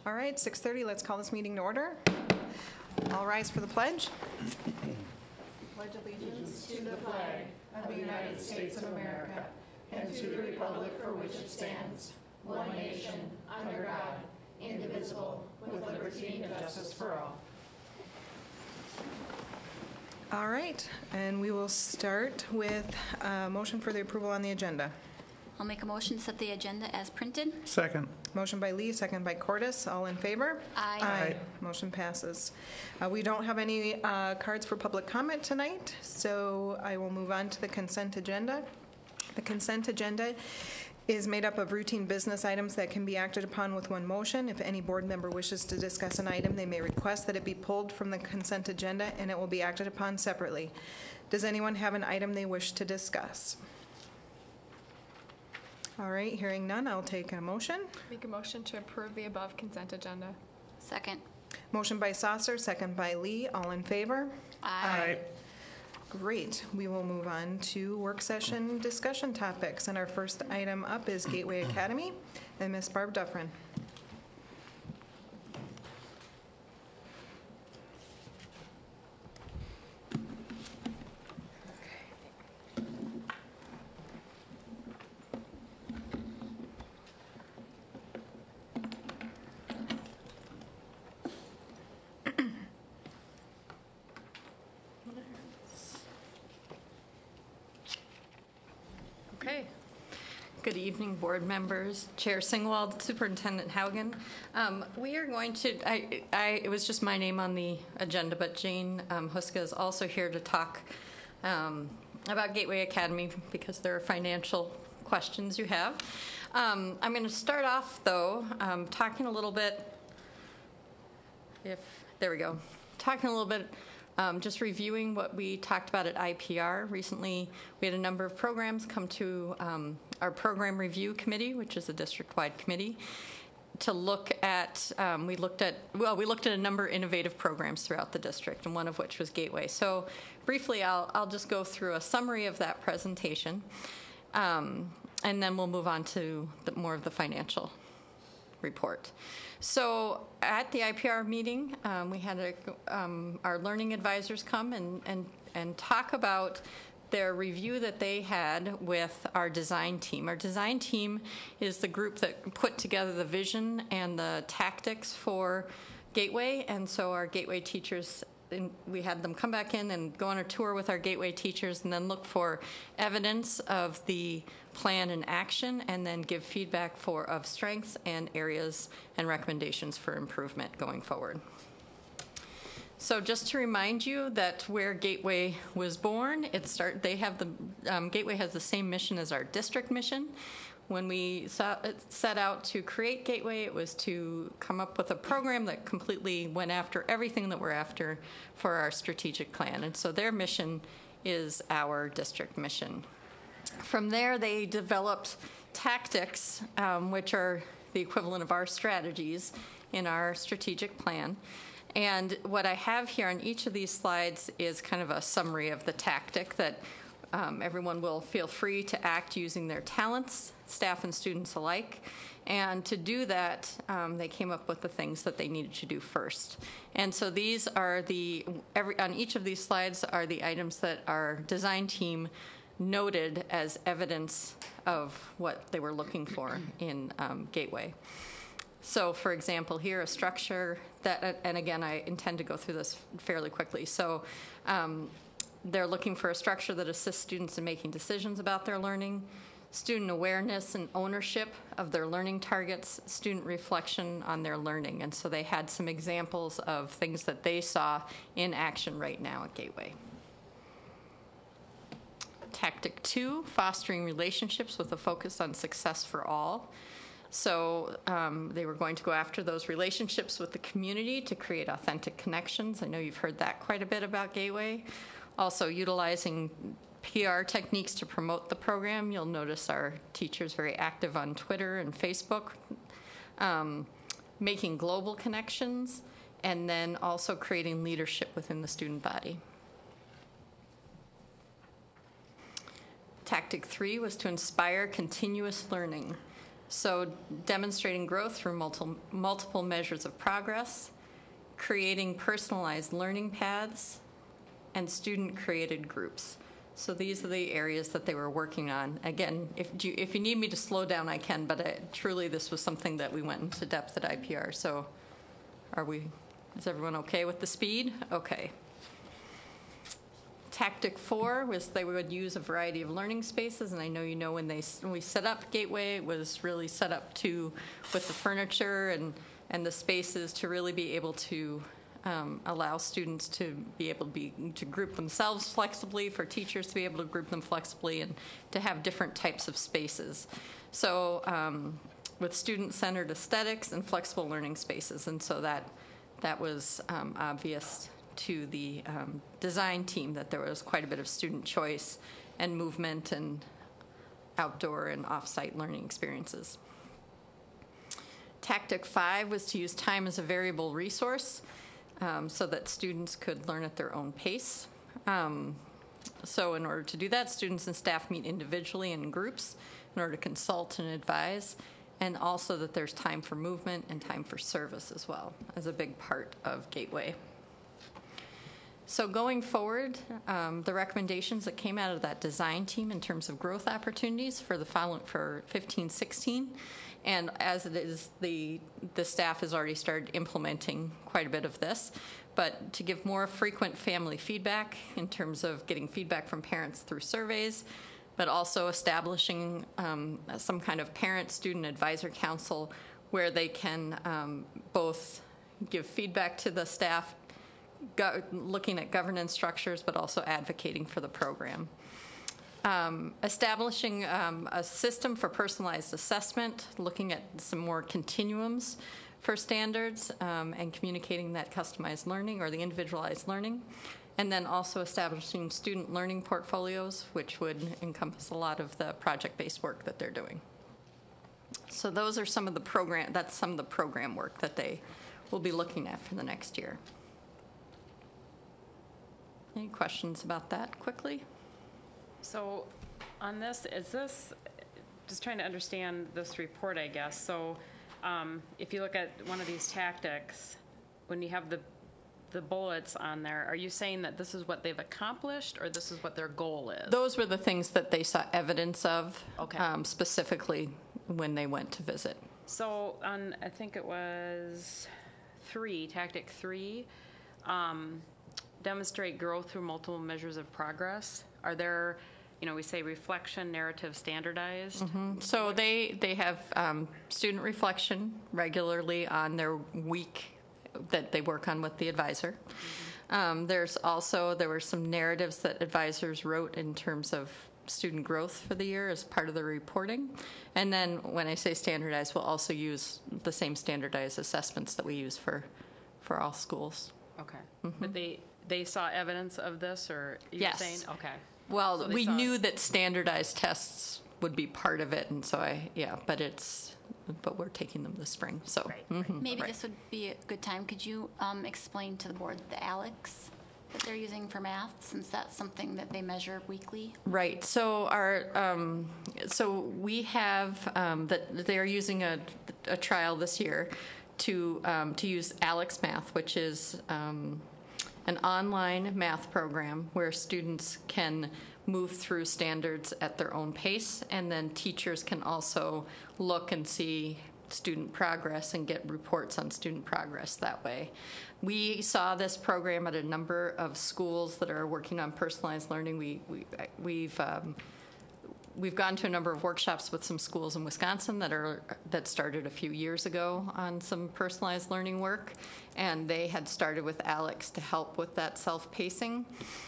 All right, 6:30, let's call this meeting to order. All rise for the pledge. Pledge allegiance to the flag of the United States of America and to the republic for which it stands, one nation, under God, indivisible, with liberty and justice for all. All right, and we will start with a motion for the approval on the agenda. I'll make a motion to set the agenda as printed. Second. Motion by Lee, second by Cordes. All in favor? Aye. Aye. Motion passes. We don't have any cards for public comment tonight, so I will move on to the consent agenda. The consent agenda is made up of routine business items that can be acted upon with one motion. If any board member wishes to discuss an item, they may request that it be pulled from the consent agenda and it will be acted upon separately. Does anyone have an item they wish to discuss? All right, hearing none, I'll take a motion. Make a motion to approve the above consent agenda. Second. Motion by Saucer, second by Lee. All in favor? Aye. Great. We will move on to work session discussion topics. And our first item up is Gateway Academy and Ms. Barb Duffrin. Okay. Good evening, board members, Chair Singwald, Superintendent Haugen. We are going to, it was just my name on the agenda, but Jane Huska is also here to talk about Gateway Academy because there are financial questions you have. I'm going to start off, though, talking a little bit, there we go, talking a little bit just reviewing what we talked about at IPR. Recently, we had a number of programs come to our program review committee, which is a district-wide committee, to look at, we looked at a number of innovative programs throughout the district, and one of which was Gateway. So briefly, I'll just go through a summary of that presentation, and then we'll move on to more of the financial report. So at the IPR meeting, we had our learning advisors come and talk about their review that they had with our design team. Our design team is the group that put together the vision and the tactics for Gateway, and so our Gateway teachers, we had them come back in and go on a tour with our Gateway teachers and then look for evidence of the plan and action and then give feedback of strengths and areas and recommendations for improvement going forward. So just to remind you that where Gateway was born, Gateway has the same mission as our district mission. When we set out to create Gateway, it was to come up with a program that completely went after everything that we're after for our strategic plan. And so their mission is our district mission. From there, they developed tactics, which are the equivalent of our strategies in our strategic plan. And what I have here on each of these slides is kind of a summary of the tactic that everyone will feel free to act using their talents, staff and students alike. And to do that, they came up with the things that they needed to do first. And so these are on each of these slides are the items that our design team noted as evidence of what they were looking for in Gateway. So, for example, here a structure that, and again, I intend to go through this fairly quickly. So they're looking for a structure that assists students in making decisions about their learning, student awareness and ownership of their learning targets, student reflection on their learning. And so they had some examples of things that they saw in action right now at Gateway. Tactic 2, fostering relationships with a focus on success for all. So they were going to go after those relationships with the community to create authentic connections. I know you've heard that quite a bit about Gateway. Also utilizing PR techniques to promote the program. You'll notice our teachers very active on Twitter and Facebook. Making global connections, and then also creating leadership within the student body. Tactic 3 was to inspire continuous learning. So demonstrating growth through multiple measures of progress, creating personalized learning paths, and student-created groups. So these are the areas that they were working on. Again, if you need me to slow down, I can, but truly this was something that we went into depth at IPR. So is everyone okay with the speed? Okay. Tactic 4 was they would use a variety of learning spaces, and I know you know when we set up Gateway, it was really set up with the furniture and the spaces to really be able to allow students to be able to group themselves flexibly, for teachers to be able to group them flexibly, and to have different types of spaces. So with student-centered aesthetics and flexible learning spaces, and so that was obvious to the design team that there was quite a bit of student choice and movement and outdoor and off-site learning experiences. Tactic 5 was to use time as a variable resource so that students could learn at their own pace. So in order to do that, students and staff meet individually and in groups in order to consult and advise, and also that there's time for movement and time for service as well as a big part of Gateway. So going forward, the recommendations that came out of that design team in terms of growth opportunities for 15-16, and as it is, the staff has already started implementing quite a bit of this, but to give more frequent family feedback in terms of getting feedback from parents through surveys, but also establishing some kind of parent-student advisor council where they can both give feedback to the staff, looking at governance structures, but also advocating for the program. Establishing a system for personalized assessment, looking at some more continuums for standards, and communicating that customized learning or the individualized learning. And then also establishing student learning portfolios, which would encompass a lot of the project-based work that they're doing. So those are some of the program work that they will be looking at for the next year. Any questions about that quickly? So on this, is this, just trying to understand this report, I guess. So if you look at one of these tactics, when you have the bullets on there, are you saying that this is what they've accomplished, or this is what their goal is? Those were the things that they saw evidence of, okay. Specifically when they went to visit. So on, I think it was tactic 3, demonstrate growth through multiple measures of progress. Are there, we say reflection, narrative, standardized? Mm-hmm. So they have student reflection regularly on their week that they work on with the advisor. Mm-hmm. There were some narratives that advisors wrote in terms of student growth for the year as part of the reporting. And then when I say standardized, we'll also use the same standardized assessments that we use for all schools. Okay. Mm-hmm. But they saw evidence of this, or you're yes. saying? Okay. Well, so we knew that standardized tests would be part of it, and so but we're taking them this spring. So right. Mm-hmm. Maybe right. this would be a good time. Could you explain to the board the ALEX that they're using for math, since that's something that they measure weekly? Right. So we have that they are using a trial this year to use ALEX Math, which is an online math program where students can move through standards at their own pace, and then teachers can also look and see student progress and get reports on student progress that way. We saw this program at a number of schools that are working on personalized learning. We've gone to a number of workshops with some schools in Wisconsin that started a few years ago on some personalized learning work, and they had started with ALEX to help with that self-pacing.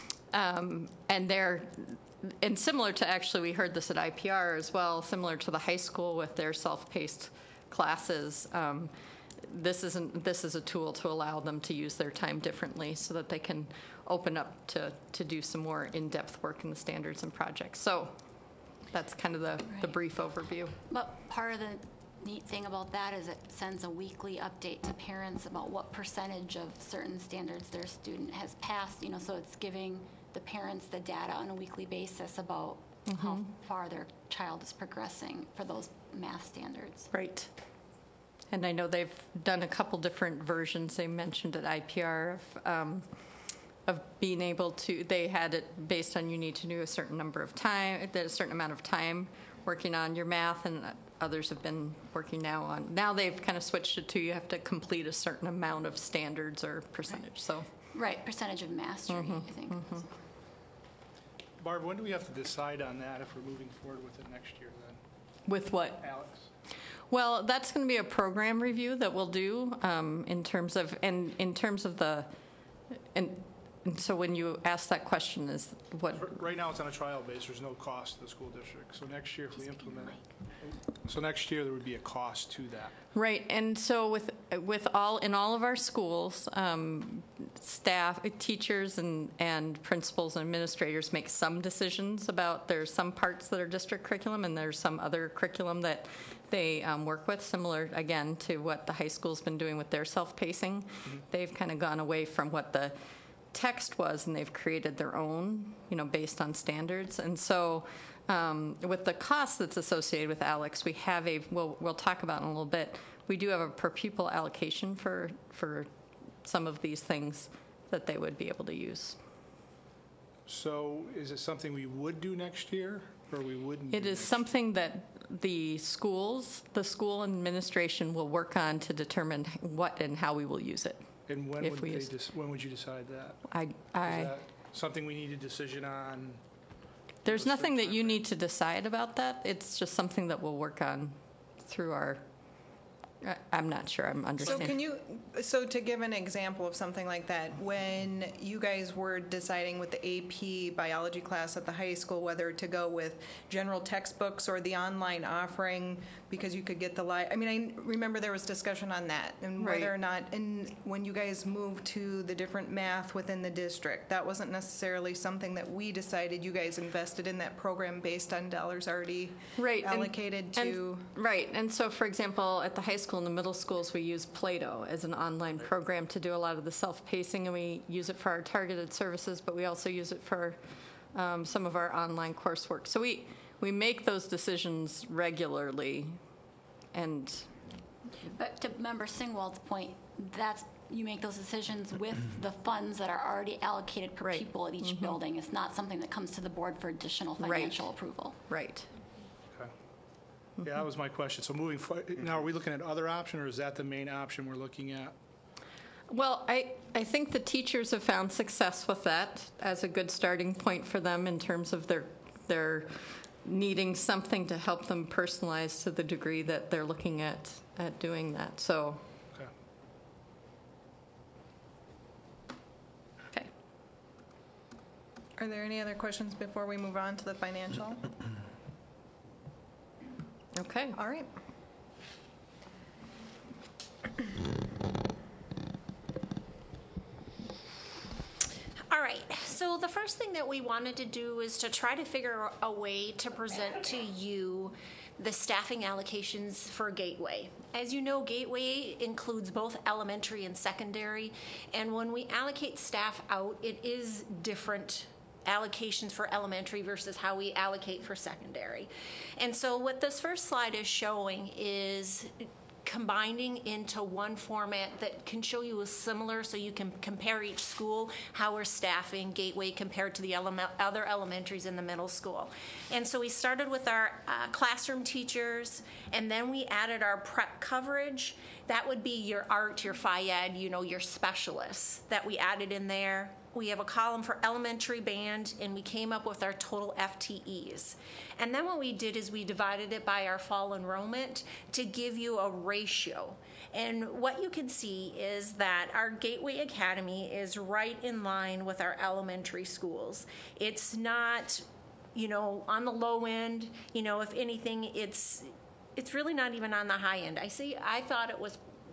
And similar to, actually, we heard this at IPR as well, similar to the high school with their self-paced classes. This is a tool to allow them to use their time differently so that they can open up to do some more in-depth work in the standards and projects. So that's kind of the brief overview. But part of the neat thing about that is it sends a weekly update to parents about what percentage of certain standards their student has passed, so it's giving the parents the data on a weekly basis about how far their child is progressing for those math standards. Right. And I know they've done a couple different versions. They mentioned at IPR of being able to, they had it based on you need to do a certain number of time, a certain amount of time working on your math, and others have been working now they've kind of switched it to you have to complete a certain amount of standards or percentage. So Right, percentage of mastery, I think. Barb, when do we have to decide on that if we're moving forward with it next year then? with what? Alex? Well, that's going to be a program review that we'll do in terms of the, and so when you ask that question is what? Right now it's on a trial base. There's no cost to the school district. So next year if we implement it, so next year there would be a cost to that. Right, and so in all of our schools, staff, teachers, and principals and administrators make some decisions about. There's some parts that are district curriculum, and there's some other curriculum that they work with, similar again to what the high school's been doing with their self-pacing. They've kind of gone away from what the text was, and they've created their own, based on standards. And so with the cost that's associated with Alex, we have we'll talk about in a little bit, we do have a per pupil allocation for some of these things that they would be able to use. So is it something we would do next year, or we wouldn't? It is something that the school administration will work on to determine what and how we will use it. And when would you decide that? Is that something we need a decision on? There's nothing that you need to decide about that. It's just something that we'll work on through our, I'm not sure I'm understanding. So to give an example of something like that, when you guys were deciding with the AP biology class at the high school whether to go with general textbooks or the online offering because you could get I remember there was discussion on that and whether or not, and when you guys moved to the different math within the district, that wasn't necessarily something that we decided. You guys invested in that program based on dollars already allocated to. Right, and so for example, at the high school and the middle schools, we use Play-Doh as an online program to do a lot of the self-pacing, and we use it for our targeted services, but we also use it for some of our online coursework. So we make those decisions regularly. But to Member Singwald's point, you make those decisions with the funds that are already allocated per pupil at each building. It's not something that comes to the board for additional financial approval. Right. Okay. Yeah, that was my question. So moving forward, now are we looking at other option, or is that the main option we're looking at? Well, I think the teachers have found success with that as a good starting point for them in terms of their needing something to help them personalize to the degree that they're looking at doing that. So. Okay. Are there any other questions before we move on to the financial? Okay. All right. All right, so the first thing that we wanted to do is to try to figure a way to present to you the staffing allocations for Gateway. As you know, Gateway includes both elementary and secondary, and when we allocate staff out, it is different allocations for elementary versus how we allocate for secondary. And so what this first slide is showing is combining into one format that can show you a similar, so you can compare each school, how we're staffing Gateway compared to the other elementaries in the middle school. And so we started with our classroom teachers, and then we added our prep coverage. That would be your art, your phy-ed, your specialists that we added in there. We have a column for elementary band, and we came up with our total FTEs. And then what we did is we divided it by our fall enrollment to give you a ratio. And what you can see is that our Gateway Academy is right in line with our elementary schools. It's not, on the low end. If anything, it's really not even on the high end. I thought it was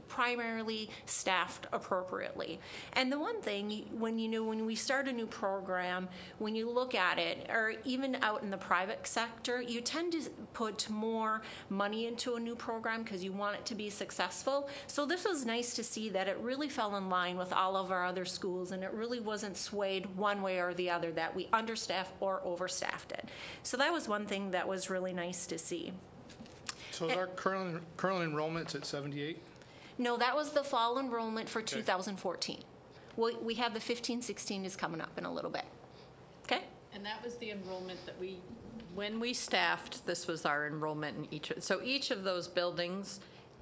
primarily staffed appropriately. And the one thing, when we start a new program, when you look at it, or even out in the private sector, you tend to put more money into a new program because you want it to be successful. So this was nice to see that it really fell in line with all of our other schools, and it really wasn't swayed one way or the other, that we understaffed or overstaffed it. So that was one thing that was really nice to see. So is our current enrollment's at 78? No, that was the fall enrollment for 2014. We have the 15-16 is coming up in a little bit. Okay? And that was the enrollment that when we staffed, this was our enrollment in each of those buildings.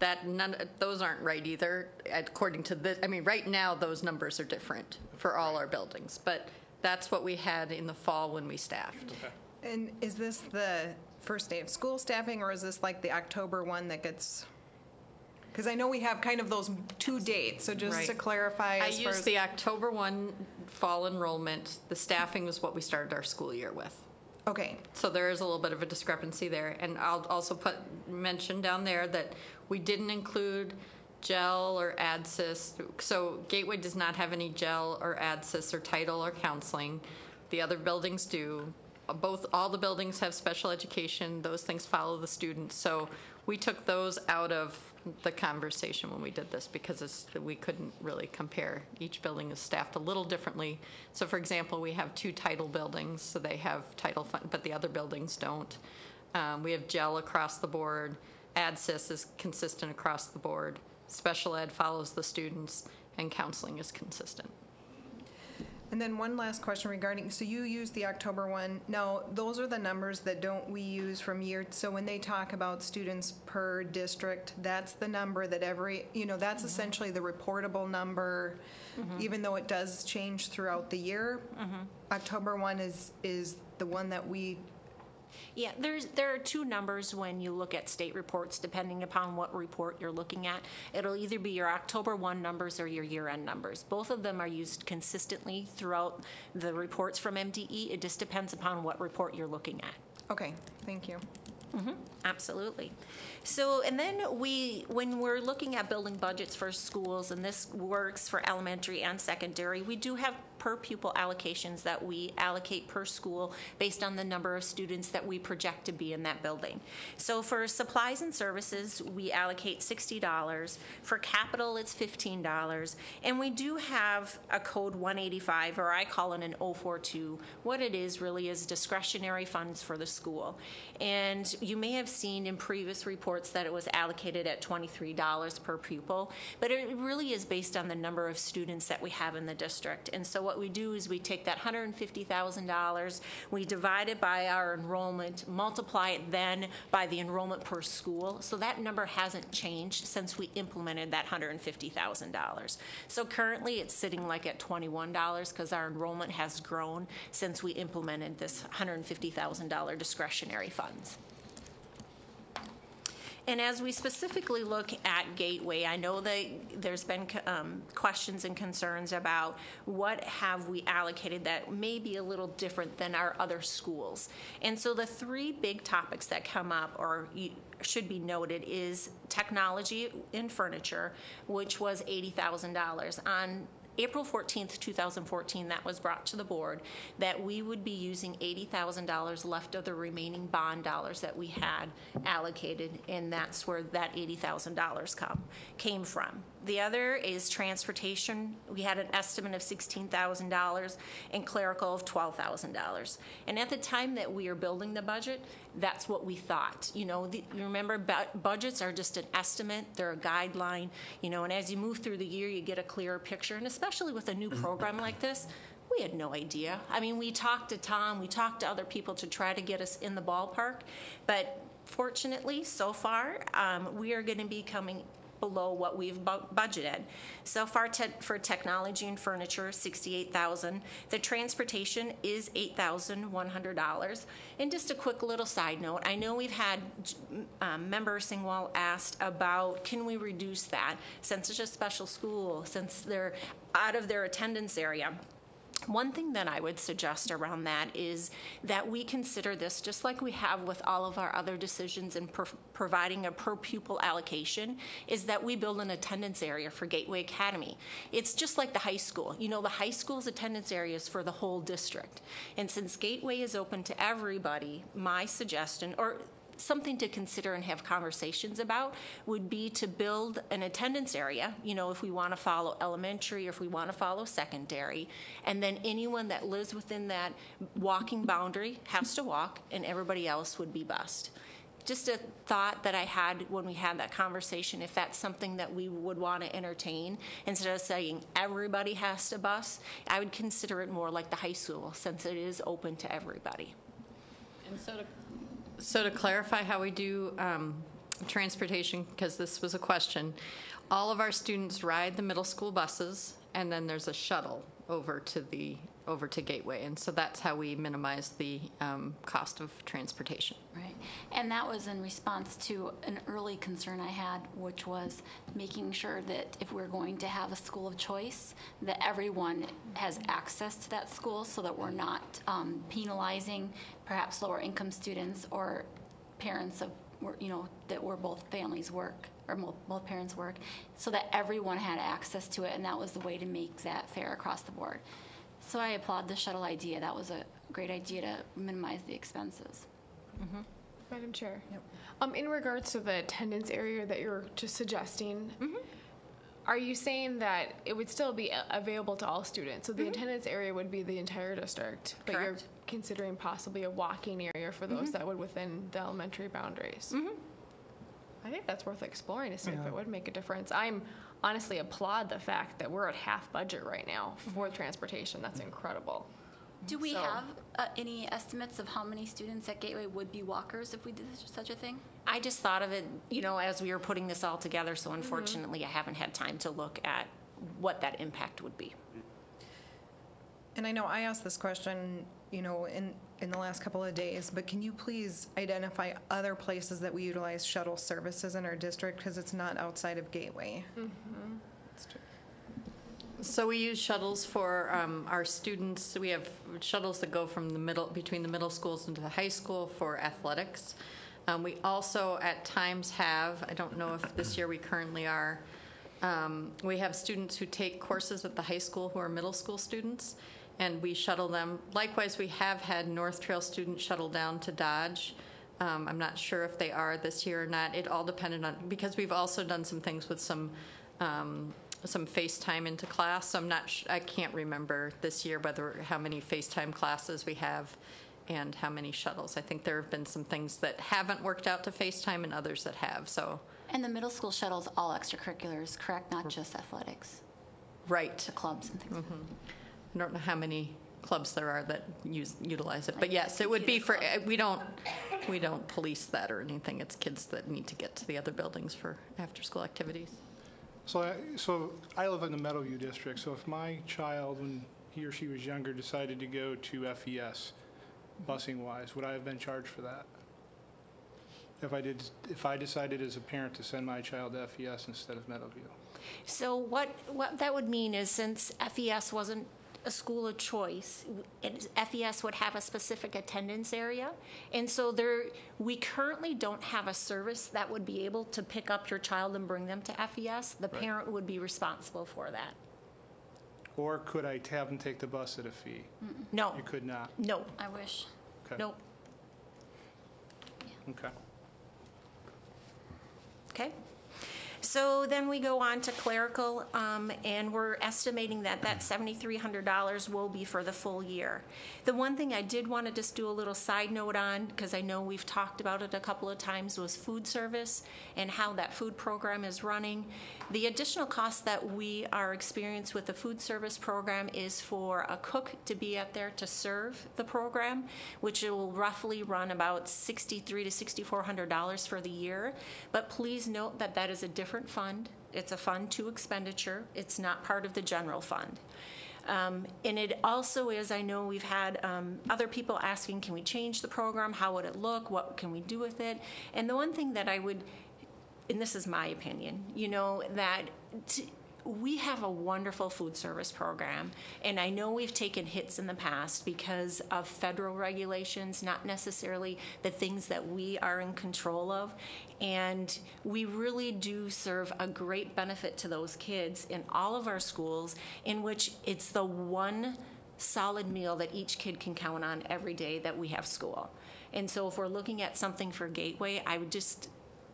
Those aren't right either, according to this. I mean, right now, those numbers are different for all our buildings, but that's what we had in the fall when we staffed. Okay. And is this the first day of school staffing, or is this like the October one that gets? Because I know we have kind of those 2 dates, so just to clarify. I used the October 1 fall enrollment. The staffing was what we started our school year with. Okay. So there is a little bit of a discrepancy there. And I'll also mention down there that we didn't include GEL or ADSYS. So Gateway does not have any GEL or ADSYS or title or counseling. The other buildings do. All the buildings have special education. Those things follow the students. So we took those out of the conversation when we did this because we couldn't really compare. Each building is staffed a little differently. So for example, we have 2 title buildings, so they have title fund, but the other buildings don't. We have GEL across the board. ADSYS is consistent across the board. Special ed follows the students, and counseling is consistent. And then one last question regarding, so you use the October one. Now, those are the numbers that we use from year, so when they talk about students per district, that's the number that that's essentially the reportable number, even though it does change throughout the year. October 1 is the one that we... Yeah, there are 2 numbers when you look at state reports, depending upon what report you're looking at. It'll either be your October 1 numbers or your year-end numbers. Both of them are used consistently throughout the reports from MDE. It just depends upon what report you're looking at. Okay, thank you. Absolutely. So, and then when we're looking at building budgets for schools, and this works for elementary and secondary, we do have per pupil allocations that we allocate per school based on the number of students that we project to be in that building. So for supplies and services, we allocate $60. For capital, it's $15. And we do have a code 185, or I call it an 042. What it is really is discretionary funds for the school. And you may have seen in previous reports that it was allocated at $23 per pupil, but it really is based on the number of students that we have in the district. And so what we do is we take that $150,000, we divide it by our enrollment, multiply it then by the enrollment per school. So that number hasn't changed since we implemented that $150,000. So currently it's sitting like at $21 because our enrollment has grown since we implemented this $150,000 discretionary funds. And as we specifically look at Gateway, I know that there's been questions and concerns about what have we allocated that may be a little different than our other schools. And so the 3 big topics that come up or should be noted is technology and furniture, which was $80,000. On April 14th, 2014, that was brought to the board that we would be using $80,000 left of the remaining bond dollars that we had allocated, and that's where that $80,000 came from. The other is transportation. We had an estimate of $16,000 and clerical of $12,000. And at the time that we were building the budget, that's what we thought. You remember budgets are just an estimate. They're a guideline. And as you move through the year, you get a clearer picture. And especially with a new program like this, we had no idea. I mean, we talked to Tom, we talked to other people to try to get us in the ballpark. But fortunately, so far, we are going to be coming below what we've budgeted. So far for technology and furniture, $68,000. The transportation is $8,100. And just a quick little side note, I know we've had member Singwall asked about can we reduce that since it's a special school, since they're out of their attendance area. One thing that I would suggest around that is that we consider this just like we have with all of our other decisions in providing a per pupil allocation, is that we build an attendance area for Gateway Academy. It's just like the high school. You know, the high school's attendance area is for the whole district. And since Gateway is open to everybody, my suggestion, or something to consider and have conversations about, would be to build an attendance area, you know, if we want to follow elementary or if we want to follow secondary, and then anyone that lives within that walking boundary has to walk and everybody else would be bused. Just a thought that I had when we had that conversation, if that's something that we would want to entertain, instead of saying everybody has to bus, I would consider it more like the high school, since it is open to everybody. And so to clarify how we do transportation, because this was a question, all of our students ride the middle school buses, and then there's a shuttle over to Gateway, and so that's how we minimize the cost of transportation. Right. And that was in response to an early concern I had, which was making sure that if we're going to have a school of choice, that everyone has access to that school, so that we're not penalizing perhaps lower income students or parents of, you know, that where both families work or both parents work, so that everyone had access to it, and that was the way to make that fair across the board. So I applaud the shuttle idea. That was a great idea to minimize the expenses. Mm-hmm. Madam Chair. Yep. In regards to the attendance area that you're just suggesting, are you saying that it would still be available to all students? So the attendance area would be the entire district, but Correct. you're considering possibly a walking area for those that would within the elementary boundaries. I think that's worth exploring to see if it would make a difference. I'm honestly applaud the fact that we're at half budget right now for transportation. That's incredible. Do we have any estimates of how many students at Gateway would be walkers if we did such a thing? I just thought of it, you know, as we were putting this all together, so unfortunately I haven't had time to look at what that impact would be. And I know I asked this question, you know, in the last couple of days, but can you please identify other places that we utilize shuttle services in our district, because it's not outside of Gateway? That's true. So we use shuttles for our students. We have shuttles that go from between the middle schools into the high school for athletics. We also at times have, I don't know if this year we currently are, we have students who take courses at the high school who are middle school students, and we shuttle them. Likewise, we have had North Trail students shuttle down to Dodge. I'm not sure if they are this year or not. It all depended on, because we've also done some things with some FaceTime into class. So I can't remember this year how many FaceTime classes we have and how many shuttles. I think there have been some things that haven't worked out to FaceTime and others that have. So. And the middle school shuttles all extracurriculars, correct? Not just athletics. Right. To clubs and things. I don't know how many clubs there are that utilize it, but yes, it would be for. We don't police that or anything. It's kids that need to get to the other buildings for after-school activities. So I live in the Meadowview district, so if my child, when he or she was younger, decided to go to FES, busing-wise, would I have been charged for that? If I decided as a parent to send my child to FES instead of Meadowview? So what that would mean is, since FES wasn't a school of choice, FES would have a specific attendance area, and so we currently don't have a service that would be able to pick up your child and bring them to FES. The parent would be responsible for that. Or could I have them take the bus at a fee? No. You could not? No. I wish. Okay. Nope. Okay. Okay. So then we go on to clerical, and we're estimating that $7,300 will be for the full year. The one thing I did want to just do a little side note on, because I know we've talked about it a couple of times, was food service and how that food program is running. The additional cost that we are experiencing with the food service program is for a cook to be out there to serve the program, which will roughly run about $6,300 to $6,400 for the year. But please note that that is a different fund. It's a fund to expenditure. It's not part of the general fund. And it also is, I know we've had other people asking, can we change the program? How would it look? What can we do with it? And the one thing that I would, and this is my opinion, you know, that we have a wonderful food service program, and I know we've taken hits in the past because of federal regulations, not necessarily the things that we are in control of, and we really do serve a great benefit to those kids in all of our schools, in which it's the one solid meal that each kid can count on every day that we have school. And so if we're looking at something for Gateway, I would just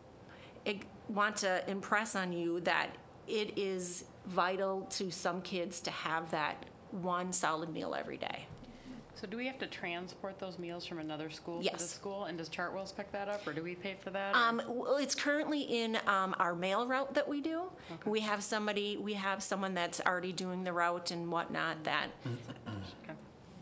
want to impress on you that it is vital to some kids to have that one solid meal every day. So do we have to transport those meals from another school to Yes. the school? And does Chartwell's pick that up, or do we pay for that? Well, it's currently in our mail route that we do. Okay. We have someone that's already doing the route and whatnot that. Okay.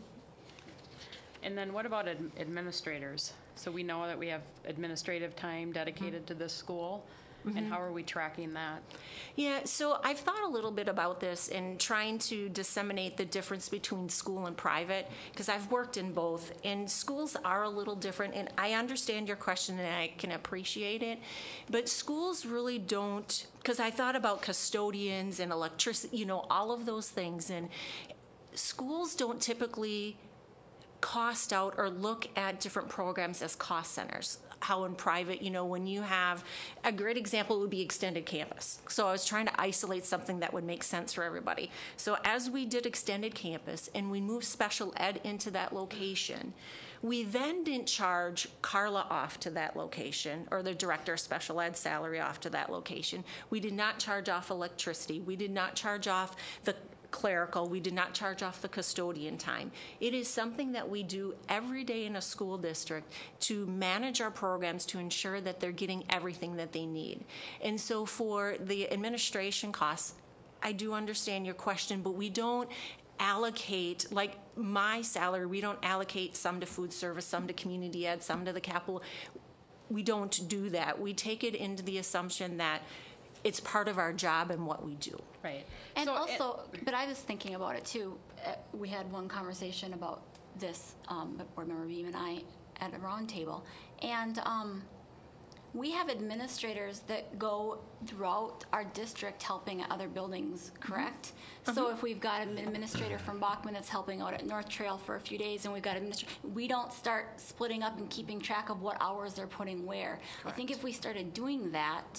And then what about administrators? So we know that we have administrative time dedicated to this school, and how are we tracking that? Yeah, so I've thought a little bit about this and trying to disseminate the difference between school and private, because I've worked in both, and schools are a little different, and I understand your question and I can appreciate it, but schools really don't, because I thought about custodians and electricity, all of those things, and schools don't typically cost out or look at different programs as cost centers. How in private, when you have, a great example would be extended campus. So I was trying to isolate something that would make sense for everybody. So as we did extended campus and we moved special ed into that location, we then didn't charge Carla off to that location or the director of special ed salary off to that location. We did not charge off electricity. We did not charge off the clerical. We did not charge off the custodian time. It is something that we do every day in a school district to manage our programs to ensure that they're getting everything that they need. And so for the administration costs, I do understand your question, but we don't allocate, like my salary, we don't allocate some to food service, some to community ed, some to the capital. We don't do that. We take it into the assumption that it's part of our job and what we do. Right. And So also, but I was thinking about it too. We had one conversation about this, board member Beam and I, at a round table, and we have administrators that go throughout our district helping at other buildings, correct? So if we've got an administrator from Bachman that's helping out at North Trail for a few days, and we've got we don't start splitting up and keeping track of what hours they're putting where. Correct. I think if we started doing that,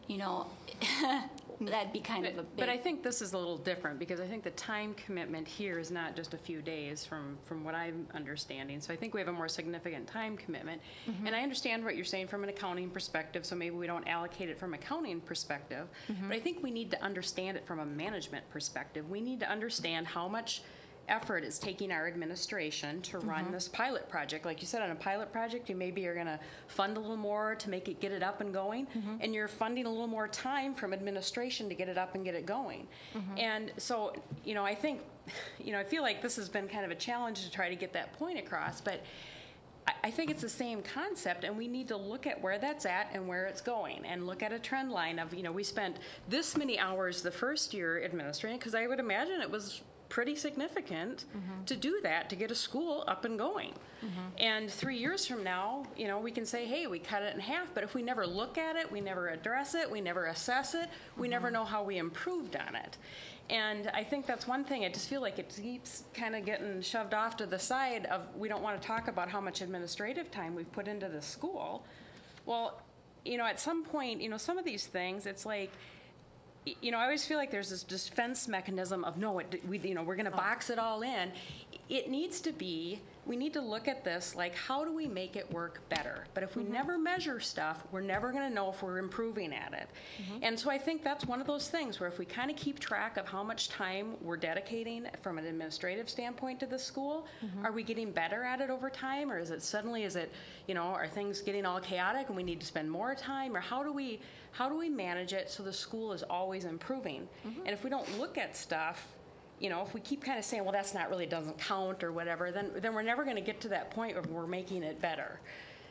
that'd be kind of a big... But I think this is a little different, because I think the time commitment here is not just a few days from what I'm understanding. So I think we have a more significant time commitment. And I understand what you're saying from an accounting perspective, so maybe we don't allocate it from an accounting perspective. But I think we need to understand it from a management perspective. We need to understand how much effort is taking our administration to run this pilot project. Like you said, on a pilot project, you maybe are going to fund a little more to get it up and going, and you're funding a little more time from administration to get it up and get it going. And so, I think, I feel like this has been kind of a challenge to try to get that point across, but I think it's the same concept, and we need to look at where that's at and where it's going, and look at a trend line of, we spent this many hours the first year administrating, because I would imagine it was pretty significant to do that, to get a school up and going. And 3 years from now, we can say, hey, we cut it in half, but if we never look at it, we never address it, we never assess it, we never know how we improved on it. And I think that's one thing. I just feel like it keeps kind of getting shoved off to the side of, we don't want to talk about how much administrative time we've put into the school. Well, at some point, some of these things, it's like, I always feel like there's this defense mechanism of, no, we're going to box it all in. It needs to be, we need to look at this like, how do we make it work better? But if we never measure stuff, we're never going to know if we're improving at it. And so I think that's one of those things where if we kind of keep track of how much time we're dedicating from an administrative standpoint to the school, are we getting better at it over time? Or is it suddenly, are things getting all chaotic and we need to spend more time? Or how do we manage it so the school is always improving? And if we don't look at stuff, if we keep kind of saying, well, that's not really, doesn't count or whatever, then we're never going to get to that point where we're making it better.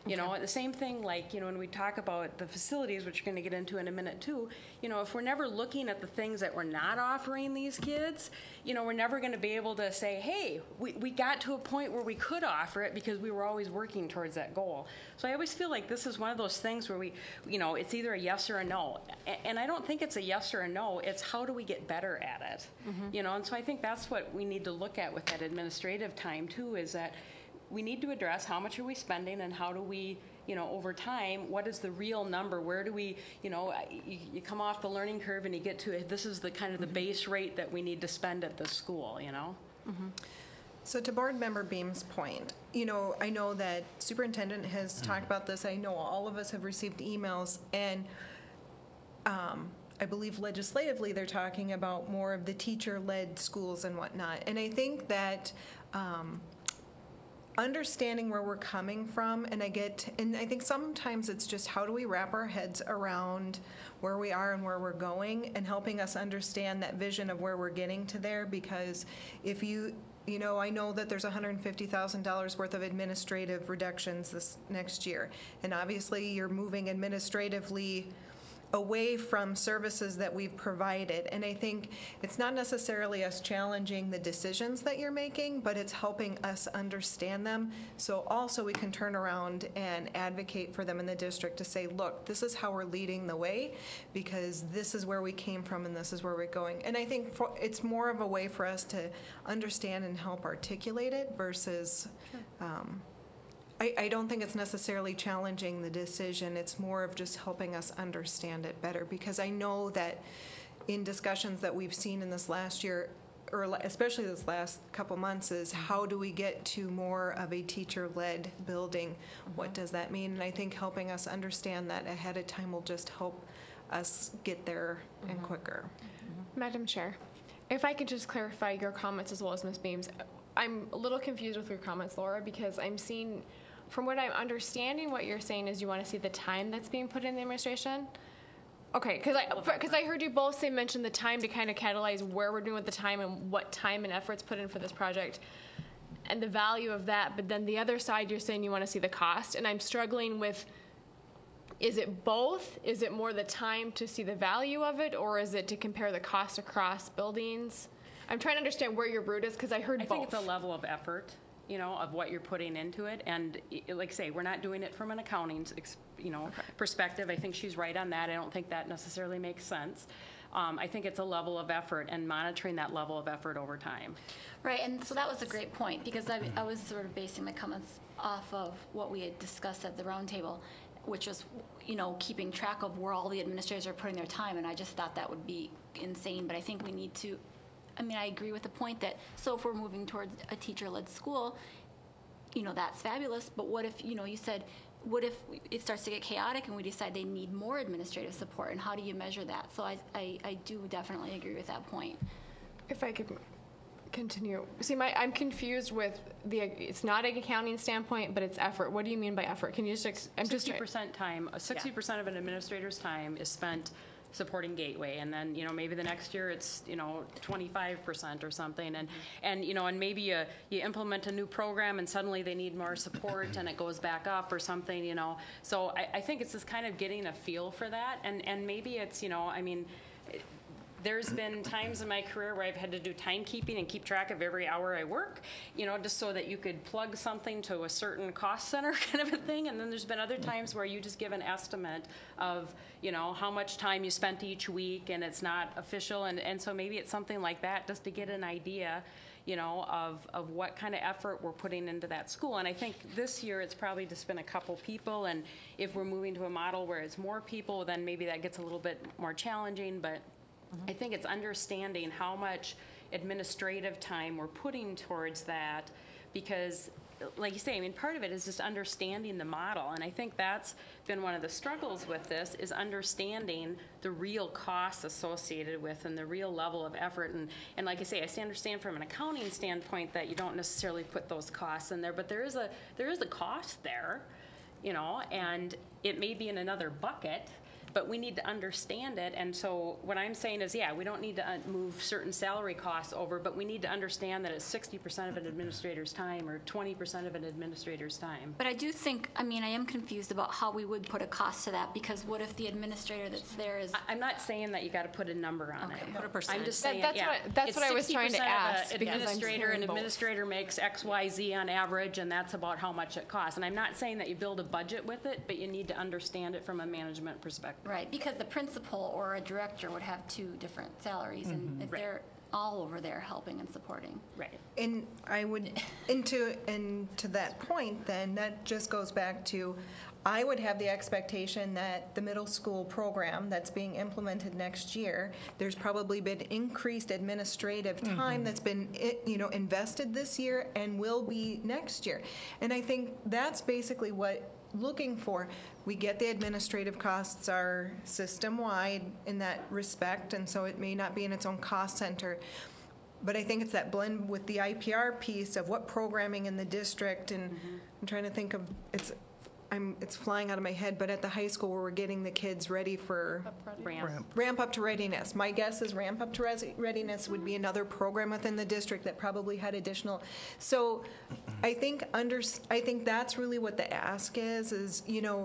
You know, the same thing like, you know, when we talk about the facilities, which we're going to get into in a minute too, you know, if we're never looking at the things that we're not offering these kids, you know, we're never going to be able to say, hey, we got to a point where we could offer it because we were always working towards that goal. So I always feel like this is one of those things where we, you know, it's either a yes or a no. And I don't think it's a yes or a no. It's how do we get better at it? You know, and so I think that's what we need to look at with that administrative time too, is that we need to address how much are we spending and how do we, you know, over time, what is the real number? Where do we, you know, you come off the learning curve and you get to, this is the kind of the base rate that we need to spend at the school, you know? So to Board Member Beam's point, you know, I know that Superintendent has talked about this. I know all of us have received emails, and I believe legislatively they're talking about more of the teacher-led schools and whatnot. And I think that understanding where we're coming from, and I think sometimes it's just how do we wrap our heads around where we are and where we're going, and helping us understand that vision of where we're getting to there. Because if you know, I know that there's $150,000 worth of administrative reductions this next year, and obviously you're moving administratively away from services that we've provided. And I think it's not necessarily us challenging the decisions that you're making, but it's helping us understand them. So also we can turn around and advocate for them in the district to say, look, this is how we're leading the way, because this is where we came from and this is where we're going. And I think it's more of a way for us to understand and help articulate it versus I don't think it's necessarily challenging the decision. It's more of just helping us understand it better, because I know that in discussions that we've seen in this last year, or especially this last couple months, is how do we get to more of a teacher-led building? What does that mean? And I think helping us understand that ahead of time will just help us get there and quicker. Madam Chair, if I could just clarify your comments as well as Ms. Beams. I'm a little confused with your comments, Laura, because I'm seeing, from what I'm understanding, what you're saying is you want to see the time that's being put in the administration. Okay, because I heard you both mention the time to kind of catalyze where we're doing with the time and what time and effort's put in for this project and the value of that. But then the other side, you're saying you want to see the cost. And I'm struggling with, is it both? Is it more the time to see the value of it, or is it to compare the cost across buildings? I'm trying to understand where your root is, because I heard both. I think it's a level of effort, you know, of what you're putting into it. And like I say, we're not doing it from an accounting, perspective. I think she's right on that. I don't think that necessarily makes sense. I think it's a level of effort and monitoring that level of effort over time. Right, and so that was a great point, because I was sort of basing my comments off of what we had discussed at the roundtable, which was, you know, keeping track of where all the administrators are putting their time, and I just thought that would be insane. But I think we need to, I agree with the point that, so if we're moving towards a teacher-led school, you know, that's fabulous, but what if, you know, you said, what if it starts to get chaotic and we decide they need more administrative support, and how do you measure that? So I do definitely agree with that point. If I could continue. See, I'm confused with it's not an accounting standpoint, but it's effort. What do you mean by effort? Can you just, 60% time, 60% of an administrator's time is spent supporting Gateway, and then, you know, maybe the next year it's, you know, 25% or something, and you know, and maybe you implement a new program and suddenly they need more support and it goes back up or something, you know. So I think it's just kind of getting a feel for that, and maybe it's, you know, there's been times in my career where I've had to do timekeeping and keep track of every hour I work, you know, just so that you could plug something to a certain cost center kind of a thing. And then there's been other times where you just give an estimate of, you know, how much time you spent each week, and it's not official. And so maybe it's something like that, just to get an idea, you know, of what kind of effort we're putting into that school. And I think this year it's probably just been a couple people, and if we're moving to a model where it's more people, then maybe that gets a little bit more challenging. But I think it's understanding how much administrative time we're putting towards that, because, like you say, part of it is just understanding the model, and I think that's been one of the struggles with this, is understanding the real costs associated with and the real level of effort. And like I say, I understand from an accounting standpoint that you don't necessarily put those costs in there, but there is a cost there, you know, and it may be in another bucket, but we need to understand it. And so what I'm saying is, yeah, we don't need to move certain salary costs over, but we need to understand that it's 60% of an administrator's time or 20% of an administrator's time. But I do think, I mean, I am confused about how we would put a cost to that, because what if the administrator that's there is... I'm not saying that you got to put a number on it. Put a percentage. I'm just saying, that's what I was trying to ask, An because I'm administrator, hearing an both. administrator makes X, Y, Z on average, and that's about how much it costs. And I'm not saying that you build a budget with it, but you need to understand it from a management perspective. Right, because the principal or a director would have two different salaries, and if they're all over there helping and supporting. Right. And I would, and to that point, then, that just goes back to, I would have the expectation that the middle school program that's being implemented next year, there's probably been increased administrative time that's been, invested this year and will be next year. And I think that's basically what looking for. We get the administrative costs are system-wide in that respect, and so it may not be in its own cost center. But I think it's that blend with the IPR piece of what programming in the district, and I'm trying to think of, it's flying out of my head, but at the high school where we're getting the kids ready for ramp up to readiness. My guess is ramp up to readiness would be another program within the district that probably had additional. So I think that's really what the ask is,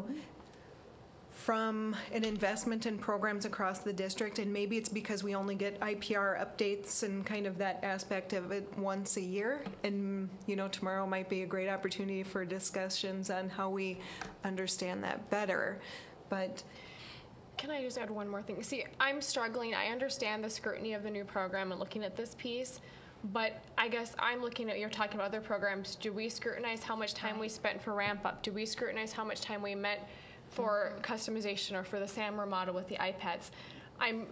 from an investment in programs across the district, and maybe it's because we only get IPR updates and kind of that aspect of it once a year, and tomorrow might be a great opportunity for discussions on how we understand that better. But can I just add one more thing? See, I'm struggling. I understand the scrutiny of the new program and looking at this piece, but I guess I'm looking at, you're talking about other programs. Do we scrutinize how much time we spent for ramp up? Do we scrutinize how much time we met for customization or for the SAMR model with the iPads? I'm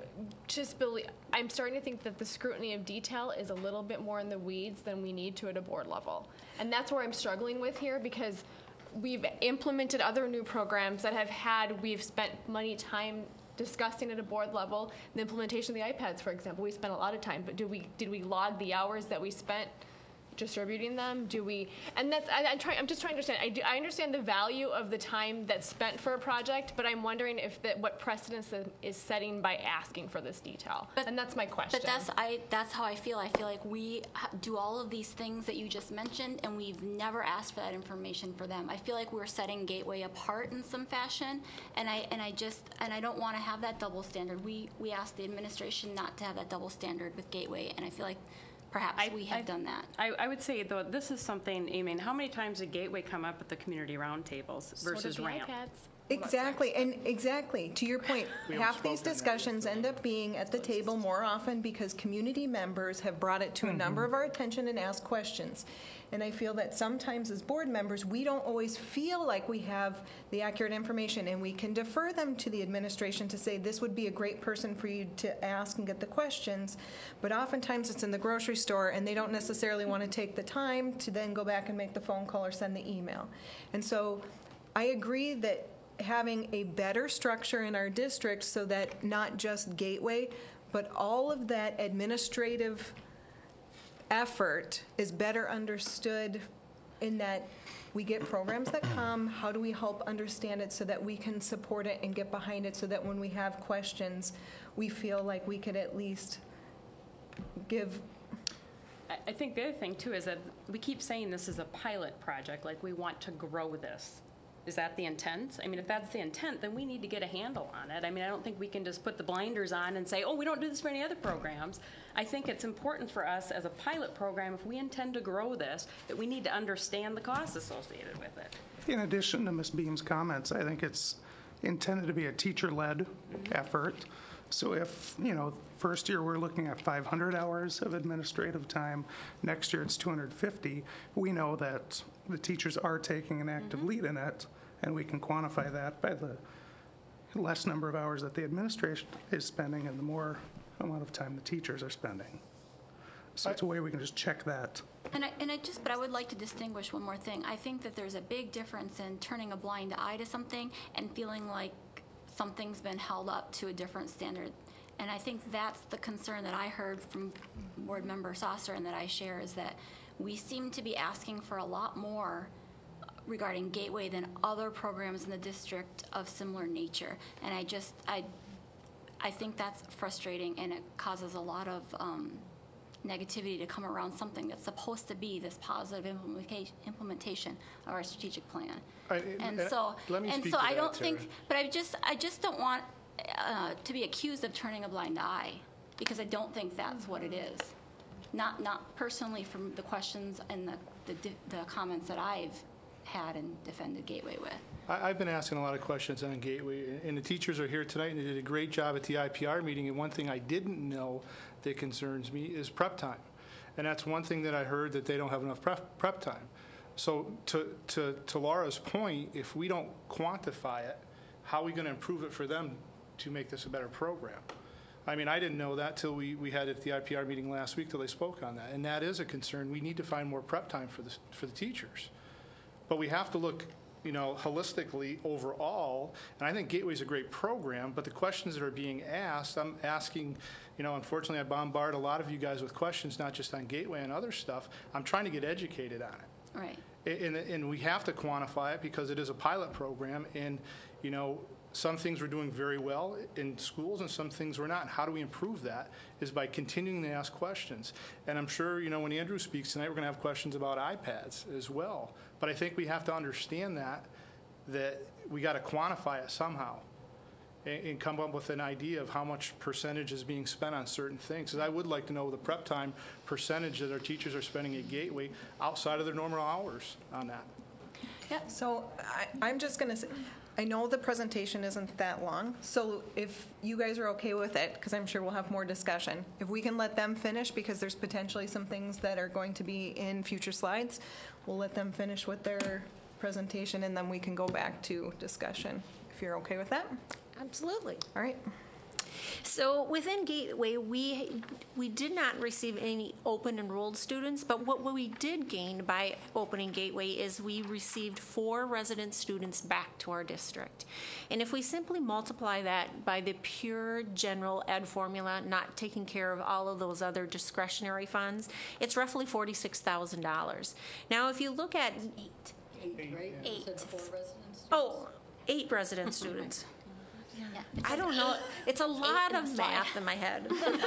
starting to think that the scrutiny of detail is a little bit more in the weeds than we need to at a board level. And that's where I'm struggling with here, because we've implemented other new programs that we've spent time discussing at a board level. The implementation of the iPads, for example, we spent a lot of time, but did we log the hours that we spent distributing them? And that's, I'm just trying to understand. I understand the value of the time that's spent for a project, but I'm wondering what precedence is setting by asking for this detail. And that's my question. But that's how I feel. I feel like we do all of these things that you just mentioned, and we've never asked for that information for them. I feel like we're setting Gateway apart in some fashion, and I don't want to have that double standard. We asked the administration not to have that double standard with Gateway, and I feel like perhaps we have done that. I would say, though, this is something, how many times did Gateway come up at the community roundtables versus RAMP? Exactly, and exactly, to your point, half these discussions end up being at the table more often because community members have brought it to a number of our attention and asked questions. And I feel that sometimes as board members, we don't always feel like we have the accurate information, and we can defer them to the administration to say, this would be a great person for you to ask and get the questions. But oftentimes it's in the grocery store, and they don't necessarily want to take the time to then go back and make the phone call or send the email. And so I agree that having a better structure in our district so that not just Gateway, but all of that administrative effort is better understood, in that we get programs that come, how do we help understand it so that we can support it and get behind it, so that when we have questions, we feel like we could at least give. I think the other thing, too, is that we keep saying this is a pilot project, like we want to grow this. Is that the intent? If that's the intent, then we need to get a handle on it. I don't think we can just put the blinders on and say, oh, we don't do this for any other programs. I think it's important for us as a pilot program, if we intend to grow this, that we need to understand the costs associated with it. In addition to Ms. Beam's comments, I think it's intended to be a teacher-led effort. So if, first year we're looking at 500 hours of administrative time, next year it's 250, we know that the teachers are taking an active lead in it, and we can quantify that by the less number of hours that the administration is spending and the more amount of time the teachers are spending. So it's a way we can just check that. But I would like to distinguish one more thing. I think that there's a big difference in turning a blind eye to something and feeling like something's been held up to a different standard. And I think that's the concern that I heard from Board Member Saucer and that I share, is that we seem to be asking for a lot more regarding Gateway than other programs in the district of similar nature. And I think that's frustrating, and it causes a lot of negativity to come around something that's supposed to be this positive implementation of our strategic plan. Let me speak to I that, don't think, Tara. but I just don't want to be accused of turning a blind eye, because I don't think that's what it is. Not personally from the questions and the comments that I've had and defended Gateway with. I've been asking a lot of questions on Gateway, and the teachers are here tonight, and they did a great job at the IPR meeting. And one thing I didn't know that concerns me is prep time. And that's one thing that I heard, that they don't have enough prep time. So to Laura's point, if we don't quantify it, how are we going to improve it for them to make this a better program? I mean, I didn't know that till we had it at the IPR meeting last week, till they spoke on that. And that is a concern. We need to find more prep time for the teachers. But we have to look, holistically overall. And I think Gateway's a great program, but the questions that are being asked, I'm asking, unfortunately I bombard a lot of you guys with questions, not just on Gateway and other stuff. I'm trying to get educated on it. Right. And we have to quantify it, because it is a pilot program, and, some things we're doing very well in schools and some things we're not. And how do we improve that is by continuing to ask questions. And I'm sure, when Andrew speaks tonight, we're going to have questions about iPads as well. But I think we have to understand that we got to quantify it somehow and come up with an idea of how much percentage is being spent on certain things. Because I would like to know the prep time percentage that our teachers are spending at Gateway outside of their normal hours on that. Yeah, so I'm just going to say, I know the presentation isn't that long, so if you guys are okay with it, because I'm sure we'll have more discussion, if we can let them finish, because there's potentially some things that are going to be in future slides, we'll let them finish with their presentation, and then we can go back to discussion, if you're okay with that. Absolutely. All right. So within Gateway, we did not receive any open enrolled students, but what we did gain by opening Gateway is we received 4 resident students back to our district. And if we simply multiply that by the pure general ed formula, not taking care of all of those other discretionary funds, it's roughly $46,000. Now, if you look at... Eight, right? 8. You said 4 residents? Oh, 8 resident students. Yeah, I don't know. It's a lot of math in my head.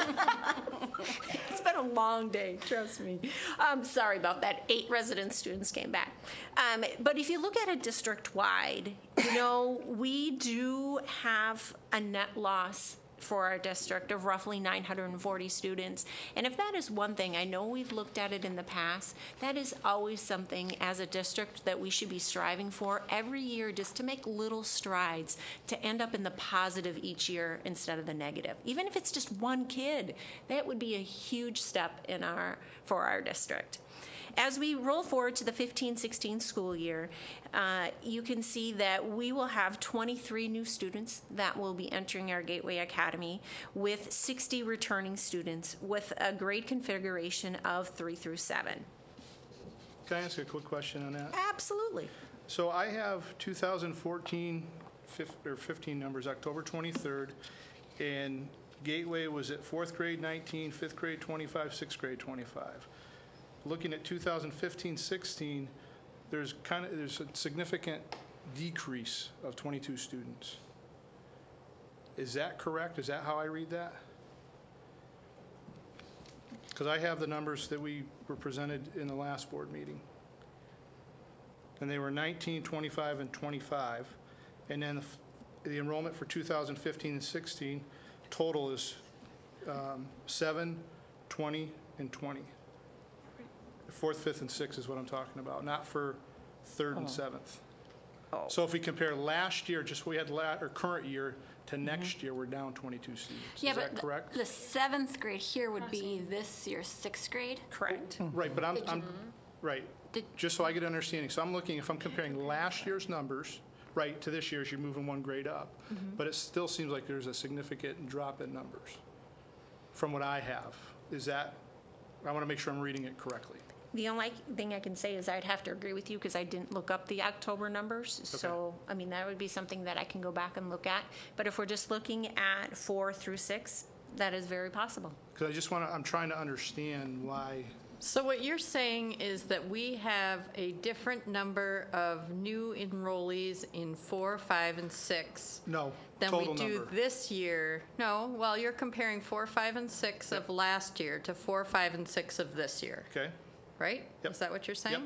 It's been a long day, trust me. Sorry about that. 8 resident students came back. But if you look at it district-wide, we do have a net loss for our district of roughly 940 students. And if that is one thing, I know we've looked at it in the past, that is always something as a district that we should be striving for every year, just to make little strides to end up in the positive each year instead of the negative. Even if it's just one kid, that would be a huge step for our district. As we roll forward to the 15-16 school year, you can see that we will have 23 new students that will be entering our Gateway Academy, with 60 returning students, with a grade configuration of 3 through 7. Can I ask a quick question on that? Absolutely. So I have 2014 or 15 numbers, October 23rd, and Gateway was at 4th grade 19, 5th grade 25, 6th grade 25. Looking at 2015-16, there's a significant decrease of 22 students. Is that correct? Is that how I read that? Because I have the numbers that we were presented in the last board meeting. And they were 19, 25, and 25. And then the enrollment for 2015 and 16 total is 7, 20, and 20. 4th, 5th, and 6th is what I'm talking about, not for 3rd and 7th. Oh. So if we compare last year, just what we had or current year, to next year, we're down 22 students. Yeah, is that correct? The 7th grade here would be this year's 6th grade. Correct. Right, but I'm right. Just so I get an understanding. So I'm looking, if I'm comparing last year's numbers, right, to this year's, you're moving 1 grade up. But it still seems like there's a significant drop in numbers from what I have. Is that, I want to make sure I'm reading it correctly. The only thing I can say is I'd have to agree with you, because I didn't look up the October numbers. Okay. So, that would be something that I can go back and look at. But if we're just looking at 4 through 6, that is very possible. Because I'm trying to understand why So what you're saying is that we have a different number of new enrollees in 4, 5, and 6 No, than we total do number. this year. No, well, you're comparing 4, 5, and 6 of last year to 4, 5, and 6 of this year, Okay, right? Yep. Is that what you're saying? Yep.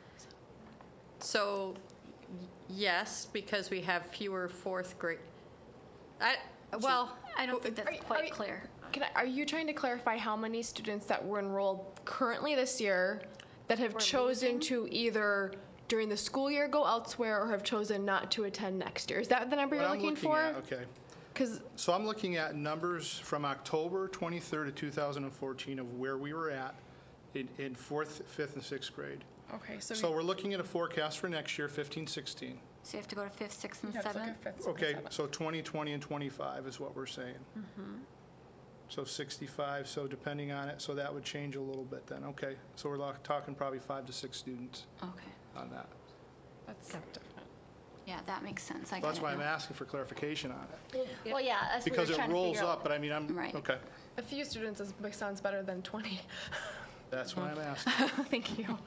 So, yes, because we have fewer fourth grade. Well, I don't think that's quite clear. Are you trying to clarify how many students that were enrolled currently this year that have chosen to either during the school year go elsewhere or have chosen not to attend next year? Is that the number what you're I'm looking for? okay. So I'm looking at numbers from October 23rd of 2014 of where we were at in 4th, 5th, and 6th grade. Okay, So we're looking at a forecast for next year, 15, 16. So you have to go to 5th, 6th, and you have to look 7th? at fifth, sixth, Okay, seventh. so 20, 20, and 25 is what we're saying. So 65, so depending on it, so that would change a little bit then. Okay, so we're talking probably 5 to 6 students Okay. on that. That's different. Yeah, that makes sense. I Well, that's get why it I'm now. asking for clarification on it. Well, yeah, that's what Because we're it trying to rolls figure out. up, but I mean, Right. okay, A few students sounds better than 20. that's why I'm asking. Thank you.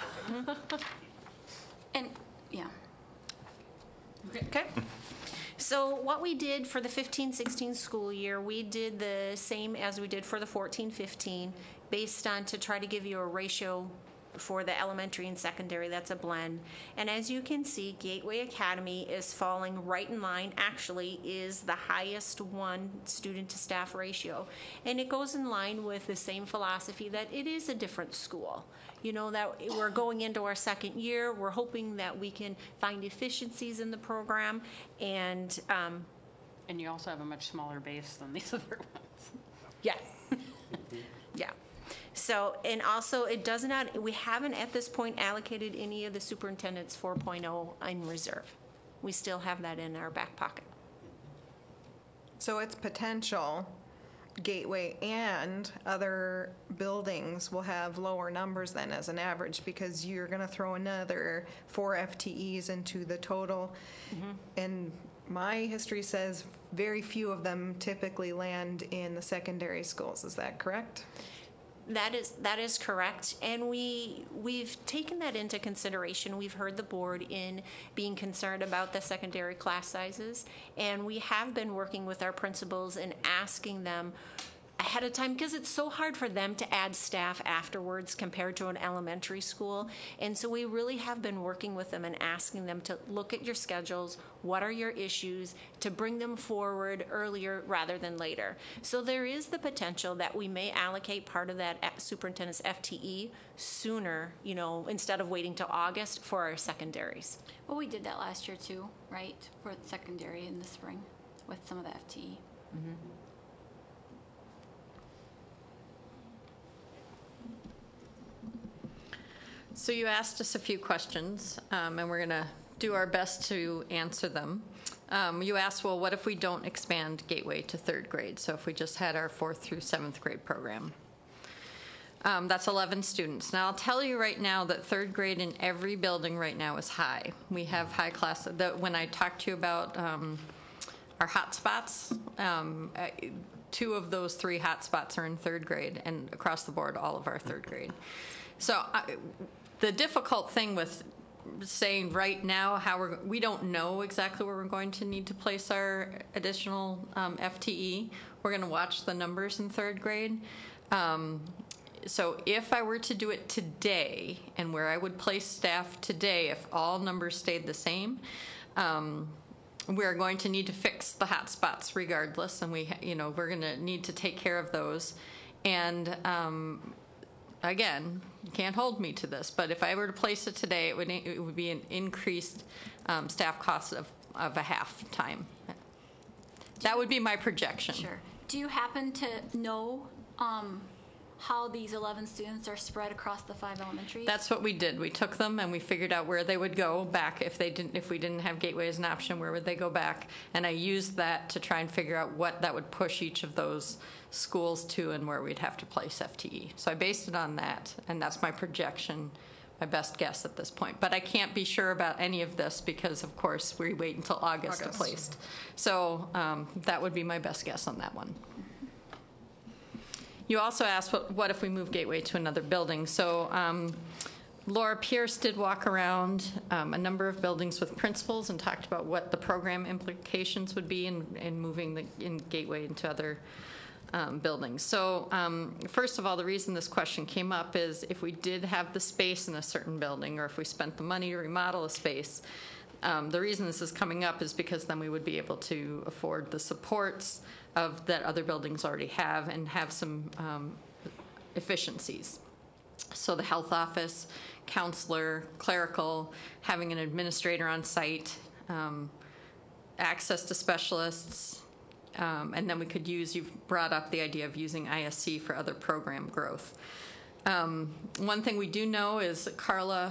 And, yeah. Okay. So what we did for the 15-16 school year, we did the same as we did for the 14-15, based on to try to give you a ratio for the elementary and secondary. That's a blend. And as you can see, Gateway Academy is falling right in line, actually is the highest one student to staff ratio. And it goes in line with the same philosophy that it is a different school. You know, that we're going into our second year. We're hoping that we can find efficiencies in the program. And And you also have a much smaller base than these other ones. yeah. Yeah. So, and also it does not, we haven't at this point allocated any of the superintendent's 4.0 in reserve. We still have that in our back pocket. So it's potential Gateway and other buildings will have lower numbers than as an average because you're going to throw another 4 FTEs into the total. And my history says very few of them typically land in the secondary schools. Is that correct? That is correct, and we've taken that into consideration. We've heard the board in being concerned about the secondary class sizes, and we have been working with our principals and asking them ahead of time because it's so hard for them to add staff afterwards compared to an elementary school. And so we really have been working with them and asking them to look at your schedules, what are your issues, to bring them forward earlier rather than later. So there is the potential that we may allocate part of that superintendent's FTE sooner, you know, instead of waiting till August for our secondaries. Well, we did that last year too, right? For the secondary in the spring with some of the FTE. So you asked us a few questions, and we're going to do our best to answer them. You asked, well, what if we don't expand Gateway to 3rd grade? So if we just had our 4th through 7th grade program. That's 11 students. Now, I'll tell you right now that 3rd grade in every building right now is high. We have high class. When I talked to you about our hot spots, 2 of those 3 hot spots are in 3rd grade, and across the board, all of our 3rd grade. So the difficult thing with saying right now how we don't know exactly where we're going to need to place our additional FTE. We're going to watch the numbers in 3rd grade. So if I were to do it today, and where I would place staff today, if all numbers stayed the same, we're going to need to fix the hot spots regardless, and we're going to need to take care of those. And again, you can't hold me to this, but if I were to place it today, it would be an increased staff cost of a half time. That would be my projection. Sure. Do you happen to know how these 11 students are spread across the 5 elementaries? That's what we did. We took them and we figured out where they would go back if we didn't have Gateway as an option. Where would they go back? And I used that to try and figure out what that would push each of those schools to and where we'd have to place FTE. So I based it on that, and that's my projection, my best guess at this point. But I can't be sure about any of this because, of course, we wait until August to place. So that would be my best guess on that one. You also asked, what if we move Gateway to another building? So Laura Pierce did walk around a number of buildings with principals and talked about what the program implications would be in moving in Gateway into other buildings. So first of all, the reason this question came up is if we did have the space in a certain building, or if we spent the money to remodel a space, the reason this is coming up is because then we would be able to afford the supports of that other buildings already have and have some efficiencies. So the health office, counselor, clerical, having an administrator on site, access to specialists, and then we could use, you've brought up the idea of using ISC for other program growth. One thing we do know is that Carla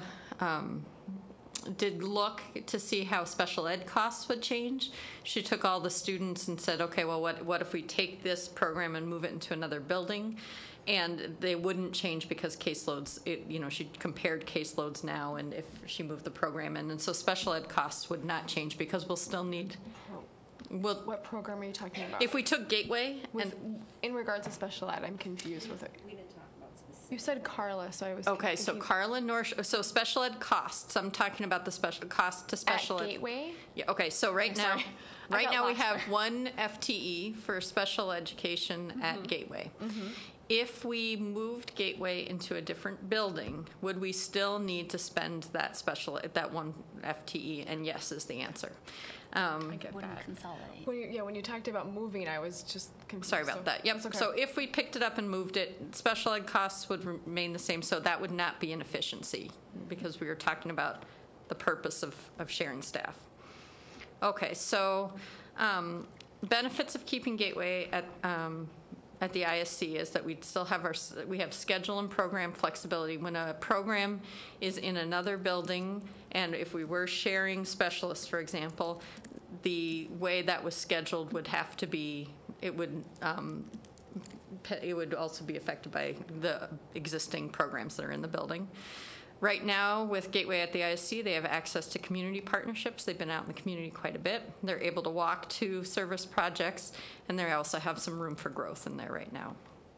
did look to see how special ed costs would change. She took all the students and said, okay, well, what if we take this program and move it into another building? And they wouldn't change because caseloads, she compared caseloads now and if she moved the program in. And so special ed costs would not change because we'll still need... What program are you talking about? If we took Gateway in regards to special ed, I'm confused with it. We didn't talk about specific. You said Carla, so I was Okay, confused. so Carla North, so special ed costs. I'm talking about the special cost to special ed. At Gateway? Yeah, okay, so right now, sorry. I got we lost have there. one FTE for special education at Gateway. If we moved Gateway into a different building, would we still need to spend that one FTE? And yes is the answer. I get Wouldn't that. consolidate. When you talked about moving, I was just confused. Sorry about that. Yep. That's okay. So if we picked it up and moved it, special ed costs would remain the same. So that would not be an efficiency because we were talking about the purpose of sharing staff. Okay. So benefits of keeping Gateway at the ISC is that we'd still have we have schedule and program flexibility. When a program is in another building, and if we were sharing specialists, for example, the way that was scheduled would have to be, it would also be affected by the existing programs that are in the building. Right now, with Gateway at the ISC, they have access to community partnerships. They've been out in the community quite a bit. They're able to walk to service projects, and they also have some room for growth in there right now.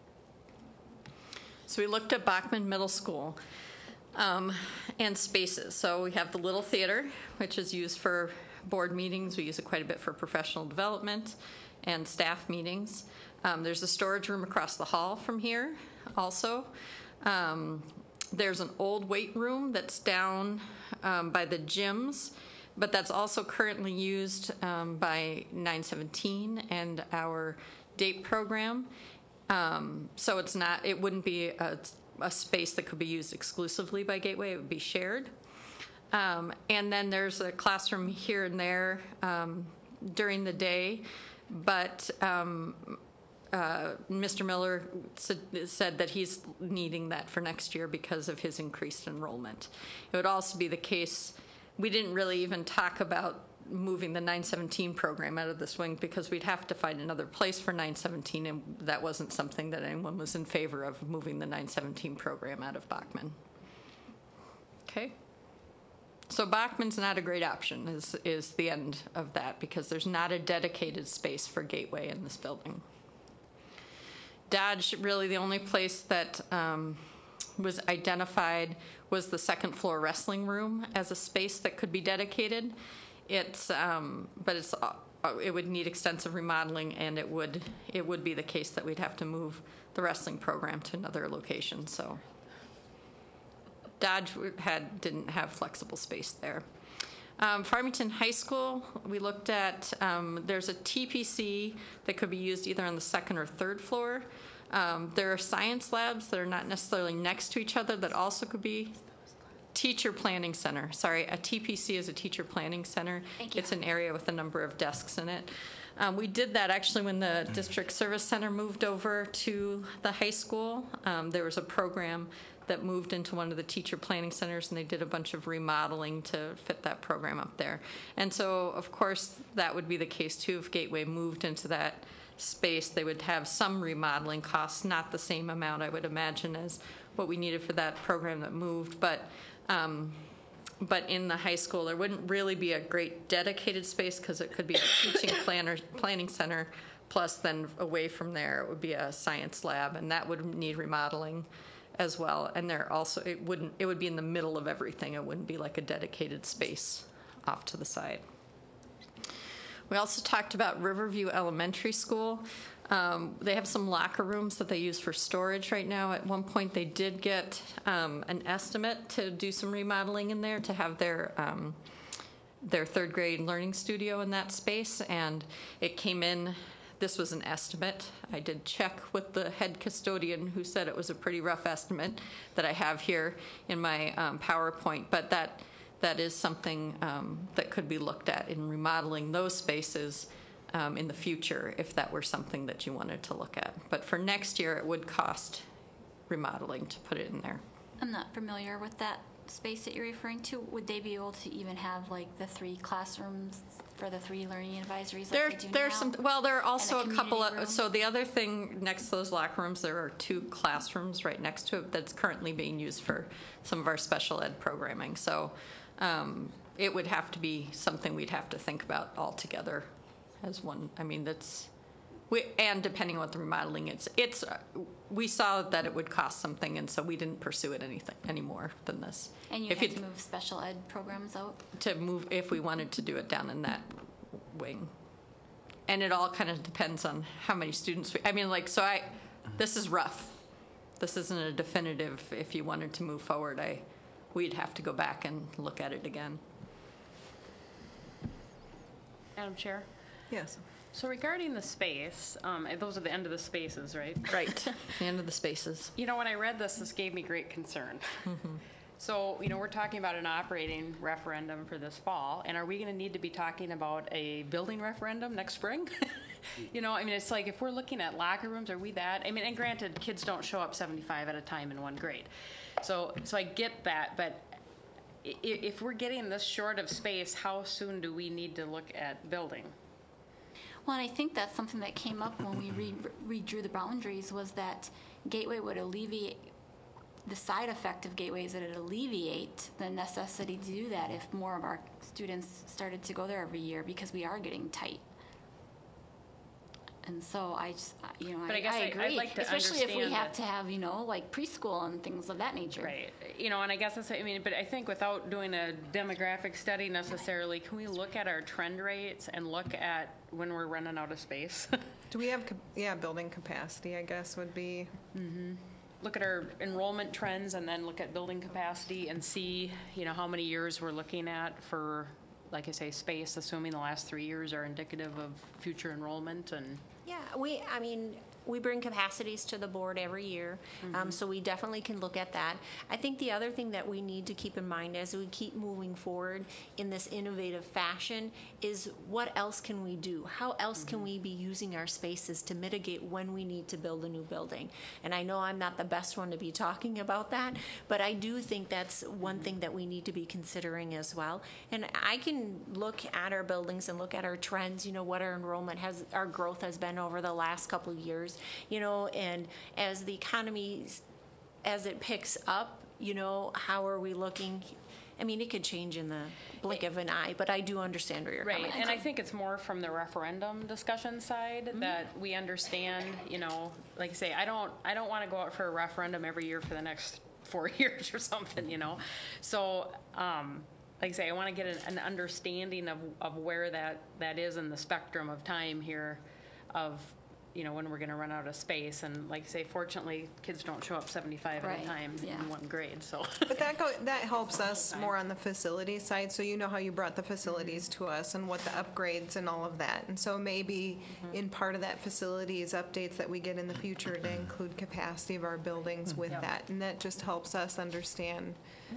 So we looked at Bachman Middle School and spaces. So we have the Little Theater, which is used for board meetings. We use it quite a bit for professional development and staff meetings. There's a storage room across the hall from here also. There's an old weight room that's down by the gyms, but that's also currently used by 917 and our DAPE program. So it wouldn't be a space that could be used exclusively by Gateway. It would be shared. And then there's a classroom here and there during the day, but Mr. Miller said that he's needing that for next year because of his increased enrollment. It would also be the case, we didn't really even talk about moving the 917 program out of this wing because we'd have to find another place for 917, and that wasn't something that anyone was in favor of, moving the 917 program out of Bachman. Okay. So Bachman's not a great option is the end of that because there's not a dedicated space for Gateway in this building. Dodge, really the only place that was identified was the second floor wrestling room as a space that could be dedicated. It would need extensive remodeling, and it would be the case that we'd have to move the wrestling program to another location. So Dodge didn't have flexible space there. Farmington High School, we looked at, there's a TPC that could be used either on the second or third floor. There are science labs that are not necessarily next to each other that also could be teacher planning center. Sorry, a TPC is a teacher planning center. Thank you. It's an area with a number of desks in it. We did that actually when the district service center moved over to the high school. There was a program that moved into one of the teacher planning centers, and they did a bunch of remodeling to fit that program up there. And so, of course, that would be the case too. If Gateway moved into that space, they would have some remodeling costs, not the same amount, I would imagine, as what we needed for that program that moved. But in the high school, there wouldn't really be a great dedicated space because it could be a teaching planning center, plus then away from there it would be a science lab, and that would need remodeling as well. And there also, it would be in the middle of everything. It wouldn't be like a dedicated space off to the side. We also talked about Riverview Elementary School. They have some locker rooms that they use for storage right now. At one point, they did get an estimate to do some remodeling in there to have their third grade learning studio in that space, and it came in. This was an estimate. I did check with the head custodian, who said it was a pretty rough estimate that I have here in my PowerPoint, but that is something that could be looked at in remodeling those spaces in the future if that were something that you wanted to look at. But for next year, it would cost remodeling to put it in there. I'm not familiar with that space that you're referring to. Would they be able to even have like the 3 classrooms for the 3 learning advisories like they do there's now? well, there are also a couple community room? of, so the other thing next to those locker rooms, there are 2 classrooms right next to it that's currently being used for some of our special ed programming. So it would have to be something we'd have to think about all together as one. I mean, and depending on what the remodeling is, we saw that it would cost something, and so we didn't pursue it any more than this. And you had to move special ed programs out? To move, if we wanted to do it down in that wing. And it all kind of depends on how many students this is rough. This isn't a definitive, if you wanted to move forward, we'd have to go back and look at it again. Madam Chair? Yes. So regarding the space, those are the end of the spaces, right? Right, the end of the spaces. When I read this gave me great concern. Mm-hmm. So, we're talking about an operating referendum for this fall, and are we going to need to be talking about a building referendum next spring? It's like, if we're looking at locker rooms, are we that? And granted, kids don't show up 75 at a time in one grade. So I get that, but if we're getting this short of space, how soon do we need to look at building? Well, and I think that's something that came up when we redrew the boundaries, was that Gateway would alleviate, the side effect of Gateway is that it alleviate the necessity to do that if more of our students started to go there every year, because we are getting tight. And so I agree. I'd like to especially if we understand have to have, like preschool and things of that nature. Right. And I guess but I think without doing a demographic study necessarily, can we look at our trend rates and look at when we're running out of space? Do we have, building capacity, I guess, would be. Mm-hmm. Look at our enrollment trends and then look at building capacity and see, how many years we're looking at for, like I say, space, assuming the last 3 years are indicative of future enrollment. And Yeah, we bring capacities to the board every year, so we definitely can look at that. I think the other thing that we need to keep in mind as we keep moving forward in this innovative fashion is, what else can we do? How else can we be using our spaces to mitigate when we need to build a new building? And I know I'm not the best one to be talking about that, but I do think that's one thing that we need to be considering as well. And I can look at our buildings and look at our trends, what our our growth has been over the last couple of years. And as the economy, as it picks up, how are we looking? It could change in the blink of an eye, but I do understand where you're coming from. And I think it's more from the referendum discussion side that we understand, like I say, I don't want to go out for a referendum every year for the next 4 years or something, So, like I say, I want to get an understanding of where that is in the spectrum of time here of, when we're going to run out of space. And like I say, fortunately, kids don't show up 75 at a time in one grade. So, but that helps us more on the facility side. So how you brought the facilities to us and what the upgrades and all of that. And so maybe in part of that facilities updates that we get in the future to include capacity of our buildings with that. And that just helps us understand.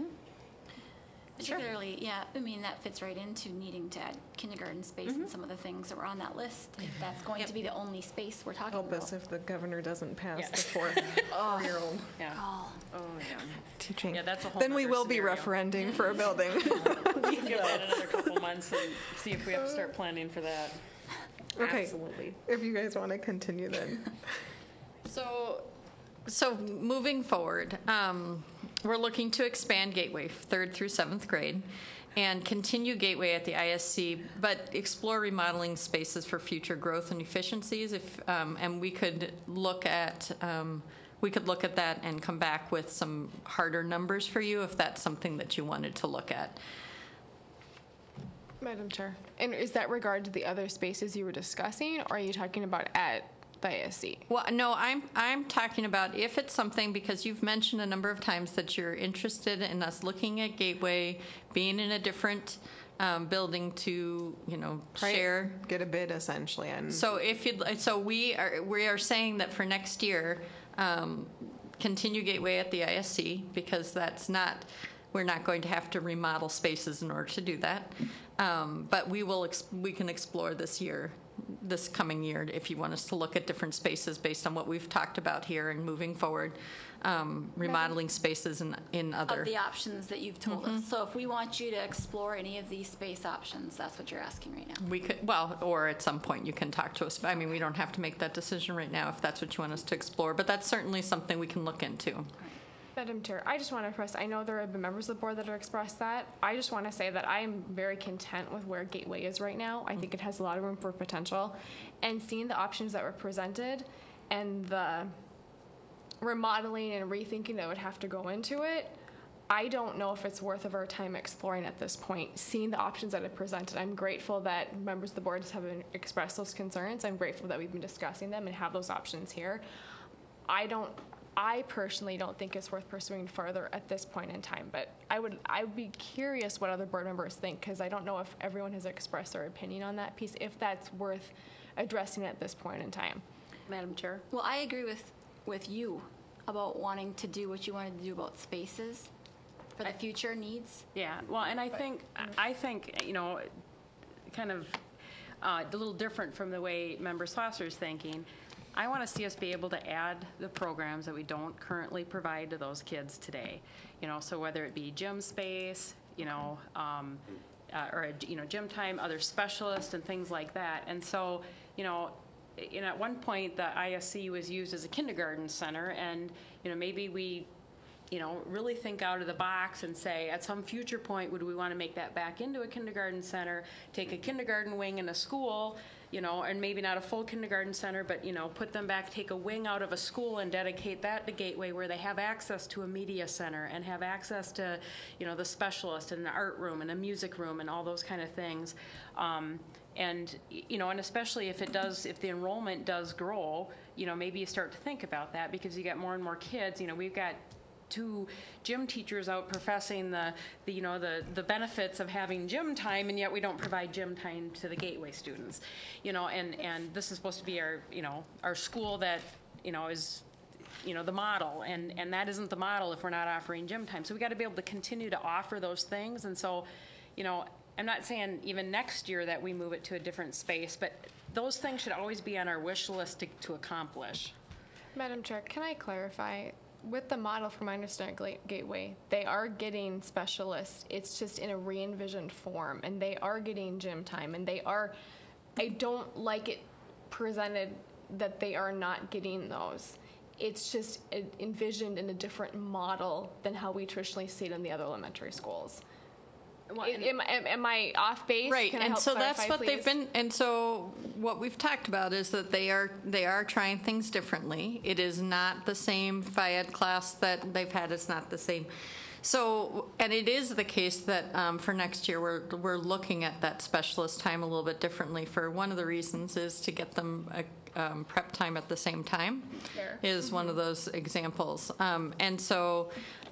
Particularly, that fits right into needing to add kindergarten space and some of the things that were on that list. If that's going to be the only space we're talking about. Help us if the governor doesn't pass the 4-year-old teaching. Yeah, that's a whole then we nother will scenario. be referending for a building. We'll give that another couple months and see if we have to start planning for that. Okay. Absolutely. If you guys want to continue then. So moving forward, we're looking to expand Gateway 3rd through 7th grade, and continue Gateway at the ISC, but explore remodeling spaces for future growth and efficiencies. And we could look at that and come back with some harder numbers for you if that's something that you wanted to look at. Madam Chair, and is that regard to the other spaces you were discussing, or are you talking about at the ISC? Well, no, I'm talking about if it's something, because you've mentioned a number of times that you're interested in us looking at Gateway, being in a different building to, share. Get a bid essentially. And So we are saying that for next year, continue Gateway at the ISC, because we're not going to have to remodel spaces in order to do that. But we can explore this coming year, if you want us to look at different spaces based on what we've talked about here and moving forward, remodeling spaces in other. Of the options that you've told us. So if we want you to explore any of these space options, that's what you're asking right now. We could, or at some point you can talk to us. I mean, we don't have to make that decision right now if that's what you want us to explore, but that's certainly something we can look into. Madam Chair, I just want to press, I know there have been members of the board that have expressed that. I just want to say that I am very content with where Gateway is right now. I think it has a lot of room for potential. And seeing the options that were presented and the remodeling and rethinking that would have to go into it, I don't know if it's worth of our time exploring at this point. Seeing the options that are presented, I'm grateful that members of the board have expressed those concerns. I'm grateful that we've been discussing them and have those options here. I personally don't think it's worth pursuing further at this point in time, but I would be curious what other board members think, because I don't know if everyone has expressed their opinion on that piece, if that's worth addressing at this point in time. Madam Chair? Well, I agree with you about wanting to do what you wanted to do about spaces for the future needs. Yeah, well, and I think, kind of a little different from the way Member Slosser's thinking, I want to see us be able to add the programs that we don't currently provide to those kids today. So whether it be gym space, or gym time, other specialists and things like that. And so, at one point the ISC was used as a kindergarten center, and maybe we really think out of the box and say, at some future point, would we want to make that back into a kindergarten center, take a kindergarten wing in a school, and maybe not a full kindergarten center, but, put them back, take a wing out of a school and dedicate that to Gateway, where they have access to a media center and have access to, the specialist and an art room and a music room and all those kind of things. And especially if the enrollment does grow, maybe you start to think about that, because you get more and more kids. We've got 2 gym teachers out professing the benefits of having gym time, and yet we don't provide gym time to the Gateway students. And this is supposed to be our school that is the model, and that isn't the model if we're not offering gym time. So we got to be able to continue to offer those things. And so I'm not saying even next year that we move it to a different space, but those things should always be on our wish list to accomplish. Madam Chair, can I clarify? With the model, from my understanding, Gateway, they are getting specialists. It's just in a re-envisioned form, and they are getting gym time, and I don't like it presented that they are not getting those. It's just envisioned in a different model than how we traditionally see it in the other elementary schools. Am I off base? Right, Can I and help so clarify, that's what please? they've been. And so what we've talked about is that they are trying things differently. It is not the same FIED class that they've had. It's not the same. So, and it is the case that for next year we're looking at that specialist time a little bit differently. For one of the reasons is to get them prep time at the same time. Fair. Is one of those examples. And so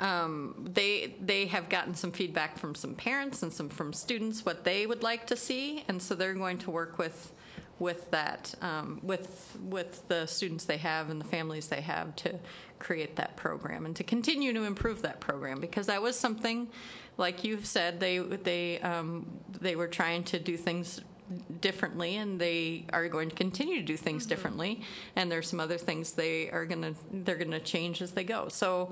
they have gotten some feedback from some parents and from students what they would like to see, and so they're going to work with that with the students they have and the families they have to create that program and to continue to improve that program, because that was something, like you've said, they were trying to do things differently, and they are going to continue to do things differently, and there's some other things they're gonna change as they go. So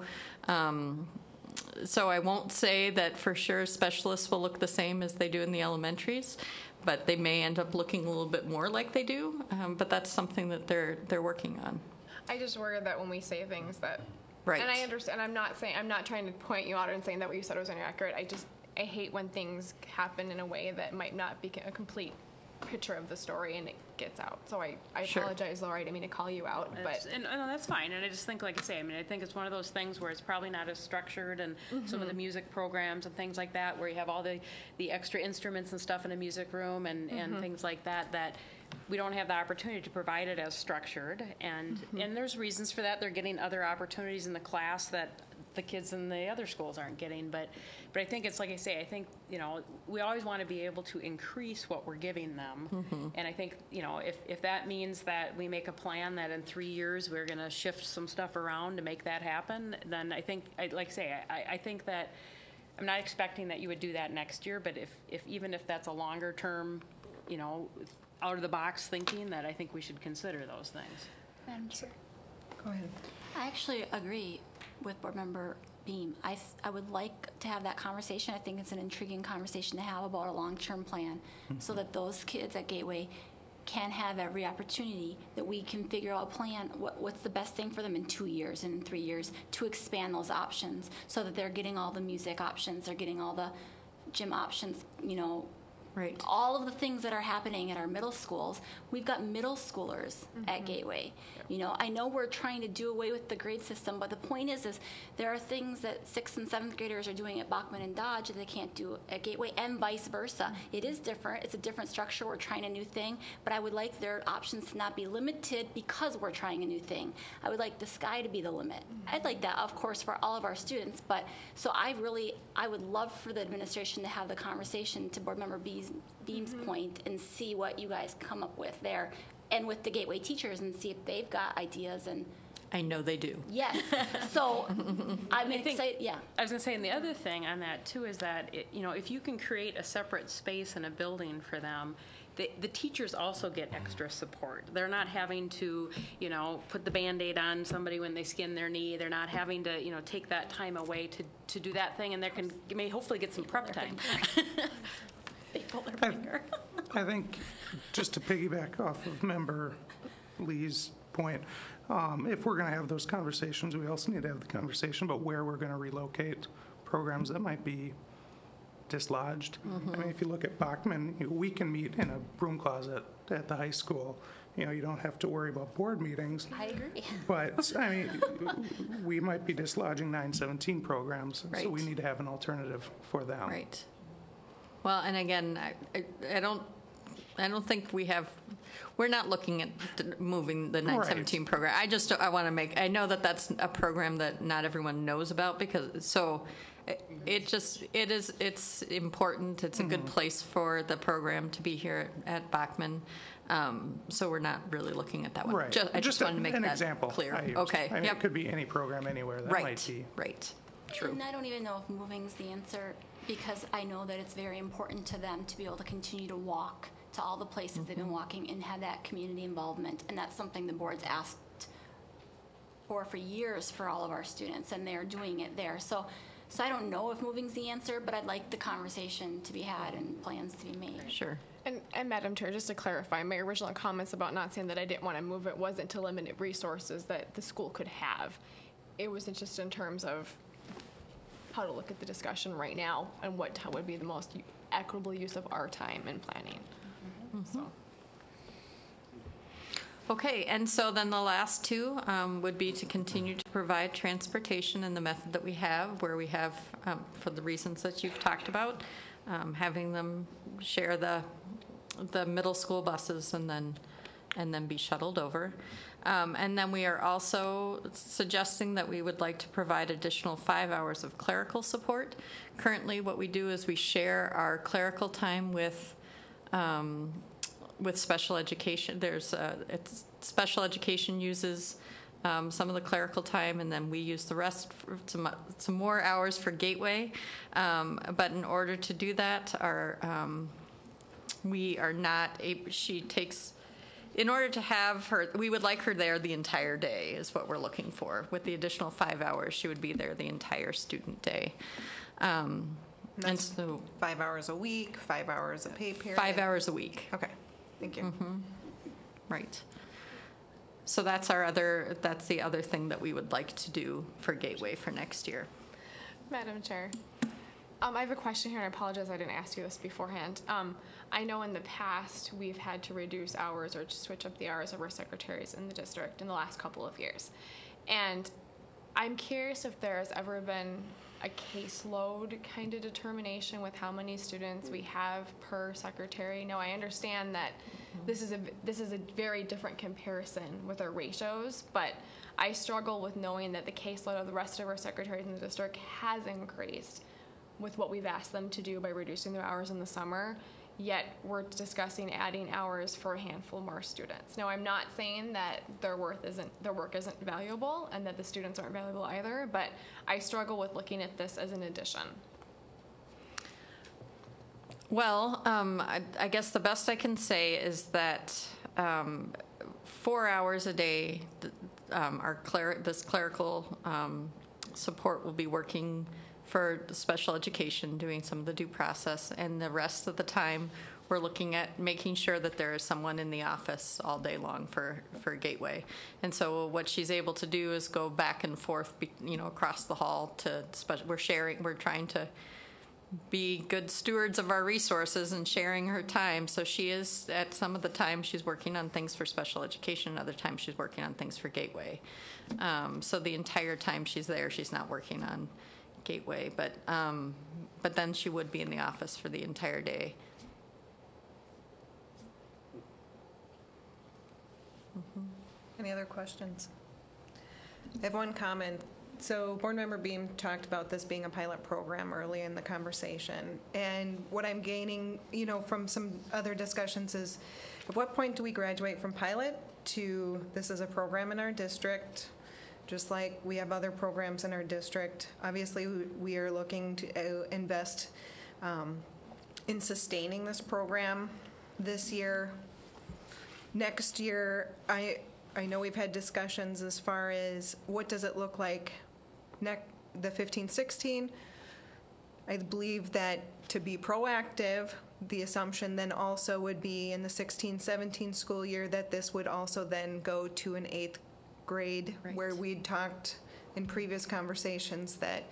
I won't say that for sure specialists will look the same as they do in the elementaries, but they may end up looking a little bit more like they do. But that's something that they're working on. I just worry that when we say things that, Right. and I understand. I'm not trying to point you out and saying that what you said was inaccurate. hate when things happen in a way that might not be a complete picture of the story and it gets out. So I Sure. apologize, Laura. I didn't mean to call you out, but And no, that's fine. And I just think, like I say, I mean, I think it's one of those things where it's probably not as structured, and some of the music programs and things like that, where you have all the extra instruments and stuff in a music room and things like that, that we don't have the opportunity to provide it as structured. And there's reasons for that. They're getting other opportunities in the class that the kids in the other schools aren't getting. But I think it's like I say, I think, we always want to be able to increase what we're giving them. And I think, if that means that we make a plan that in 3 years we're going to shift some stuff around to make that happen, then I think, like I say, I think that I'm not expecting that you would do that next year, but even if that's a longer term, out of the box thinking, that I think we should consider those things. Madam Chair. Go ahead. I actually agree with Board Member Beam. I would like to have that conversation. I think it's an intriguing conversation to have about a long-term plan, so that those kids at Gateway can have every opportunity, that we can figure out a plan, what's the best thing for them in 2 years and in 3 years, to expand those options, so that they're getting all the music options, they're getting all the gym options, Right. all of the things that are happening at our middle schools. We've got middle schoolers at Gateway. I know we're trying to do away with the grade system, but the point is there are things that 6th and 7th graders are doing at Bachman and Dodge that they can't do at Gateway, and vice versa. It is different. It's a different structure. We're trying a new thing, but I would like their options to not be limited because we're trying a new thing. I would like the sky to be the limit. I'd like that, of course, for all of our students, but so I would love for the administration to have the conversation, to Board Member Beam's point, and see what you guys come up with there, and with the Gateway teachers, and see if they've got ideas. And I know they do. yes, so I'm excited. Yeah, I was going to say, and the other thing on that too is that if you can create a separate space in a building for them, the teachers also get extra support. They're not having to, put the Band-Aid on somebody when they skin their knee. They're not having to, take that time away to do that thing, and they may hopefully get some prep time. they pull their finger. I think, just to piggyback off of Member Lee's point, if we're going to have those conversations, we also need to have the conversation about where we're going to relocate programs that might be dislodged. I mean, if you look at Bachman, we can meet in a broom closet at the high school. You don't have to worry about board meetings. I agree. But, I mean, we might be dislodging 917 programs, Right. so we need to have an alternative for them. Right. Well, and again, I don't think we're not looking at moving the 917 program. I want to I know that that's a program that not everyone knows about, because it's important. It's a good place for the program to be here at Bachman. So we're not really looking at that one. Right. I just wanted to make an that example clear. I used. Okay. I mean, it could be any program anywhere. That might be. Right. True. And I don't even know if moving's the answer, because I know that it's very important to them to be able to continue to walk to all the places they've been walking and have that community involvement. And that's something the board's asked for years for all of our students, and they're doing it there. So I don't know if moving's the answer, but I'd like the conversation to be had and plans to be made. Sure. And Madam Chair, just to clarify, my original comments about not saying that I didn't want to move it wasn't to limit resources that the school could have. It was just in terms of how to look at the discussion right now and what would be the most equitable use of our time and planning. So. Okay, and so then the last two would be to continue to provide transportation in the method that we have, where we have, for the reasons that you've talked about, having them share the middle school buses and then be shuttled over. And then we are also suggesting that we would like to provide additional 5 hours of clerical support. Currently, what we do is we share our clerical time with special education. Special education uses some of the clerical time, and then we use the rest for some more hours for Gateway. But in order to do that, we are not able. In order to have her, we would like her there the entire day, is what we're looking for. With the additional 5 hours, she would be there the entire student day. And so 5 hours a week, 5 hours a pay period? 5 hours a week. Okay, thank you. Right. So that's the other thing that we would like to do for Gateway for next year. Madam Chair, I have a question here, and I apologize I didn't ask you this beforehand. I know in the past we've had to reduce hours or switch up the hours of our secretaries in the district in the last couple of years. And I'm curious if there has ever been a caseload kind of determination with how many students we have per secretary. Now, I understand that this is a very different comparison with our ratios, but I struggle with knowing that the caseload of the rest of our secretaries in the district has increased with what we've asked them to do by reducing their hours in the summer, yet we're discussing adding hours for a handful more students. Now, I'm not saying that their work isn't valuable and that the students aren't valuable either, but I struggle with looking at this as an addition. Well, I guess the best I can say is that 4 hours a day, this clerical support will be working for special education, doing some of the due process, and the rest of the time we're looking at making sure that there is someone in the office all day long for Gateway. And so what she's able to do is go back and forth, across the hall to we're trying to be good stewards of our resources and sharing her time. So she is, at some of the time, she's working on things for special education, and other times she's working on things for Gateway. So the entire time she's there, she's not working on Gateway, but then she would be in the office for the entire day. Any other questions? I have one comment. So Board Member Beam talked about this being a pilot program early in the conversation. And what I'm gaining, from some other discussions is, at what point do we graduate from pilot to this is a program in our district, just like we have other programs in our district? Obviously, we are looking to invest in sustaining this program this year. Next year, I know we've had discussions as far as what does it look like the 15-16. I believe that to be proactive, the assumption then also would be in the 16-17 school year that this would also then go to an 8th grade, right, where we'd talked in previous conversations that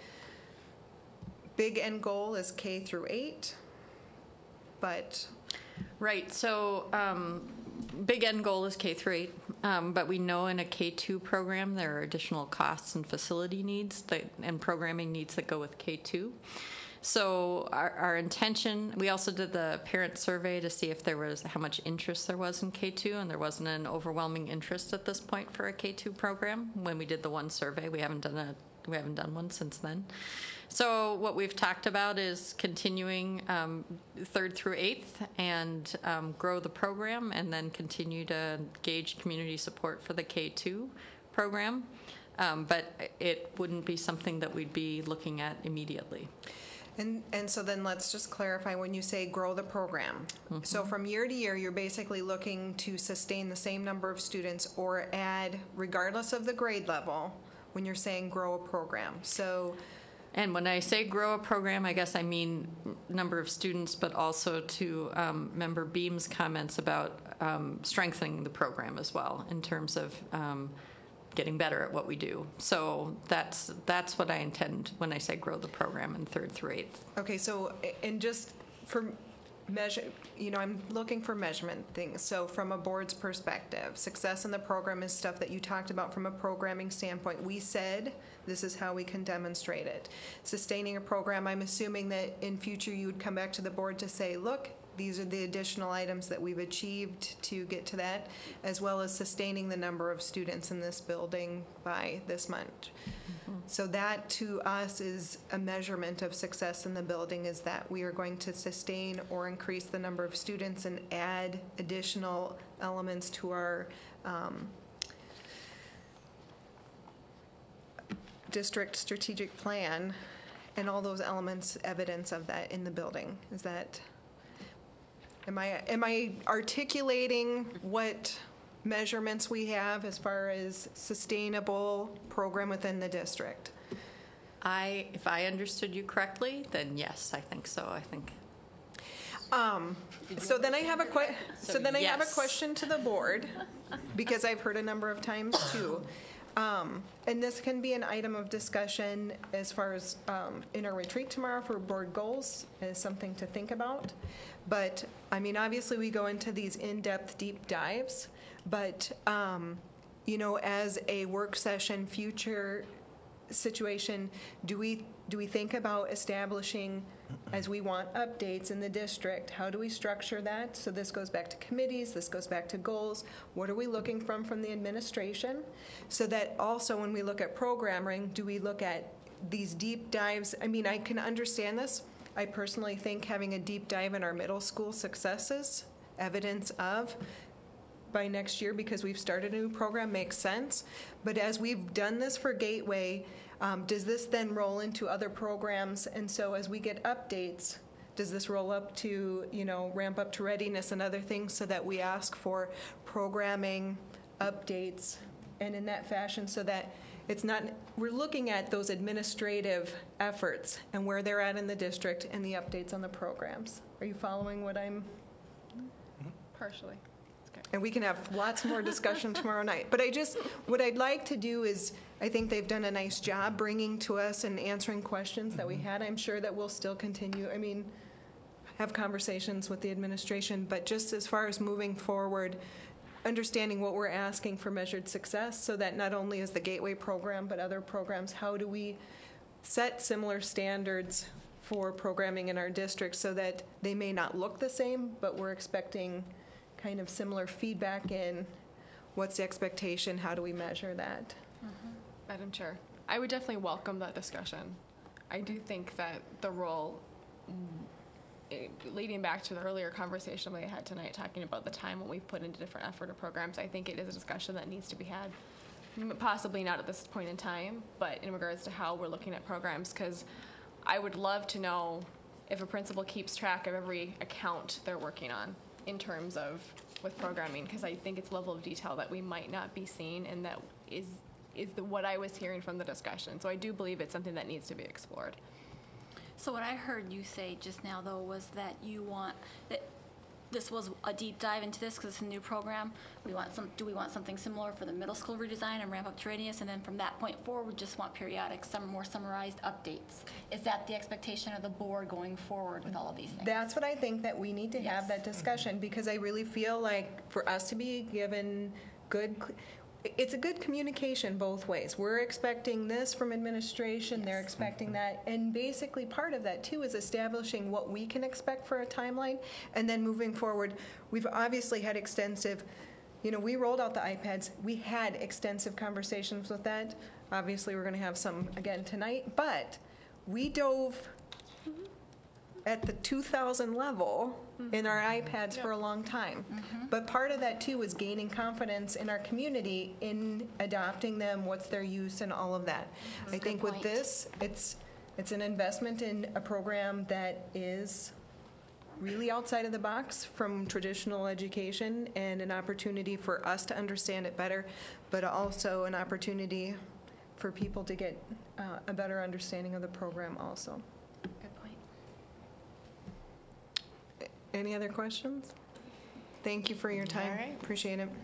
big end goal is K through 8, but... Right, so big end goal is K through 8, but we know in a K2 program there are additional costs and facility needs and programming needs that go with K2. So our intention, we also did the parent survey to see if there was how much interest there was in K2, and there wasn't an overwhelming interest at this point for a K2 program. When we did the one survey, we haven't done one since then. So what we've talked about is continuing 3rd through 8th and grow the program, and then continue to gauge community support for the K2 program. But it wouldn't be something that we'd be looking at immediately. And so then let's just clarify when you say grow the program. Mm-hmm. So from year to year, you're basically looking to sustain the same number of students or add, regardless of the grade level, when you're saying grow a program. So, and when I say grow a program, I guess I mean number of students, but also to Member Beam's comments about strengthening the program as well in terms of getting better at what we do. So that's what I intend when I say grow the program in 3rd through 8th. Okay, so, and just for measure, I'm looking for measurement things. So from a board's perspective, success in the program is stuff that you talked about from a programming standpoint. We said this is how we can demonstrate it. Sustaining a program, I'm assuming that in future you would come back to the board to say, look, these are the additional items that we've achieved to get to that, as well as sustaining the number of students in this building by this month. Mm-hmm. So that to us is a measurement of success in the building, is that we are going to sustain or increase the number of students and add additional elements to our district strategic plan, and all those elements, evidence of that in the building. Is that... Am I articulating what measurements we have as far as sustainable program within the district? If I understood you correctly, then yes, I think so. I think. So then I have a question to the board, because I've heard a number of times too. And this can be an item of discussion as far as in our retreat tomorrow for board goals is something to think about. But, I mean, obviously we go into these in-depth deep dives, but, you know, as a work session future situation, do we think about establishing, as we want updates in the district, how do we structure that? So this goes back to committees, this goes back to goals. What are we looking from the administration? So that also when we look at programming, do we look at these deep dives? I mean, I can understand this. I personally think having a deep dive in our middle school successes, evidence of, by next year because we've started a new program makes sense. But as we've done this for Gateway, does this then roll into other programs? And so as we get updates, does this roll up to, you know, ramp up to readiness and other things so that we ask for programming updates and in that fashion so that it's not, we're looking at those administrative efforts and where they're at in the district and the updates on the programs. Are you following what I'm? Partially. And we can have lots more discussion tomorrow night. But what I'd like to do is, I think they've done a nice job bringing to us and answering questions that we had. I'm sure that we'll still continue, I mean, have conversations with the administration. But just as far as moving forward, understanding what we're asking for measured success so that not only is the Gateway program, but other programs, how do we set similar standards for programming in our district so that they may not look the same, but we're expecting kind of similar feedback in what's the expectation, how do we measure that? Madam Chair, I would definitely welcome that discussion. I do think that the role, leading back to the earlier conversation we had tonight talking about the time when we've put into different effort or programs, I think it is a discussion that needs to be had, possibly not at this point in time, but in regards to how we're looking at programs, because I would love to know if a principal keeps track of every account they're working on in terms of with programming, because I think it's a level of detail that we might not be seeing, and that is what I was hearing from the discussion. So I do believe it's something that needs to be explored. So what I heard you say just now, though, was that you want that this was a deep dive into this because it's a new program. Do we want something similar for the middle school redesign and ramp up to readiness, and then from that point forward, we just want periodic, some more summarized updates? Is that the expectation of the board going forward with all of these things? That's what I think that we need to have that discussion, because I really feel like for us to be given it's a good communication both ways. We're expecting this from administration, they're expecting that, and basically part of that too is establishing what we can expect for a timeline, and then moving forward. We've obviously had extensive, we rolled out the iPads, we had extensive conversations with that. Obviously we're going to have some again tonight, but we dove at the 2000 level in our iPads for a long time. But part of that too was gaining confidence in our community in adopting them, what's their use and all of that. I think with this, it's an investment in a program that is really outside of the box from traditional education, and an opportunity for us to understand it better, but also an opportunity for people to get a better understanding of the program also. Any other questions? Thank you for your time. All right. Appreciate it.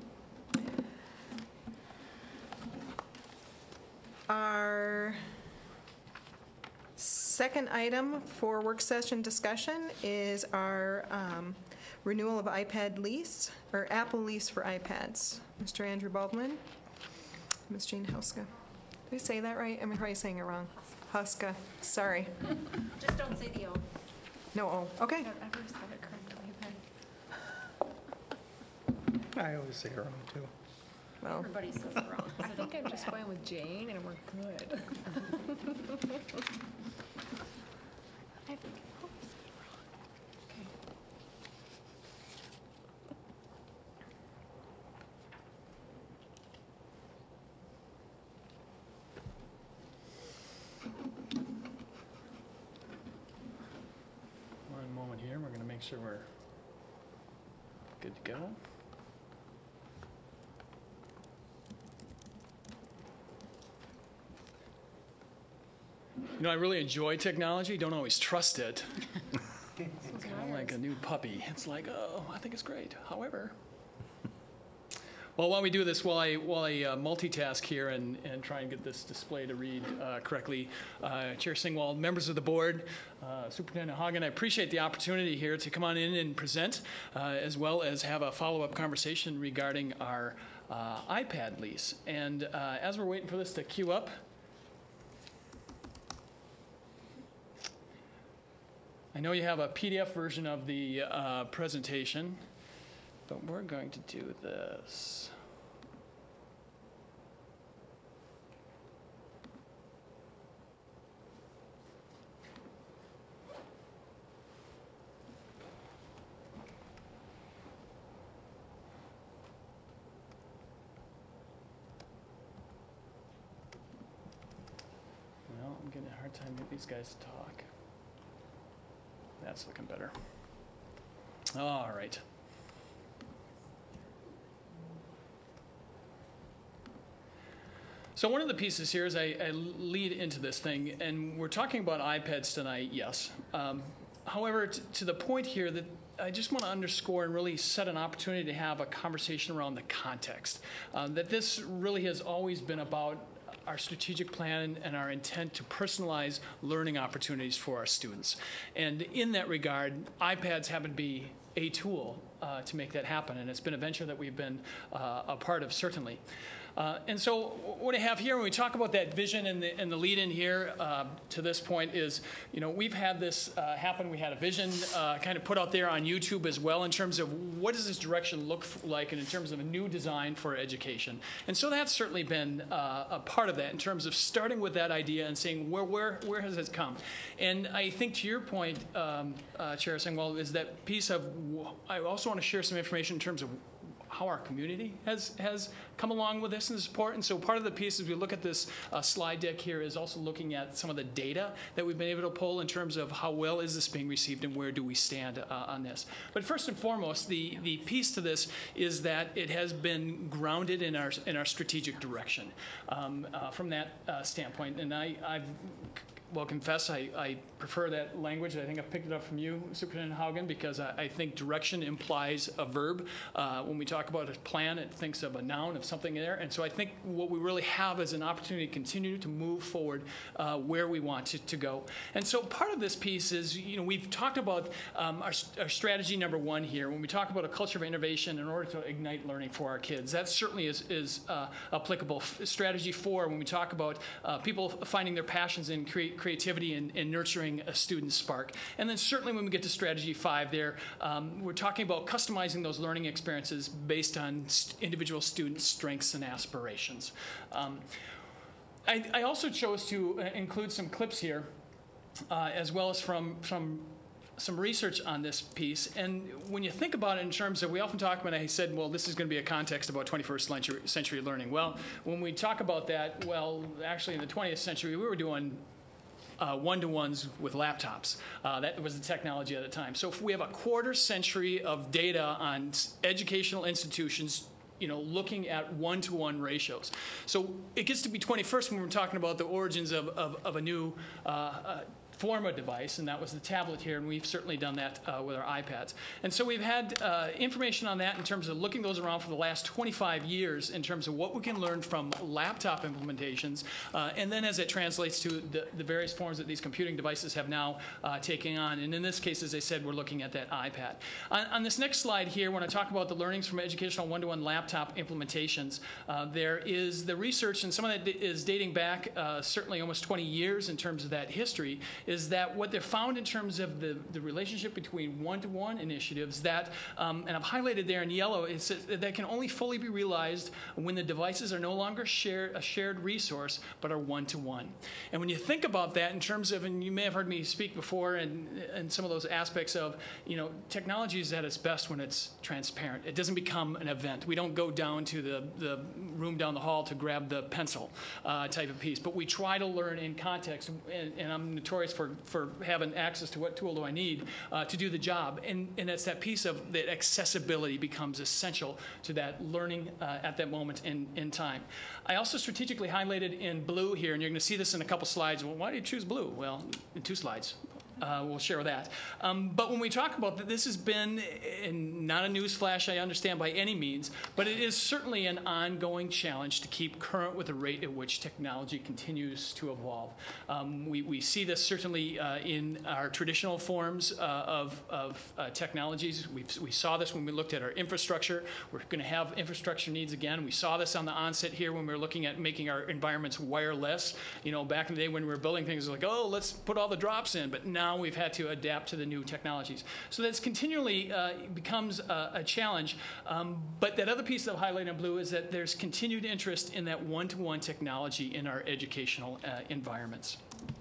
Our second item for work session discussion is our renewal of iPad lease, or Apple lease for iPads. Mr. Andrew Baldwin, Ms. Jean Huska. Did I say that right? I'm probably saying it wrong. Huska. Sorry. Just don't say the O. No O. Okay. I've never said it correctly. I always say it wrong, too. Well, Everybody says it wrong. I think I'm just going with Jane, and we're good. I think I hope I said it wrong. Okay. One moment here. We're going to make sure we're good to go. I really enjoy technology. Don't always trust it. It's kind of like a new puppy. It's like, oh, I think it's great. However, Well, while we do this, while I multitask here and try and get this display to read correctly, Chair Singwald, members of the board, Superintendent Hagen, I appreciate the opportunity here to come on in and present, as well as have a follow-up conversation regarding our iPad lease. And as we're waiting for this to queue up, I know you have a PDF version of the presentation, but we're going to do this. Well, I'm getting a hard time getting these guys to talk. That's looking better. All right. So one of the pieces here is I lead into this thing, and we're talking about iPads tonight, yes. However, to the point here that I just want to underscore and really set an opportunity to have a conversation around the context. That this really has always been about our strategic plan and our intent to personalize learning opportunities for our students. And in that regard, iPads happen to be a tool to make that happen, and it's been a venture that we've been a part of, certainly. And so what I have here, when we talk about that vision and the lead-in here to this point is, you know, we've had this happen. We had a vision kind of put out there on YouTube as well in terms of what does this direction look like and in terms of a new design for education. And so that's certainly been a part of that in terms of starting with that idea and saying where has it come. And I think to your point, Chair Singwald, is that piece of, I also want to share some information in terms of how our community has come along with this and support. And so part of the piece as we look at this slide deck here is also looking at some of the data that we've been able to pull in terms of how well is this being received and where do we stand on this. But first and foremost, the piece to this is that it has been grounded in our strategic direction from that standpoint. And I've well, confess, I prefer that language. I think I picked it up from you, Superintendent Haugen, because I think direction implies a verb. When we talk about a plan, it thinks of a noun, of something there. And so I think what we really have is an opportunity to continue to move forward where we want to go. And so part of this piece is, you know, we've talked about our strategy number one here. When we talk about a culture of innovation in order to ignite learning for our kids, that certainly is applicable. Strategy 4, when we talk about people finding their passions in creativity and nurturing a student spark. And then certainly when we get to strategy 5 there, we're talking about customizing those learning experiences based on individual student strengths and aspirations. I also chose to include some clips here, as well as from some research on this piece. And when you think about it in terms of, we often talk about, I said, well, this is going to be a context about 21st century learning. Well, when we talk about that, well, actually in the 20th century, we were doing one-to-ones with laptops. That was the technology at the time. So if we have a quarter century of data on educational institutions, you know, looking at one-to-one ratios. So it gets to be 21st when we're talking about the origins of a new form of device, and that was the tablet here, and we've certainly done that with our iPads. And so we've had information on that in terms of looking those around for the last 25 years in terms of what we can learn from laptop implementations, and then as it translates to the various forms that these computing devices have now taken on. And in this case, as I said, we're looking at that iPad. On this next slide here, when I talk about the learnings from educational one-to-one laptop implementations, there is the research, and some of that is dating back certainly almost 20 years in terms of that history, is that what they're found in terms of the relationship between one-to-one initiatives that, and I've highlighted there in yellow, is that can only fully be realized when the devices are no longer a shared resource, but are one-to-one. And when you think about that in terms of, and you may have heard me speak before, and some of those aspects of, you know, technology is at its best when it's transparent. It doesn't become an event. We don't go down to the room down the hall to grab the pencil type of piece, but we try to learn in context, and I'm notorious for having access to what tool do I need to do the job. And it's that piece of that accessibility becomes essential to that learning at that moment in time. I also strategically highlighted in blue here, and you're going to see this in a couple slides. Well, why do you choose blue? Well, in 2 slides. We'll share that. But when we talk about that, this has been, and not a news flash, I understand by any means, but it is certainly an ongoing challenge to keep current with the rate at which technology continues to evolve. We see this certainly in our traditional forms of technologies. We saw this when we looked at our infrastructure. We're going to have infrastructure needs again. We saw this on the onset here when we were looking at making our environments wireless. You know, back in the day when we were building things, it was like, oh, let's put all the drops in. But now we've had to adapt to the new technologies. So that's continually becomes a challenge. But that other piece that I've highlighted in blue is that there's continued interest in that one-to-one technology in our educational environments.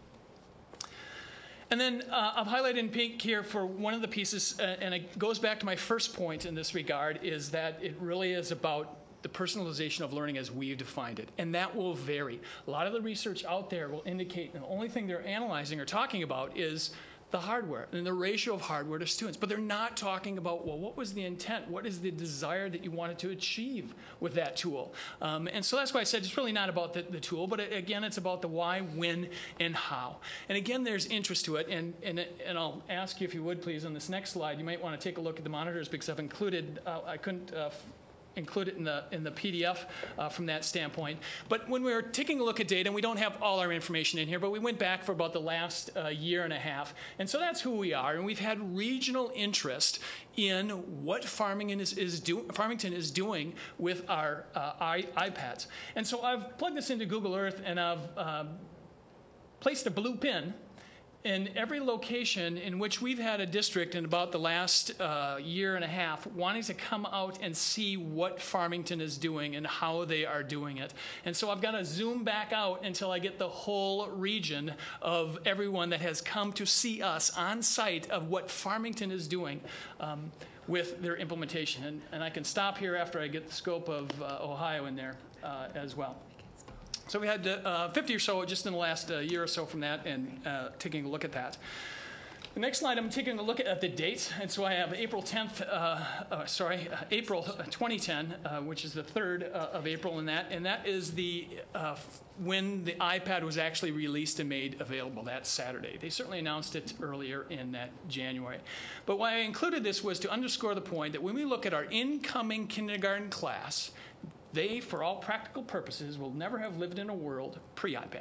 And then I've highlighted in pink here for one of the pieces, and it goes back to my first point in this regard, is that it really is about the personalization of learning as we've defined it. And that will vary. A lot of the research out there will indicate the only thing they're analyzing or talking about is the hardware and the ratio of hardware to students. But they're not talking about, well, what was the intent? What is the desire that you wanted to achieve with that tool? And so that's why I said it's really not about the tool, but again, it's about the why, when, and how. And again, there's interest to it. And I'll ask you if you would, please, on this next slide, you might want to take a look at the monitors because I've included, I couldn't include it in the PDF from that standpoint. But when we were taking a look at data, and we don't have all our information in here, but we went back for about the last year and a half. And so that's who we are. And we've had regional interest in what Farmington is doing with our iPads. And so I've plugged this into Google Earth, and I've placed a blue pin in every location in which we've had a district in about the last year and a half wanting to come out and see what Farmington is doing and how they are doing it. And so I've got to zoom back out until I get the whole region of everyone that has come to see us on site of what Farmington is doing with their implementation. And I can stop here after I get the scope of Ohio in there as well. So we had 50 or so just in the last year or so from that, and taking a look at that. The next slide, I'm taking a look at the dates, and so I have April 10th, April 2010, which is the 3rd of April, and that is the when the iPad was actually released and made available that Saturday. They certainly announced it earlier in that January. But why I included this was to underscore the point that when we look at our incoming kindergarten class, they, for all practical purposes, will never have lived in a world pre-iPad.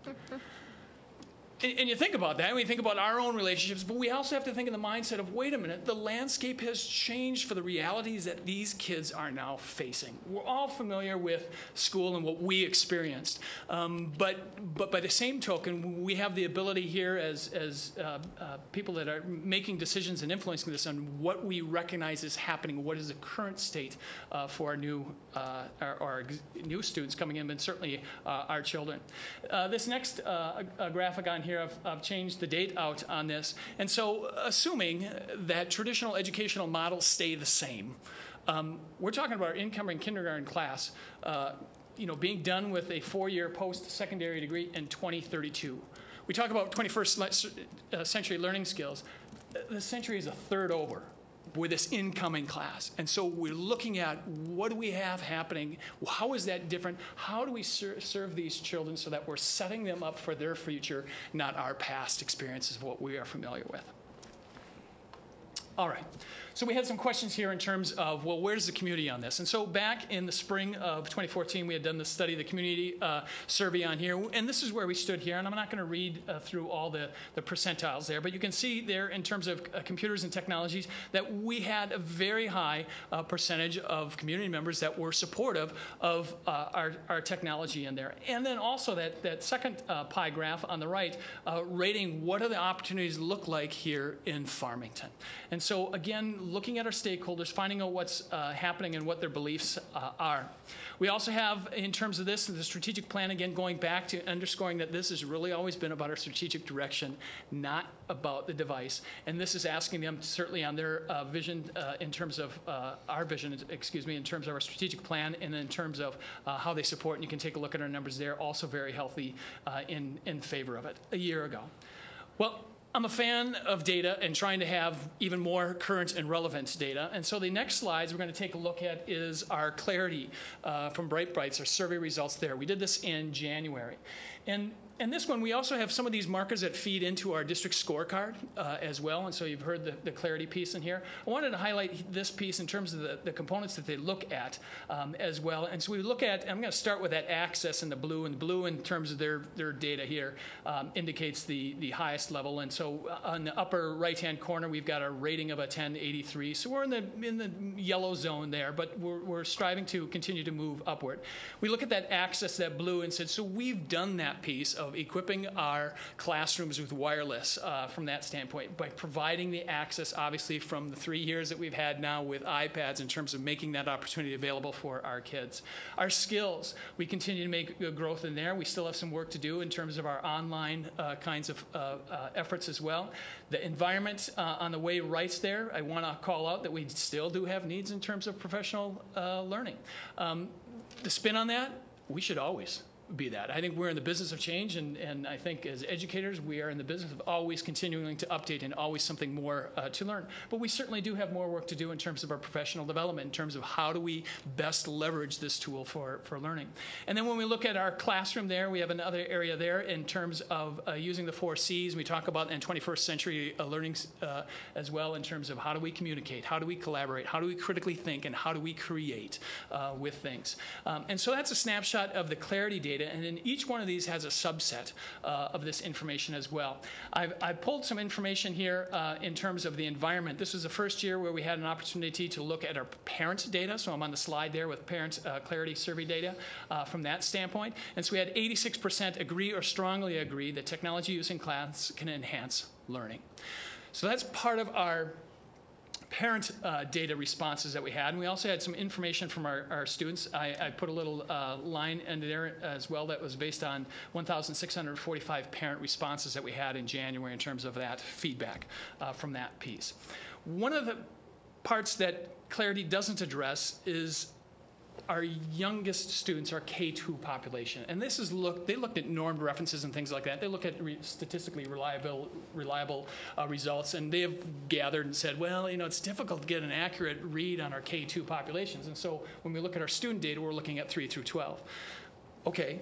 And you think about that, and we think about our own relationships, but we also have to think in the mindset of, wait a minute, the landscape has changed for the realities that these kids are now facing. We're all familiar with school and what we experienced. But by the same token, we have the ability here as people that are making decisions and influencing this on what we recognize is happening, what is the current state for our new students coming in, and certainly our children. This next graphic on here, I've changed the date out on this. And so assuming that traditional educational models stay the same, we're talking about our incoming kindergarten class being done with a 4-year post-secondary degree in 2032. We talk about 21st century learning skills. The century is a third over with this incoming class. And so we're looking at what do we have happening? How is that different? How do we serve these children so that we're setting them up for their future, not our past experiences of what we are familiar with? All right. So we had some questions here in terms of, well, where's the community on this? And so back in the spring of 2014, we had done the study, the community survey on here. And this is where we stood here. And I'm not going to read through all the percentiles there. But you can see there in terms of computers and technologies that we had a very high percentage of community members that were supportive of our technology in there. And then also that second pie graph on the right, rating what do the opportunities look like here in Farmington. And so, again, looking at our stakeholders, finding out what's happening and what their beliefs are. We also have, in terms of this, the strategic plan, again, going back to underscoring that this has really always been about our strategic direction, not about the device. And this is asking them, certainly on their vision in terms of our vision, in terms of our strategic plan, and in terms of how they support. And you can take a look at our numbers there, also very healthy in favor of it a year ago. Well, I'm a fan of data and trying to have even more current and relevant data. And so the next slides we're going to take a look at is our clarity from Bright Brights, our survey results there. We did this in January. And And this one, we also have some of these markers that feed into our district scorecard as well. And so you've heard the clarity piece in here. I wanted to highlight this piece in terms of the components that they look at as well. And so we look at, I'm going to start with that access in the blue. And the blue in terms of their data here indicates the highest level. And so on the upper right-hand corner, we've got a rating of a 1083. So we're in the yellow zone there, but we're striving to continue to move upward. We look at that access, that blue, and said, so we've done that piece of equipping our classrooms with wireless from that standpoint by providing the access, obviously, from the 3 years that we've had now with iPads in terms of making that opportunity available for our kids. Our skills, we continue to make growth in there. We still have some work to do in terms of our online kinds of efforts as well. The environment on the way right's there, I want to call out that we still do have needs in terms of professional learning. The spin on that, we should always be that. I think we're in the business of change, and I think as educators, we are in the business of always continuing to update and always something more to learn. But we certainly do have more work to do in terms of our professional development, in terms of how do we best leverage this tool for learning. And then when we look at our classroom there, we have another area there in terms of using the 4 C's. We talk about in 21st century learning as well in terms of how do we communicate, how do we collaborate, how do we critically think, and how do we create with things. And so that's a snapshot of the clarity data. And then each one of these has a subset of this information as well. I pulled some information here in terms of the environment. This was the first year where we had an opportunity to look at our parent data. So I'm on the slide there with parent clarity survey data from that standpoint. And so we had 86% agree or strongly agree that technology use in class can enhance learning. So that's part of our parent data responses that we had. And we also had some information from our students. I put a little line in there as well that was based on 1,645 parent responses that we had in January in terms of that feedback from that piece. One of the parts that Clarity doesn't address is our youngest students, our K-2 population. And this is they looked at normed references and things like that. They look at statistically reliable results, and they have gathered and said, well, it's difficult to get an accurate read on our K-2 populations. And so when we look at our student data, we're looking at 3 through 12. Okay.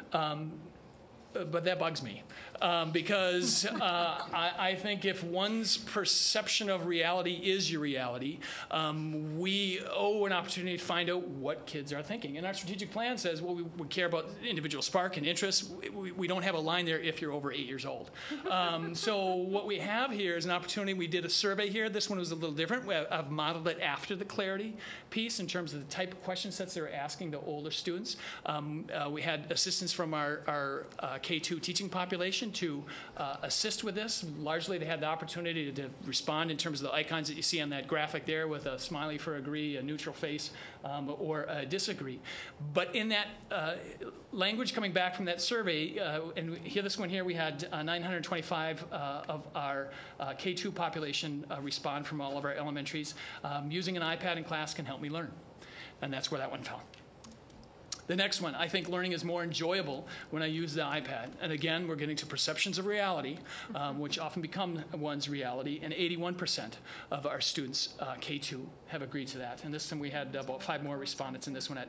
But that bugs me because I think if one's perception of reality is your reality, we owe an opportunity to find out what kids are thinking. And our strategic plan says, well, we care about individual spark and interest. We don't have a line there if you're over 8 years old. So what we have here is an opportunity. We did a survey here. This one was a little different. I've modeled it after the clarity piece in terms of the type of question sets they were asking the older students. We had assistance from our K-2 teaching population to assist with this. Largely, they had the opportunity to respond in terms of the icons that you see on that graphic there with a smiley for agree, a neutral face, or disagree. But in that language coming back from that survey, and here, this one here, we had 925 of our K-2 population respond from all of our elementaries. Using an iPad in class can help me learn. And that's where that one fell. The next one, I think learning is more enjoyable when I use the iPad. And again, we're getting to perceptions of reality, which often become one's reality. And 81% of our students, K2, have agreed to that. And this time we had about 5 more respondents in this one at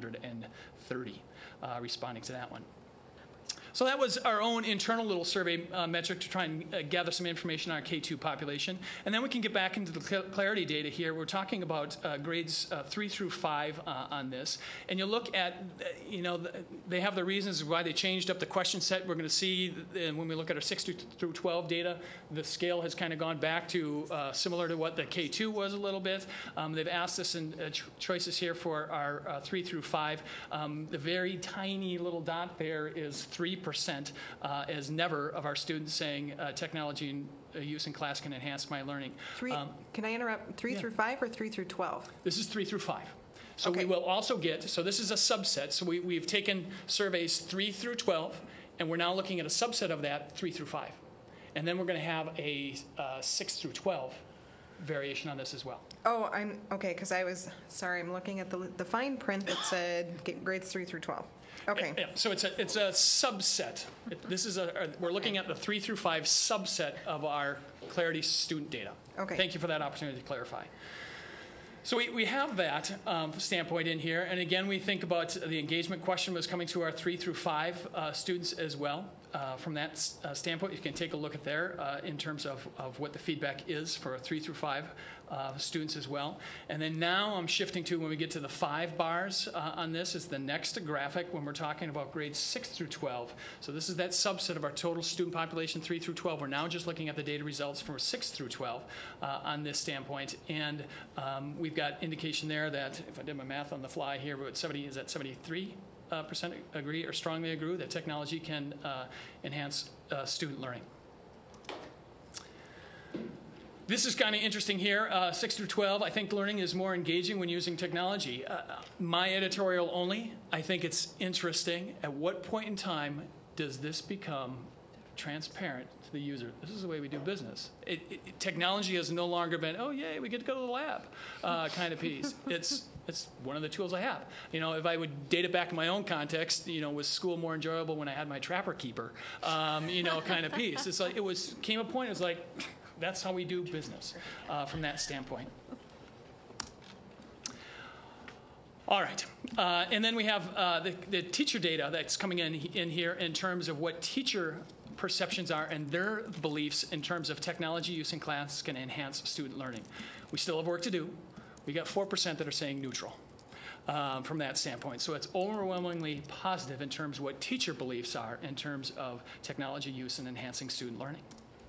930 responding to that one. So that was our own internal little survey metric to try and gather some information on our K-2 population. And then we can get back into the clarity data here. We're talking about grades 3 through 5 on this. And you look at, they have the reasons why they changed up the question set. We're going to see when we look at our 6 through 12 data, the scale has kind of gone back to similar to what the K-2 was a little bit. They've asked us in choices here for our 3 through 5. The very tiny little dot there is 3%, as never of our students saying technology and use in class can enhance my learning. Can I interrupt? 3 through 5 or 3 through 12? This is 3 through 5. So Okay. we will also get, so this is a subset. So we've taken surveys 3 through 12, and we're now looking at a subset of that 3 through 5. And then we're going to have a 6 through 12 variation on this as well. Oh, I'm okay, because I'm looking at the fine print that said grades 3 through 12. Okay. Yeah, so it's a subset. We're looking at the 3 through 5 subset of our Clarity student data. Okay. Thank you for that opportunity to clarify. So we have that standpoint in here. And again, we think about the engagement question was coming to our 3 through 5 students as well. From that standpoint, you can take a look at there in terms of what the feedback is for 3 through 5 students as well. And then now I'm shifting to when we get to the 5 bars on this is the next graphic when we're talking about grades 6 through 12. So this is that subset of our total student population 3 through 12. We're now just looking at the data results for 6 through 12 on this standpoint. And we've got indication there that, if I did my math on the fly here, but 73% agree or strongly agree that technology can enhance student learning. This is kind of interesting here, 6 through 12. I think learning is more engaging when using technology. My editorial only, I think it's interesting. At what point in time does this become transparent to the user? This is the way we do business. Technology has no longer been, oh, yay, we get to go to the lab kind of piece. It's one of the tools I have. You know, if I would date it back in my own context, you know, was school more enjoyable when I had my trapper keeper, you know, kind of piece. It's like, came a point, it was like, that's how we do business from that standpoint. All right, and then we have the teacher data that's coming in here in terms of what teacher perceptions are and their beliefs in terms of technology use in class can enhance student learning. We still have work to do. We got 4% that are saying neutral from that standpoint. So it's overwhelmingly positive in terms of what teacher beliefs are in terms of technology use and enhancing student learning.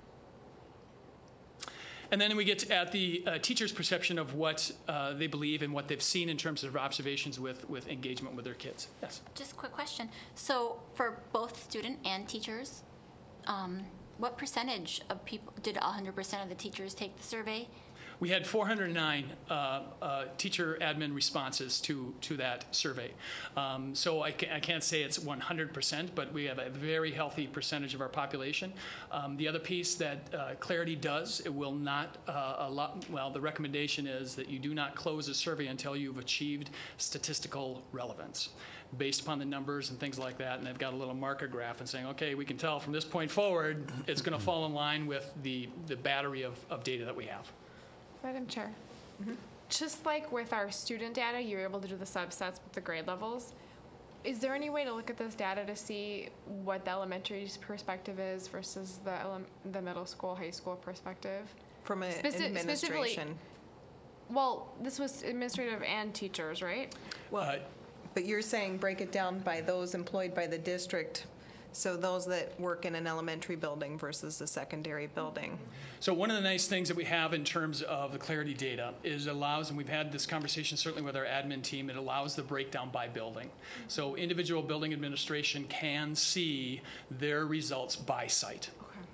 And then we get at the teacher's perception of what they believe and what they've seen in terms of observations with engagement with their kids. Yes? Just a quick question. So for both student and teachers, what percentage of people, did 100% of the teachers take the survey? We had 409 teacher admin responses to that survey. So I can't say it's 100%, but we have a very healthy percentage of our population. The other piece that Clarity does, it will not the recommendation is that you do not close a survey until you've achieved statistical relevance based upon the numbers and things like that. And they've got a little marker graph and saying, okay, we can tell from this point forward, it's going to fall in line with the battery of data that we have. Madam Chair, just like with our student data, you're able to do the subsets with the grade levels. Is there any way to look at this data to see what the elementary perspective is versus the middle school, high school perspective? From an administration. Well, this was administrative and teachers, right? Well, but you're saying break it down by those employed by the district. So those that work in an elementary building versus the secondary building. So one of the nice things that we have in terms of the Clarity data is it allows, and we've had this conversation certainly with our admin team, it allows the breakdown by building. So individual building administration can see their results by site.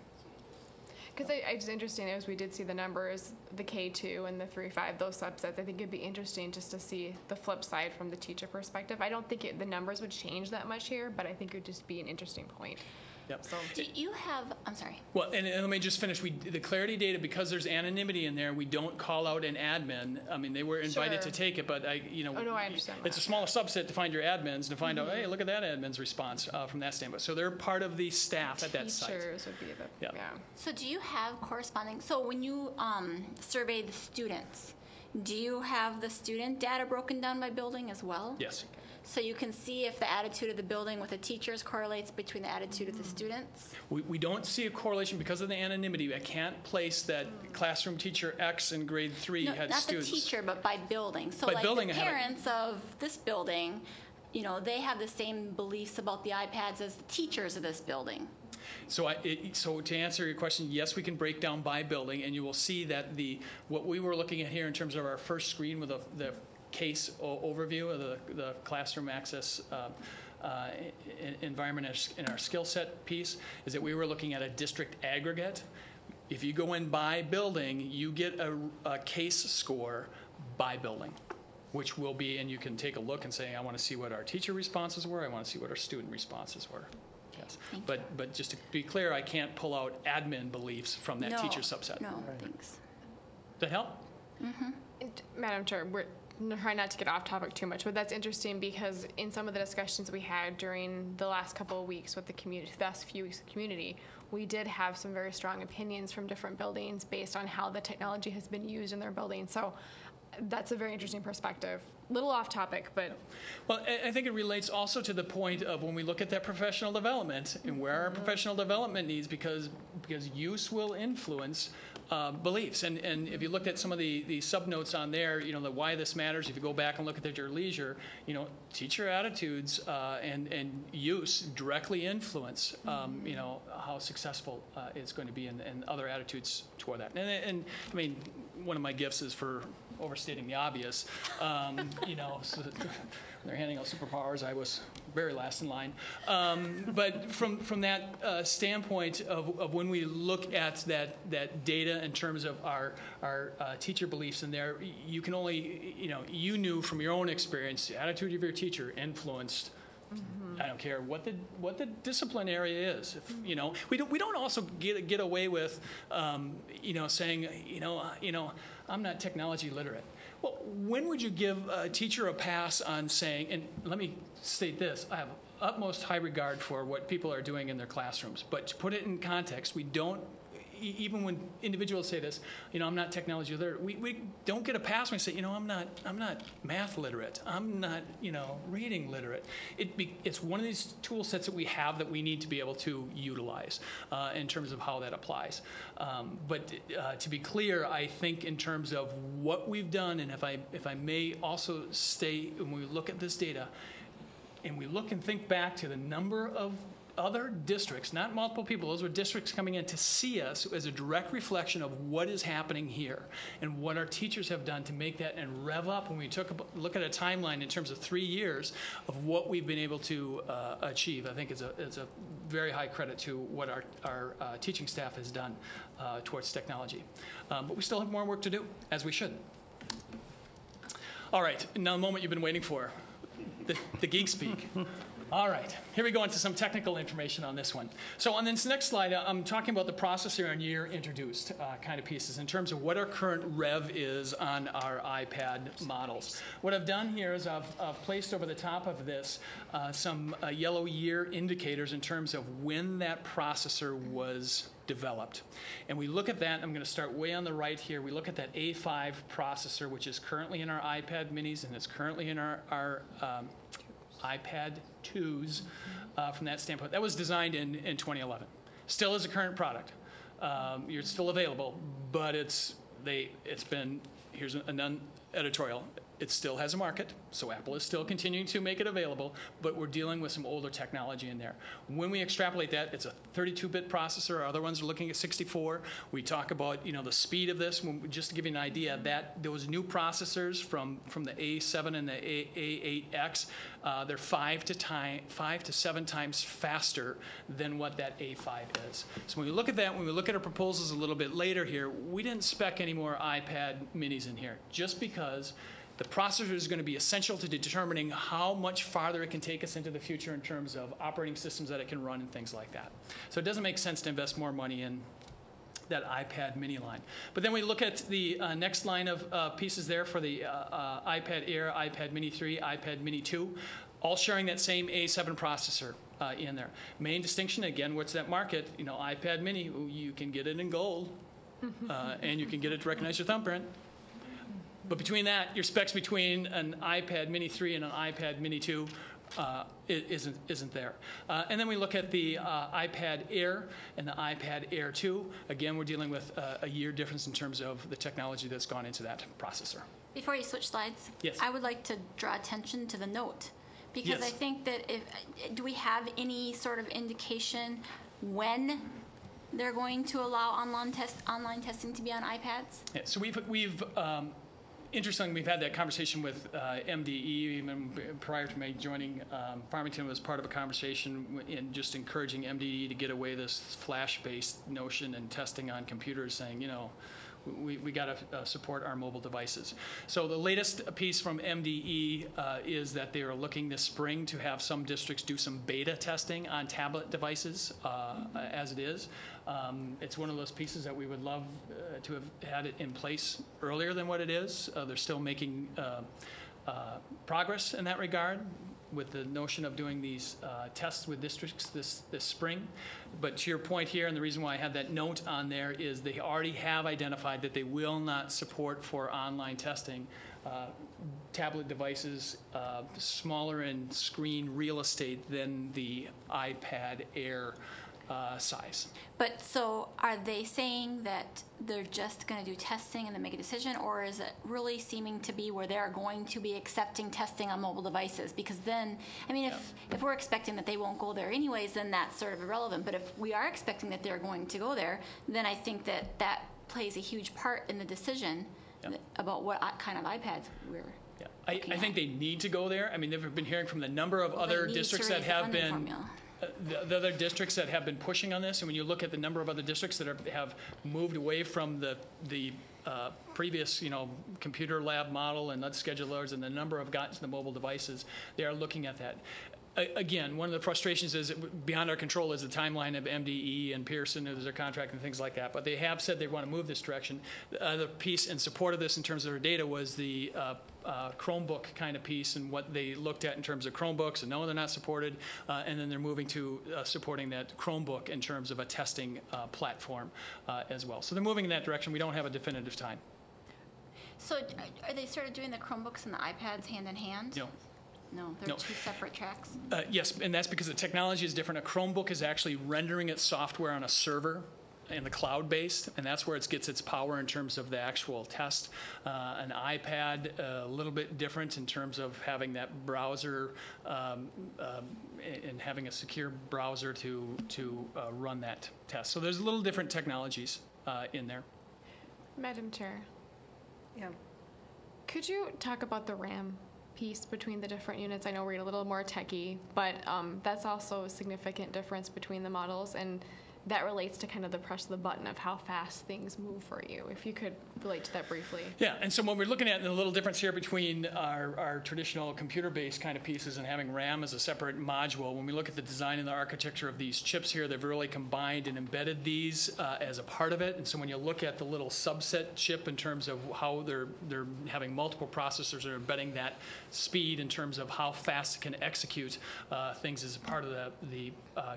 Because it's interesting, as we did see the numbers, the K2 and the 3-5, those subsets, I think it'd be interesting just to see the flip side from the teacher perspective. I don't think the numbers would change that much here, but I think it would just be an interesting point. Yep. So, do you have, I'm sorry. Well, and let me just finish. The Clarity data, because there's anonymity in there, we don't call out an admin. I mean, they were invited to take it, but I understand it's a smaller subset to find your admins, to find out, hey, look at that admin's response from that standpoint. So they're part of the staff at that site. Teachers would be the, yeah. So do you have corresponding, so when you survey the students, do you have the student data broken down by building as well? Yes. So you can see if the attitude of the building with the teachers correlates between the attitude of the students? We don't see a correlation because of the anonymity. I can't place that classroom teacher X in grade 3 had students. Not the teacher, but by building. So by building, the parents of this building, they have the same beliefs about the iPads as the teachers of this building. So to answer your question, yes, we can break down by building, and you will see that what we were looking at here in terms of our first screen with the case overview of the classroom access environment in our skill set piece is that we were looking at a district aggregate. If you go in by building, you get a case score by building, which will be, and you can take a look and say, I want to see what our teacher responses were, I want to see what our student responses were. Yes. But just to be clear, I can't pull out admin beliefs from that teacher subset. No, thanks. Does that help? Mm-hmm. Madam Chair, we're trying not to get off topic too much, but that's interesting because in some of the discussions we had during the last couple of weeks with the community, the last few weeks of community, we did have some very strong opinions from different buildings based on how the technology has been used in their building. So That's a very interesting perspective. Little off topic, but Well, I think it relates also to the point of when we look at that professional development and where our professional development needs, because use will influence beliefs. And if you looked at some of the subnotes on there, the why this matters, if you go back and look at your leisure, teacher attitudes and use directly influence, how successful it's going to be and other attitudes toward that. And I mean, one of my gifts is for overstating the obvious. So they're handing out superpowers. I was very last in line. But from that standpoint of when we look at that data in terms of our teacher beliefs in there, you can only, you knew from your own experience, the attitude of your teacher influenced. I don't care what the discipline area is. We don't also get away with, saying, I'm not technology literate. Well, when would you give a teacher a pass on saying, and let me state this, I have utmost high regard for what people are doing in their classrooms, but to put it in context, we don't, even when individuals say this, I'm not technology literate, we don't get a pass when we say, I'm not math literate, I'm not, reading literate. It's one of these tool sets that we have that we need to be able to utilize in terms of how that applies. But to be clear, I think in terms of what we've done, and if I may also stay, when we look at this data, and we look and think back to the number of other districts, not multiple people, those were districts coming in to see us as a direct reflection of what is happening here and what our teachers have done to make that and rev up. When we look at a timeline in terms of 3 years of what we've been able to achieve, I think it's a very high credit to what our teaching staff has done towards technology. But we still have more work to do, as we should. All right, now the moment you've been waiting for, the geek speak. All right, here we go into some technical information on this one. So on this next slide, I'm talking about the processor and year introduced kind of pieces in terms of what our current rev is on our iPad models. What I've done here is I've placed over the top of this some yellow year indicators in terms of when that processor was developed. And we look at that, I'm going to start way on the right here. We look at that A5 processor, which is currently in our iPad minis, and it's currently in our iPad 2s from that standpoint. That was designed in 2011. Still is a current product. You're still available, but it's been, here's a non-editorial, it still has a market, so Apple is still continuing to make it available, but we're dealing with some older technology in there. When we extrapolate that, it's a 32-bit processor. Our other ones are looking at 64. We talk about the speed of this. Just to give you an idea, that those new processors from the A7 and the A8X, they're 5 to 7 times faster than what that A5 is. So when we look at that, when we look at our proposals a little bit later here, we didn't spec any more iPad minis in here, just because the processor is going to be essential to determining how much farther it can take us into the future in terms of operating systems that it can run and things like that. So it doesn't make sense to invest more money in that iPad mini line. But then we look at the next line of pieces there for the iPad Air, iPad mini 3, iPad mini 2, all sharing that same A7 processor in there. Main distinction, again, what's that market? iPad mini, you can get it in gold, and you can get it to recognize your thumbprint. But between that, your specs between an iPad mini 3 and an iPad mini 2 isn't there. And then we look at the iPad Air and the iPad Air 2. Again, we're dealing with a year difference in terms of the technology that's gone into that processor. Before you switch slides, yes. I would like to draw attention to the note. Because yes. I think that do we have any sort of indication when they're going to allow online testing to be on iPads? Yeah, so we've interestingly, we've had that conversation with MDE, even prior to me joining Farmington, was part of a conversation in just encouraging MDE to get away this flash-based notion and testing on computers, saying, we got to support our mobile devices. So the latest piece from MDE is that they are looking this spring to have some districts do some beta testing on tablet devices as it is. It's one of those pieces that we would love to have had it in place earlier than what it is. They're still making progress in that regard. with the notion of doing these tests with districts this spring. But to your point here, and the reason why I had that note on there is they already have identified that they will not support for online testing tablet devices smaller in screen real estate than the iPad Air size. But so are they saying that they're just going to do testing and then make a decision, or is it really seeming to be where they're going to be accepting testing on mobile devices? Because then, I mean, if we're expecting that they won't go there anyways, then that's sort of irrelevant. But if we are expecting that they're going to go there, then I think that that plays a huge part in the decision about what kind of iPads we're I think they need to go there. I mean, they've been hearing from the number of other districts that have been the other districts that have been pushing on this, and when you look at the number of other districts that have moved away from the previous, computer lab model and schedulers, and the number of gotten to the mobile devices, they are looking at that. Again, one of the frustrations is beyond our control is the timeline of MDE and Pearson, there's their contract and things like that. But they have said they want to move this direction. The other piece in support of this in terms of their data was the Chromebook kind of piece and what they looked at in terms of Chromebooks, and no, they're not supported. And then they're moving to supporting that Chromebook in terms of a testing platform as well. So they're moving in that direction. We don't have a definitive time. So are they sort of doing the Chromebooks and the iPads hand in hand? No. No, they're two separate tracks? Yes, and that's because the technology is different. A Chromebook is actually rendering its software on a server in the cloud-based, and that's where it gets its power in terms of the actual test. An iPad, a little bit different in terms of having that browser and having a secure browser to run that test. So there's a little different technologies in there. Madam Chair. Yeah. Could you talk about the RAM piece between the different units? I know we're a little more techie, but that's also a significant difference between the models, and that relates to kind of the press of the button of how fast things move for you. If you could relate to that briefly. Yeah, and so what we're looking at, the little difference here between our traditional computer-based kind of pieces and having RAM as a separate module, when we look at the design and the architecture of these chips here, they've really combined and embedded these as a part of it. And so when you look at the little subset chip in terms of how they're having multiple processors that are embedding that speed in terms of how fast it can execute things as a part of the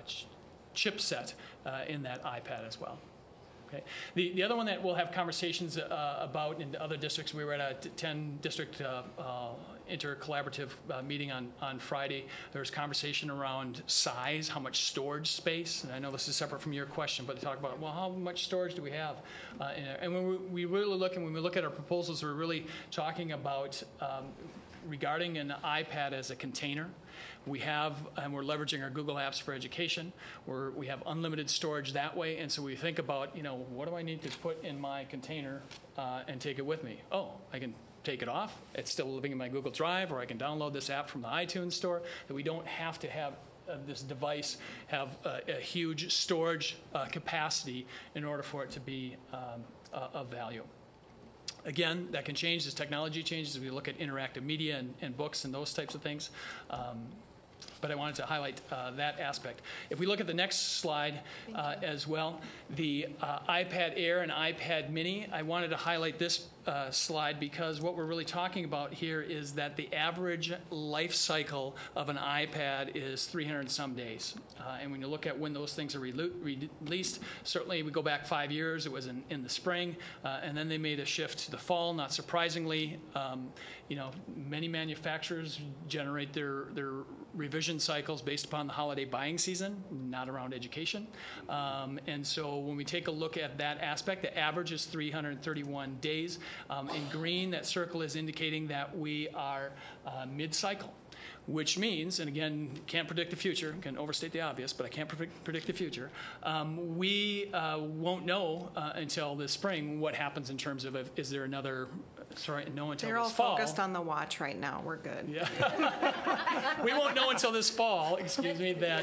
chipset in that iPad as well. Okay. The other one that we'll have conversations about in other districts, we were at a 10-district intercollaborative meeting on Friday. There was conversation around size, how much storage space, and I know this is separate from your question, but they talk about, well, how much storage do we have? And when we really look, and when we look at our proposals, we're really talking about regarding an iPad as a container. We have, and we're leveraging our Google Apps for Education, where we have unlimited storage that way. And so we think about, what do I need to put in my container and take it with me? Oh, I can take it off. It's still living in my Google Drive, or I can download this app from the iTunes store. That we don't have to have this device have a huge storage capacity in order for it to be of value. Again, that can change as technology changes, as we look at interactive media and books and those types of things. But I wanted to highlight that aspect. If we look at the next slide as well, the iPad Air and iPad Mini, I wanted to highlight this slide because what we're really talking about here is that the average life cycle of an iPad is 300 and some days. And when you look at when those things are released, certainly we go back 5 years, it was in the spring, and then they made a shift to the fall, not surprisingly. Many manufacturers generate their revision cycles based upon the holiday buying season, not around education. And so when we take a look at that aspect, the average is 331 days. In green, that circle is indicating that we are mid-cycle, which means, and again, can't predict the future, can overstate the obvious, but I can't predict the future. We won't know until this spring what happens in terms of is there another, until They're all this fall. focused on the watch right now. We're good. Yeah. We won't know until this fall, that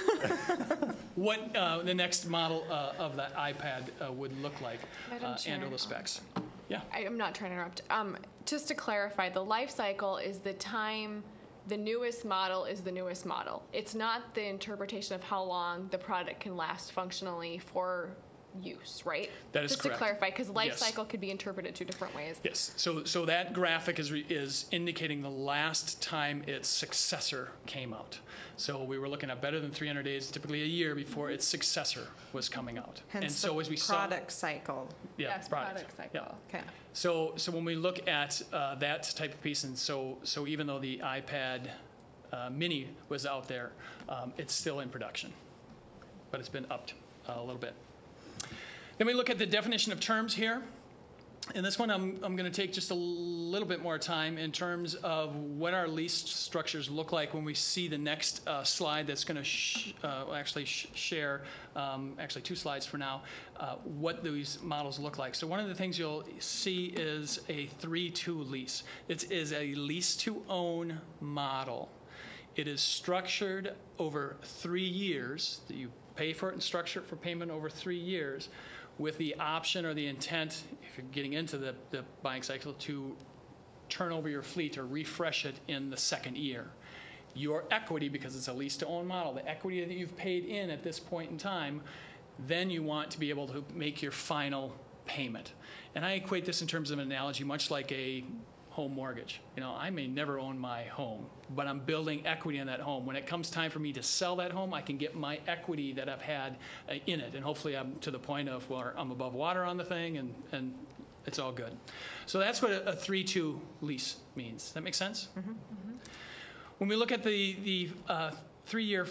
what the next model of that iPad would look like and all the specs. Yeah. I'm not trying to interrupt. Just to clarify, the life cycle is the time the newest model is the newest model. It's not the interpretation of how long the product can last functionally for use, right? That is Just correct. to clarify, because life Yes. cycle could be interpreted two different ways. Yes. So that graphic is indicating the last time its successor came out. So we were looking at better than 300 days, typically a year before its successor was coming out. Hence and so the as we product cycle. yeah, Yes, product cycle. Yeah. Okay. So when we look at that type of piece, and so even though the iPad Mini was out there, it's still in production, but it's been upped a little bit. Then we look at the definition of terms here. And this one I'm going to take just a little bit more time in terms of what our lease structures look like when we see the next slide that's going to share, actually 2 slides for now, what these models look like. So one of the things you'll see is a 3-2 lease. It is a lease-to-own model. It is structured over 3 years. You pay for it and structure it for payment over 3 years, with the option or the intent, if you're getting into the buying cycle, to turn over your fleet or refresh it in the 2nd year. Your equity, because it's a lease-to-own model, the equity that you've paid in at this point in time, then you want to be able to make your final payment. And I equate this in terms of an analogy much like a home mortgage. You know, I may never own my home, but I'm building equity in that home. When it comes time for me to sell that home, I can get my equity that I've had in it. And hopefully I'm to the point of where I'm above water on the thing and it's all good. So that's what a 3-2 lease means. Does that make sense? Mm-hmm. Mm-hmm. When we look at the 3-year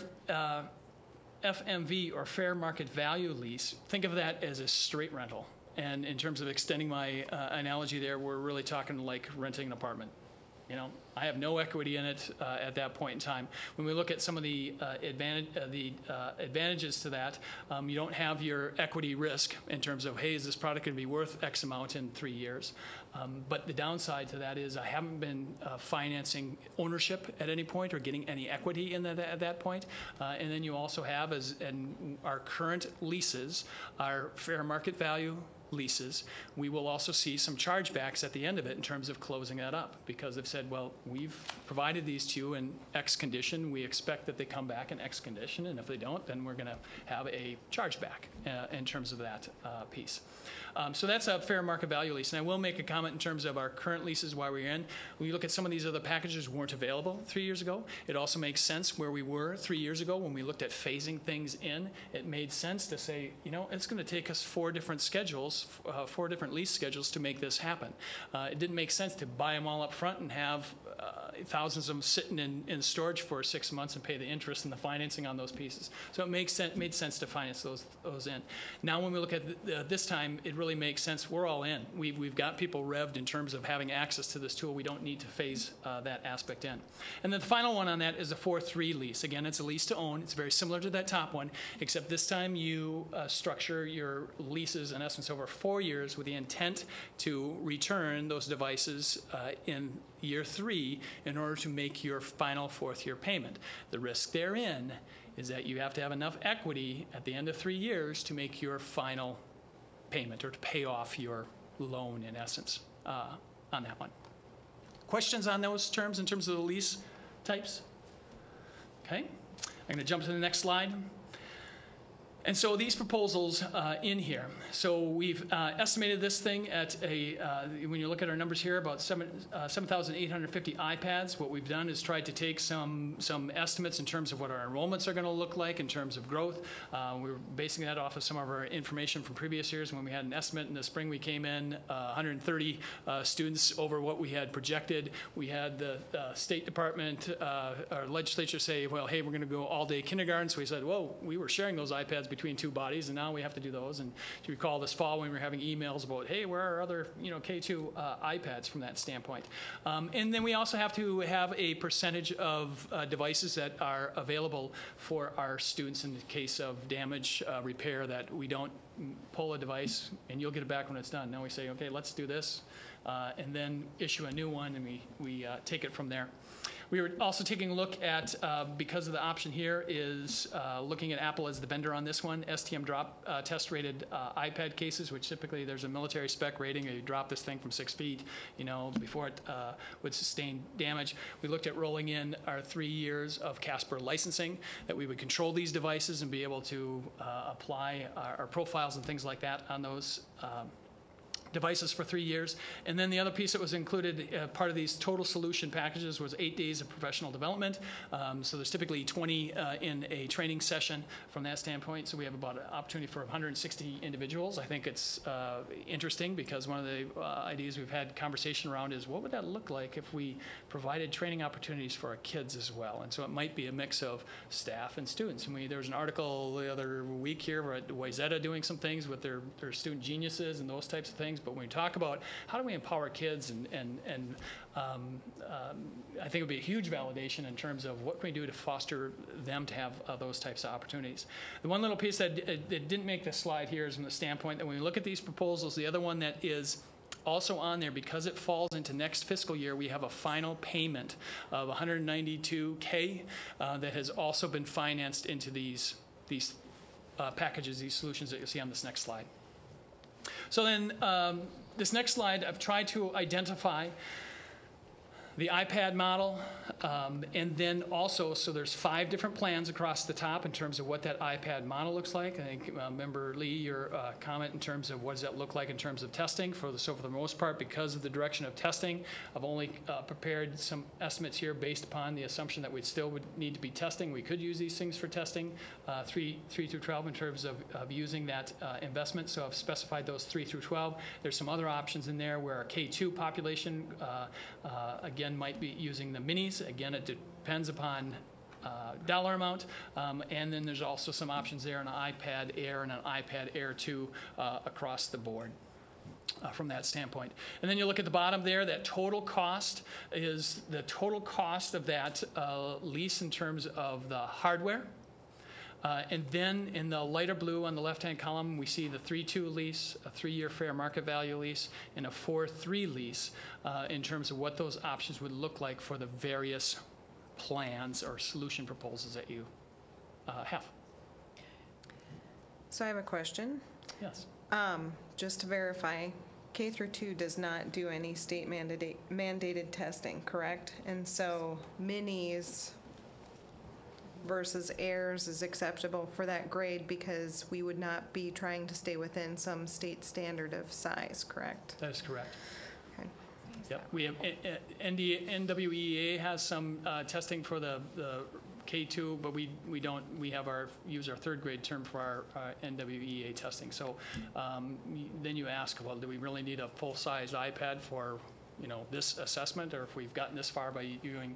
FMV or fair market value lease, think of that as a straight rental. And in terms of extending my analogy there, we're really talking like renting an apartment. You know, I have no equity in it at that point in time. When we look at some of the advantages to that, you don't have your equity risk in terms of, hey, is this product going to be worth X amount in 3 years? But the downside to that is I haven't been financing ownership at any point or getting any equity in that at that point. And then you also have, in our current leases, our fair market value leases, we will also see some chargebacks at the end of it in terms of closing that up, because they've said, well, we've provided these to you in X condition. We expect that they come back in X condition, and if they don't, then we're going to have a chargeback in terms of that piece. So that's a fair market value lease. And I will make a comment in terms of our current leases while we're in. When you look at some of these other packages weren't available 3 years ago, it also makes sense where we were 3 years ago when we looked at phasing things in. It made sense to say, you know, it's going to take us 4 different schedules, 4 different lease schedules to make this happen. It didn't make sense to buy them all up front and have thousands of them sitting in storage for 6 months and pay the interest and the financing on those pieces. So it made sense to finance those in. Now when we look at this time, it really makes sense. We're all in. We've got people revved in terms of having access to this tool. We don't need to phase that aspect in. And then the final one on that is a 4-3 lease. Again, it's a lease to own. It's very similar to that top one, except this time you structure your leases in essence over 4 years with the intent to return those devices in year 3 in order to make your final 4th year payment. The risk therein is that you have to have enough equity at the end of 3 years to make your final payment or to pay off your loan in essence on that one. Questions on those terms in terms of the lease types? Okay, I'm going to jump to the next slide. And so these proposals in here, so we've estimated this thing at when you look at our numbers here, about 7,850 iPads. What we've done is tried to take some estimates in terms of what our enrollments are going to look like in terms of growth. We were basing that off of some of our information from previous years. When we had an estimate in the spring, we came in 130 students over what we had projected. We had the State Department, our legislature say, well, hey, we're going to go all-day kindergarten. So we said, whoa, we were sharing those iPads between 2 bodies, and now we have to do those. And do you recall this fall when we were having emails about, hey, where are other K2 iPads from that standpoint? And then we also have to have a percentage of devices that are available for our students in the case of damage, repair, that we don't pull a device and you'll get it back when it's done. Now we say, okay, let's do this, and then issue a new one, and we take it from there. We were also taking a look at, because of the option here is looking at Apple as the vendor on this one, STM drop test rated iPad cases, which typically there's a military spec rating. You drop this thing from 6 feet, before it would sustain damage. We looked at rolling in our 3 years of Casper licensing, that we would control these devices and be able to apply our profiles and things like that on those devices for 3 years. And then the other piece that was included, part of these total solution packages, was 8 days of professional development. So there's typically 20 in a training session from that standpoint. So we have about an opportunity for 160 individuals. I think it's interesting because one of the ideas we've had conversation around is what would that look like if we provided training opportunities for our kids as well? And so it might be a mix of staff and students. And there was an article the other week here at Wayzata doing some things with their student geniuses and those types of things. But when we talk about how do we empower kids, and I think it would be a huge validation in terms of what can we do to foster them to have those types of opportunities. The one little piece that didn't make this slide here is from the standpoint that when we look at these proposals, the other one that is also on there, because it falls into next fiscal year, we have a final payment of $192K that has also been financed into these packages, these solutions that you'll see on this next slide. So then this next slide, I've tried to identify the iPad model, and then also, so there's 5 different plans across the top in terms of what that iPad model looks like. I think, Member Lee, your comment in terms of what does that look like in terms of testing. So for the most part, because of the direction of testing, I've only prepared some estimates here based upon the assumption that we still would need to be testing. We could use these things for testing, 3 through 12 in terms of using that investment. So I've specified those 3 through 12. There's some other options in there where our K2 population, again, might be using the minis. Again, it depends upon dollar amount. And then there's also some options there on an iPad Air and an iPad Air 2 across the board from that standpoint. And then you look at the bottom there, that total cost is the total cost of that lease in terms of the hardware. And then in the lighter blue on the left-hand column, we see the 3-2 lease, a 3-year fair market value lease, and a 4-3 lease in terms of what those options would look like for the various plans or solution proposals that you have. So I have a question. Yes. Just to verify, K through 2 does not do any state mandated testing, correct? And so minis versus airs is acceptable for that grade because we would not be trying to stay within some state standard of size, correct? That is correct. Okay. Yep. We have NWEA has some testing for the K2, but we don't. We have use our 3rd grade term for our NWEA testing. So then you ask, well, do we really need a full-size iPad for this assessment, or if we've gotten this far by doing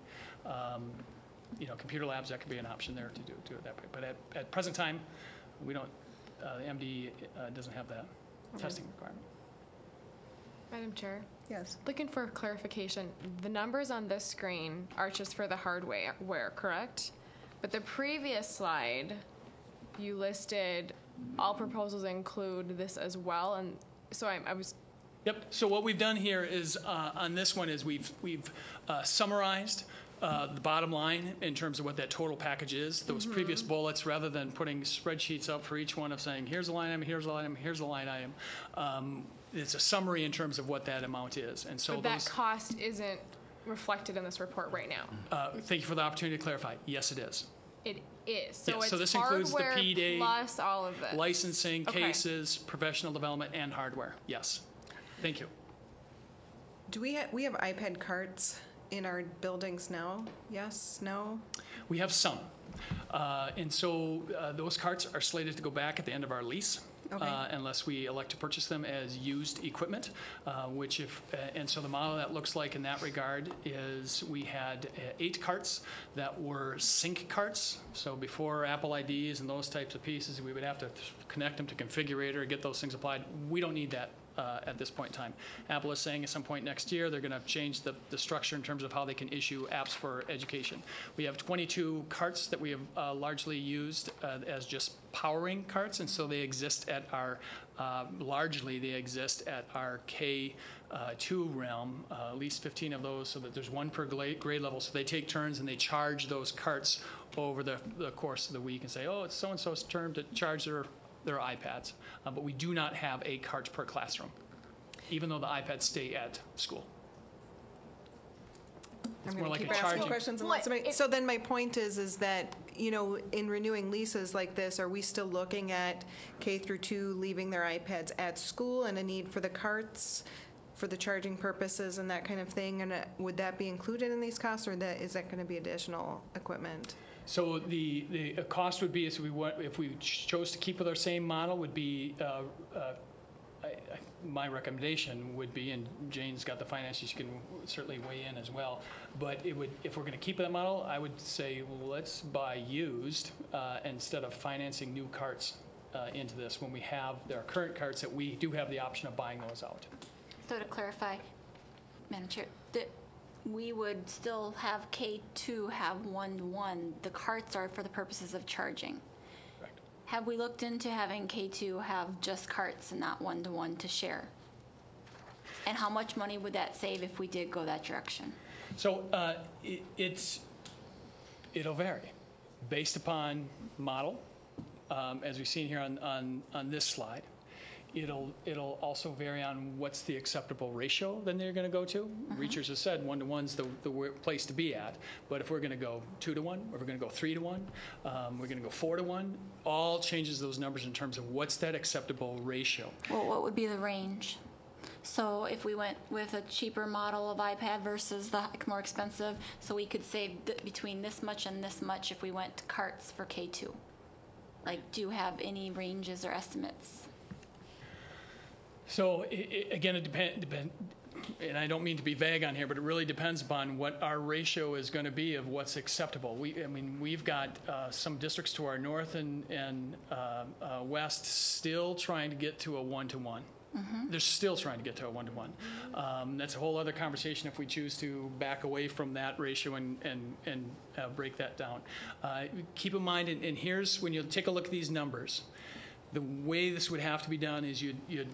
computer labs, that could be an option there to do it that way. But at present time, we don't. The MD doesn't have that testing requirement. Madam Chair? Yes. Looking for clarification, the numbers on this screen are just for the hardware, correct? But the previous slide, you listed all proposals include this as well, and so I was... Yep. So what we've done here is, on this one, is we've summarized the bottom line in terms of what that total package is. Those previous bullets, rather than putting spreadsheets up for each one of saying, here's a line item, here's a line item, here's a line item, it's a summary in terms of what that amount is. And so but that cost isn't reflected in this report right now. Thank you for the opportunity to clarify. Yes, it is. It is. So yes, it's so this hardware includes the P-Day, plus all of this. licensing, cases, professional development, and hardware. Yes. Thank you. Do we have iPad carts in our buildings now? Yes? No? We have some. And so those carts are slated to go back at the end of our lease. Okay. Unless we elect to purchase them as used equipment, and so the model that looks like in that regard is we had 8 carts that were sync carts. So before Apple IDs and those types of pieces, we would have to connect them to configurator, get those things applied. We don't need that at this point in time. Apple is saying at some point next year they're going to change the structure in terms of how they can issue apps for education. We have 22 carts that we have largely used as just powering carts, and so they exist at our largely they exist at our K2 realm, at least 15 of those, so that there's one per grade level. So they take turns and they charge those carts over the course of the week and say, oh, it's so-and-so's turn to charge their iPads. But we do not have a cart per classroom, even though the iPads stay at school. It's more like a charging. Questions so then my point is that, in renewing leases like this, are we still looking at K through 2 leaving their iPads at school and a need for the carts for the charging purposes and that kind of thing? And would that be included in these costs, or is that going to be additional equipment? So the cost would be, if we chose to keep with our same model, would be my recommendation would be, and Jane's got the finances, she can certainly weigh in as well, but it would, if we're going to keep that model, I would say, well, let's buy used instead of financing new carts into this when we have our current carts that we do have the option of buying those out. So to clarify, Madam Chair, that we would still have K2 have one-to-one. The carts are for the purposes of charging. Correct. Have we looked into having K2 have just carts and not one-to-one to share? And how much money would that save if we did go that direction? So it'll vary based upon model, as we've seen here on this slide. It'll also vary on what's the acceptable ratio then they're going to go to. Reachers have said 1-to-1's the place to be at, but if we're going to go 2-to-1, or we're going to go 3-to-1, we're going to go 4-to-1, all changes those numbers in terms of what's that acceptable ratio. Well, what would be the range? So if we went with a cheaper model of iPad versus the more expensive, so we could save between this much and this much if we went to carts for K2. Like, do you have any ranges or estimates? So again, it depends, and I don't mean to be vague on here, but it really depends upon what our ratio is going to be of what's acceptable. We've got some districts to our north and west still trying to get to a 1-to-1. They're still trying to get to a 1-to-1. That's a whole other conversation if we choose to back away from that ratio and break that down. Keep in mind, and here's when you take a look at these numbers, the way this would have to be done is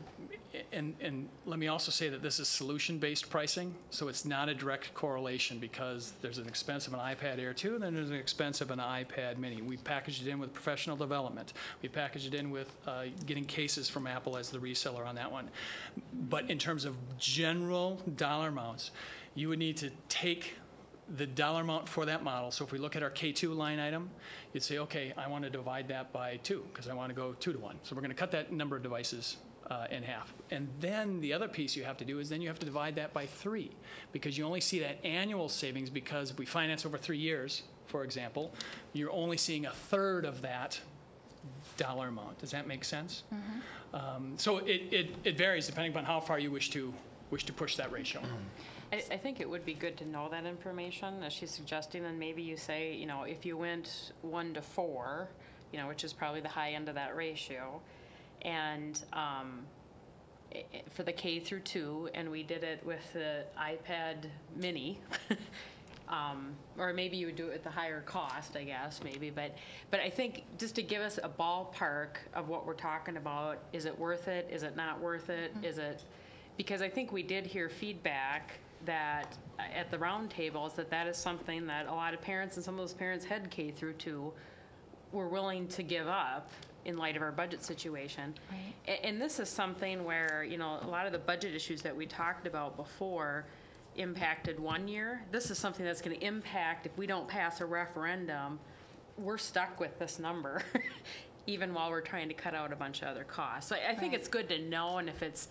and let me also say that this is solution-based pricing, so it's not a direct correlation because there's an expense of an iPad Air 2 and then there's an expense of an iPad Mini. We packaged it in with professional development. We packaged it in with getting cases from Apple as the reseller on that one. But in terms of general dollar amounts, you would need to take the dollar amount for that model. So if we look at our K2 line item, you'd say, okay, I want to divide that by 2 because I want to go 2-to-1. So we're going to cut that number of devices in half. And then the other piece you have to do is then you have to divide that by 3 because you only see that annual savings because if we finance over 3 years, for example, you're only seeing a third of that dollar amount. Does that make sense? So it varies depending upon how far you wish to push that ratio. I think it would be good to know that information, as she's suggesting, and maybe you say, if you went 1-to-4, which is probably the high end of that ratio, and for the K through 2, and we did it with the iPad Mini, or maybe you would do it at the higher cost, I guess, maybe, but I think just to give us a ballpark of what we're talking about, is it worth it? Is it not worth it? Is it, because I think we did hear feedback that at the round tables that is something that a lot of parents, and some of those parents had K through 2, were willing to give up in light of our budget situation. Right. And this is something where, a lot of the budget issues that we talked about before impacted one year. This is something that's going to impact, if we don't pass a referendum, we're stuck with this number, even while we're trying to cut out a bunch of other costs. So I think it's good to know, and if it's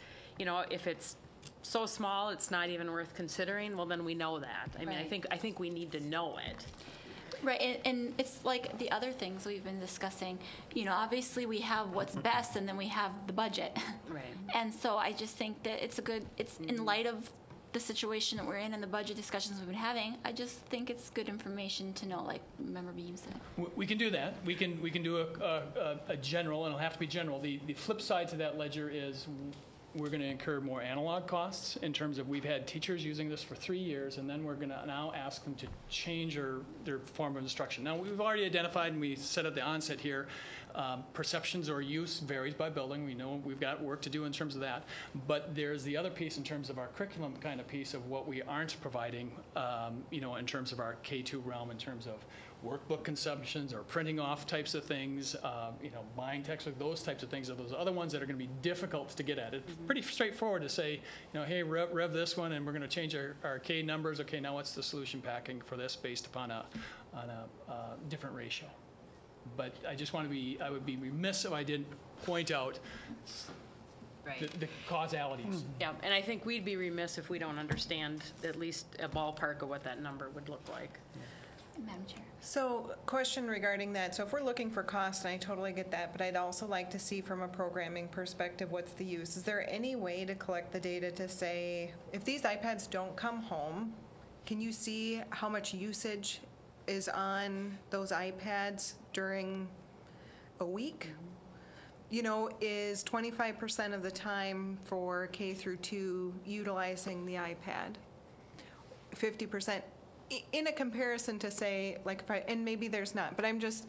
so small it's not even worth considering, well, then we know that. I mean, I think we need to know it. Right, and it's like the other things we've been discussing. Obviously we have what's best, and then we have the budget. Right. And so I just think that it's in light of the situation that we're in and the budget discussions we've been having, I just think it's good information to know, like Member Beam said. We can do that. We can do a general, and it'll have to be general. The flip side to that ledger is we're going to incur more analog costs in terms of we've had teachers using this for 3 years, and then we're going to now ask them to change their form of instruction. Now, we've already identified, and we said at the onset here, perceptions or use varies by building. We know we've got work to do in terms of that. But there's the other piece in terms of our curriculum kind of piece of what we aren't providing, in terms of our K-2 realm, in terms of workbook consumptions or printing off types of things, buying textbooks, those types of things are those other ones that are going to be difficult to get at. It's pretty straightforward to say, hey, rev this one, and we're going to change our K numbers. Okay, now what's the solution packing for this based upon a different ratio? But I would be remiss if I didn't point out the causalities. Yeah, and I think we'd be remiss if we don't understand at least a ballpark of what that number would look like. Madam Chair. So, question regarding that. So if we're looking for cost, and I totally get that, but I'd also like to see from a programming perspective, what's the use? Is there any way to collect the data to say, if these iPads don't come home, can you see how much usage is on those iPads during a week? Is 25% of the time for K through 2 utilizing the iPad? 50%? In a comparison to say, and maybe there's not, but I'm just,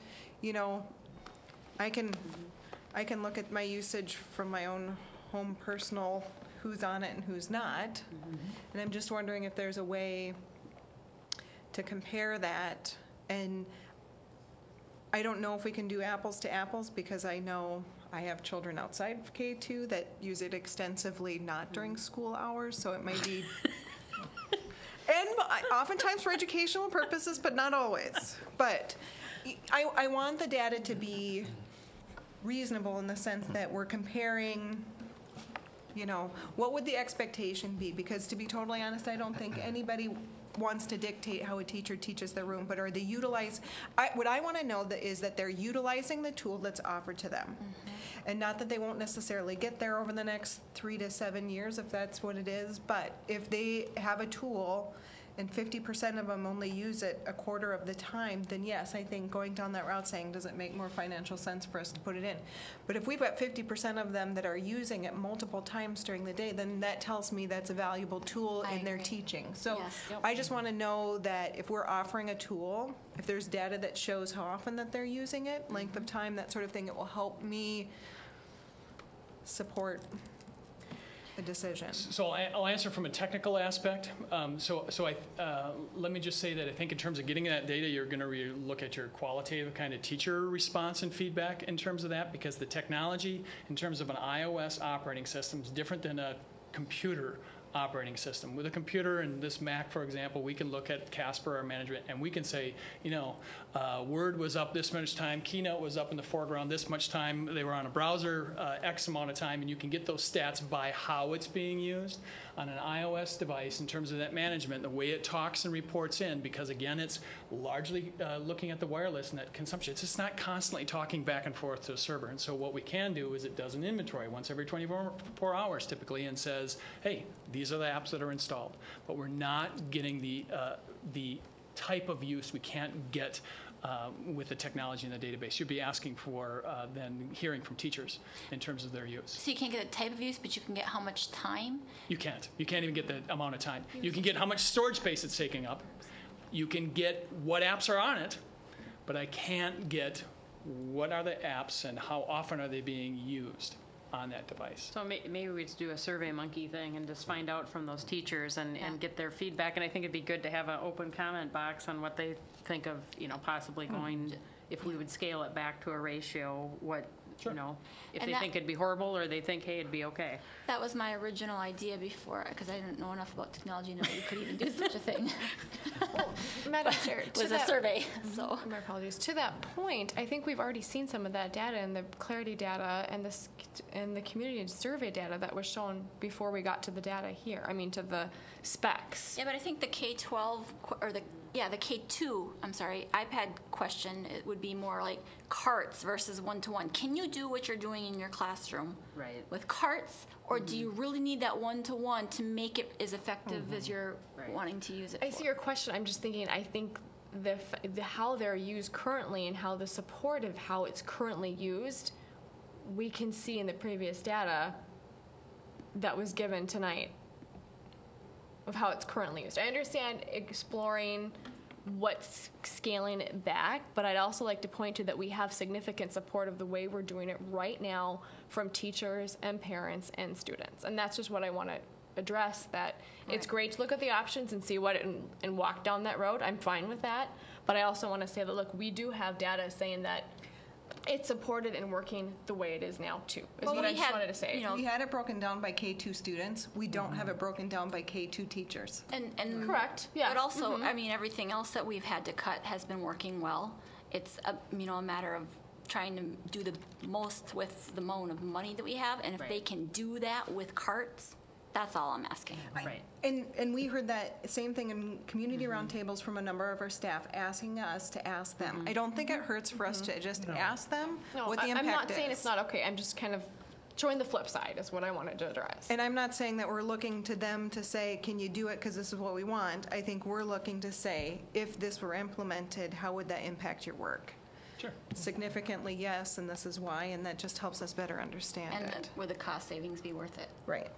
I can look at my usage from my own home personal, who's on it and who's not, and I'm just wondering if there's a way to compare that. And I don't know if we can do apples to apples, because I know I have children outside of K2 that use it extensively, not during school hours, so it might be and oftentimes for educational purposes, but not always. But I want the data to be reasonable in the sense that we're comparing, what would the expectation be? Because to be totally honest, I don't think anybody wants to dictate how a teacher teaches their room, but are they what I want to know is that they're utilizing the tool that's offered to them. And not that they won't necessarily get there over the next 3 to 7 years, if that's what it is, but if they have a tool and 50% of them only use it a quarter of the time, then yes, I think going down that route saying, does it make more financial sense for us to put it in? But if we've got 50% of them that are using it multiple times during the day, then that tells me that's a valuable tool in their teaching. So Yes. Yep. I just want to know that if we're offering a tool, if there's data that shows how often that they're using it, length of time, that sort of thing, it will help me support a decision. So I'll answer from a technical aspect. Let me just say that I think in terms of getting that data, you're going to look at your qualitative kind of teacher response and feedback in terms of that, because the technology in terms of an iOS operating system is different than a computer operating system. With a computer and this Mac, for example, we can look at Casper, our management, and we can say, Word was up this much time, Keynote was up in the foreground this much time, they were on a browser X amount of time, and you can get those stats by how it's being used on an iOS device in terms of that management, the way it talks and reports in, because again, it's largely looking at the wireless and that consumption. It's just not constantly talking back and forth to a server. And so what we can do is it does an inventory once every 24 hours typically and says, hey, these are the apps that are installed. But we're not getting the type of use we can't get with the technology in the database. You'd be asking for then hearing from teachers in terms of their use. So you can't get a type of use, but you can get how much time? You can't. You can't even get the amount of time. You can get how much storage space it's taking up. You can get what apps are on it, but I can't get what are the apps and how often are they being used on that device. So maybe we just do a Survey Monkey thing and just find out from those teachers and get their feedback. And I think it'd be good to have an open comment box on what they think of, possibly going, if we would scale it back to a ratio, Sure. If they think it'd be horrible or they think, hey, it'd be okay. That was my original idea before, because I didn't know enough about technology to know you could even do such a thing. Well, Madam Chair, It was a survey, so. My apologies. To that point, I think we've already seen some of that data in the Clarity data and the community survey data that was shown before we got to the data here. I mean, to the specs. Yeah, but I think the K-12 or the K2, iPad question, it would be more like carts versus one-to-one. Can you do what you're doing in your classroom with carts, or do you really need that one-to-one to make it as effective as you're wanting to use it I see your question. I'm just thinking, I think the how they're used currently and how the support of how it's currently used, we can see in the previous data that was given tonight of how it's currently used. I understand exploring what's scaling it back, but I'd also like to point to that we have significant support of the way we're doing it right now from teachers and parents and students. And that's just what I want to address, that it's great to look at the options and see what and walk down that road. I'm fine with that. But I also want to say that, look, we do have data saying that it's supported and working the way it is now, too, is what I just wanted to say. We had it broken down by K2 students. We don't have it broken down by K2 teachers. And Correct, yeah. But also, I mean, everything else that we've had to cut has been working well. It's a matter of trying to do the most with the amount of money that we have, and if they can do that with carts, that's all I'm asking. Right. And we heard that same thing in community roundtables from a number of our staff asking us to ask them. I don't think it hurts for us to just ask them what the impact is. I'm not saying it's not okay. I'm just kind of showing the flip side is what I wanted to address. And I'm not saying that we're looking to them to say, can you do it because this is what we want. I think we're looking to say, if this were implemented, how would that impact your work? Sure. Significantly, yes, and this is why, and that just helps us better understand And it. would the cost savings be worth it? Right.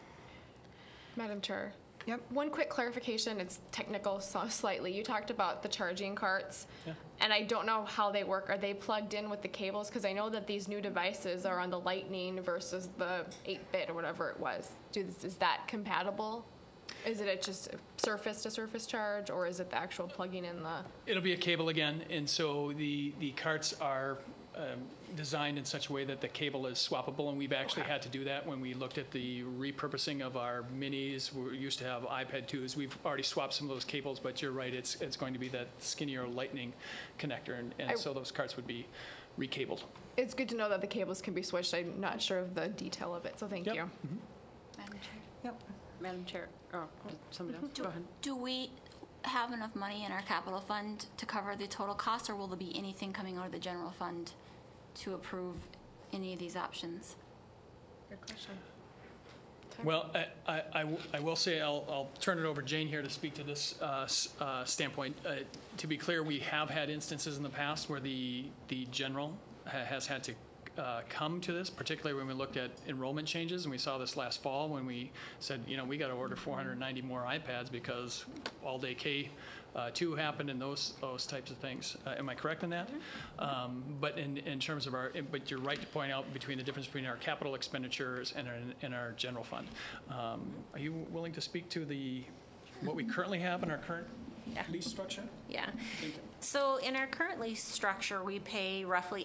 Madam Chair. Yep. One quick clarification, it's technical slightly. You talked about the charging carts, and I don't know how they work. Are they plugged in with the cables? Because I know that these new devices are on the Lightning versus the 8-bit or whatever it was. Is that compatible? Is it just surface-to-surface charge, or is it the actual plugging in the... It'll be a cable again, and so the carts are designed in such a way that the cable is swappable, and we've actually had to do that when we looked at the repurposing of our minis. We used to have iPad 2s. We've already swapped some of those cables, but you're right, it's going to be that skinnier lightning connector, and so those carts would be recabled. It's good to know that the cables can be switched. I'm not sure of the detail of it, so thank you. Mm-hmm. Madam Chair. Yep. Madam Chair, somebody else, go ahead. Do we have enough money in our capital fund to cover the total cost, or will there be anything coming out of the general fund to approve any of these options? Good question. Well, I will say I'll turn it over to Jane here to speak to this standpoint. To be clear, we have had instances in the past where the general has had to come to this, particularly when we looked at enrollment changes, and we saw this last fall when we said, we got to order 490 more iPads because all-day K2 happened and those types of things. Am I correct in that? But in terms of but you're right to point out between the difference between our capital expenditures and our general fund. Are you willing to speak to what we currently have in our current lease structure? Yeah. So in our current lease structure, we pay roughly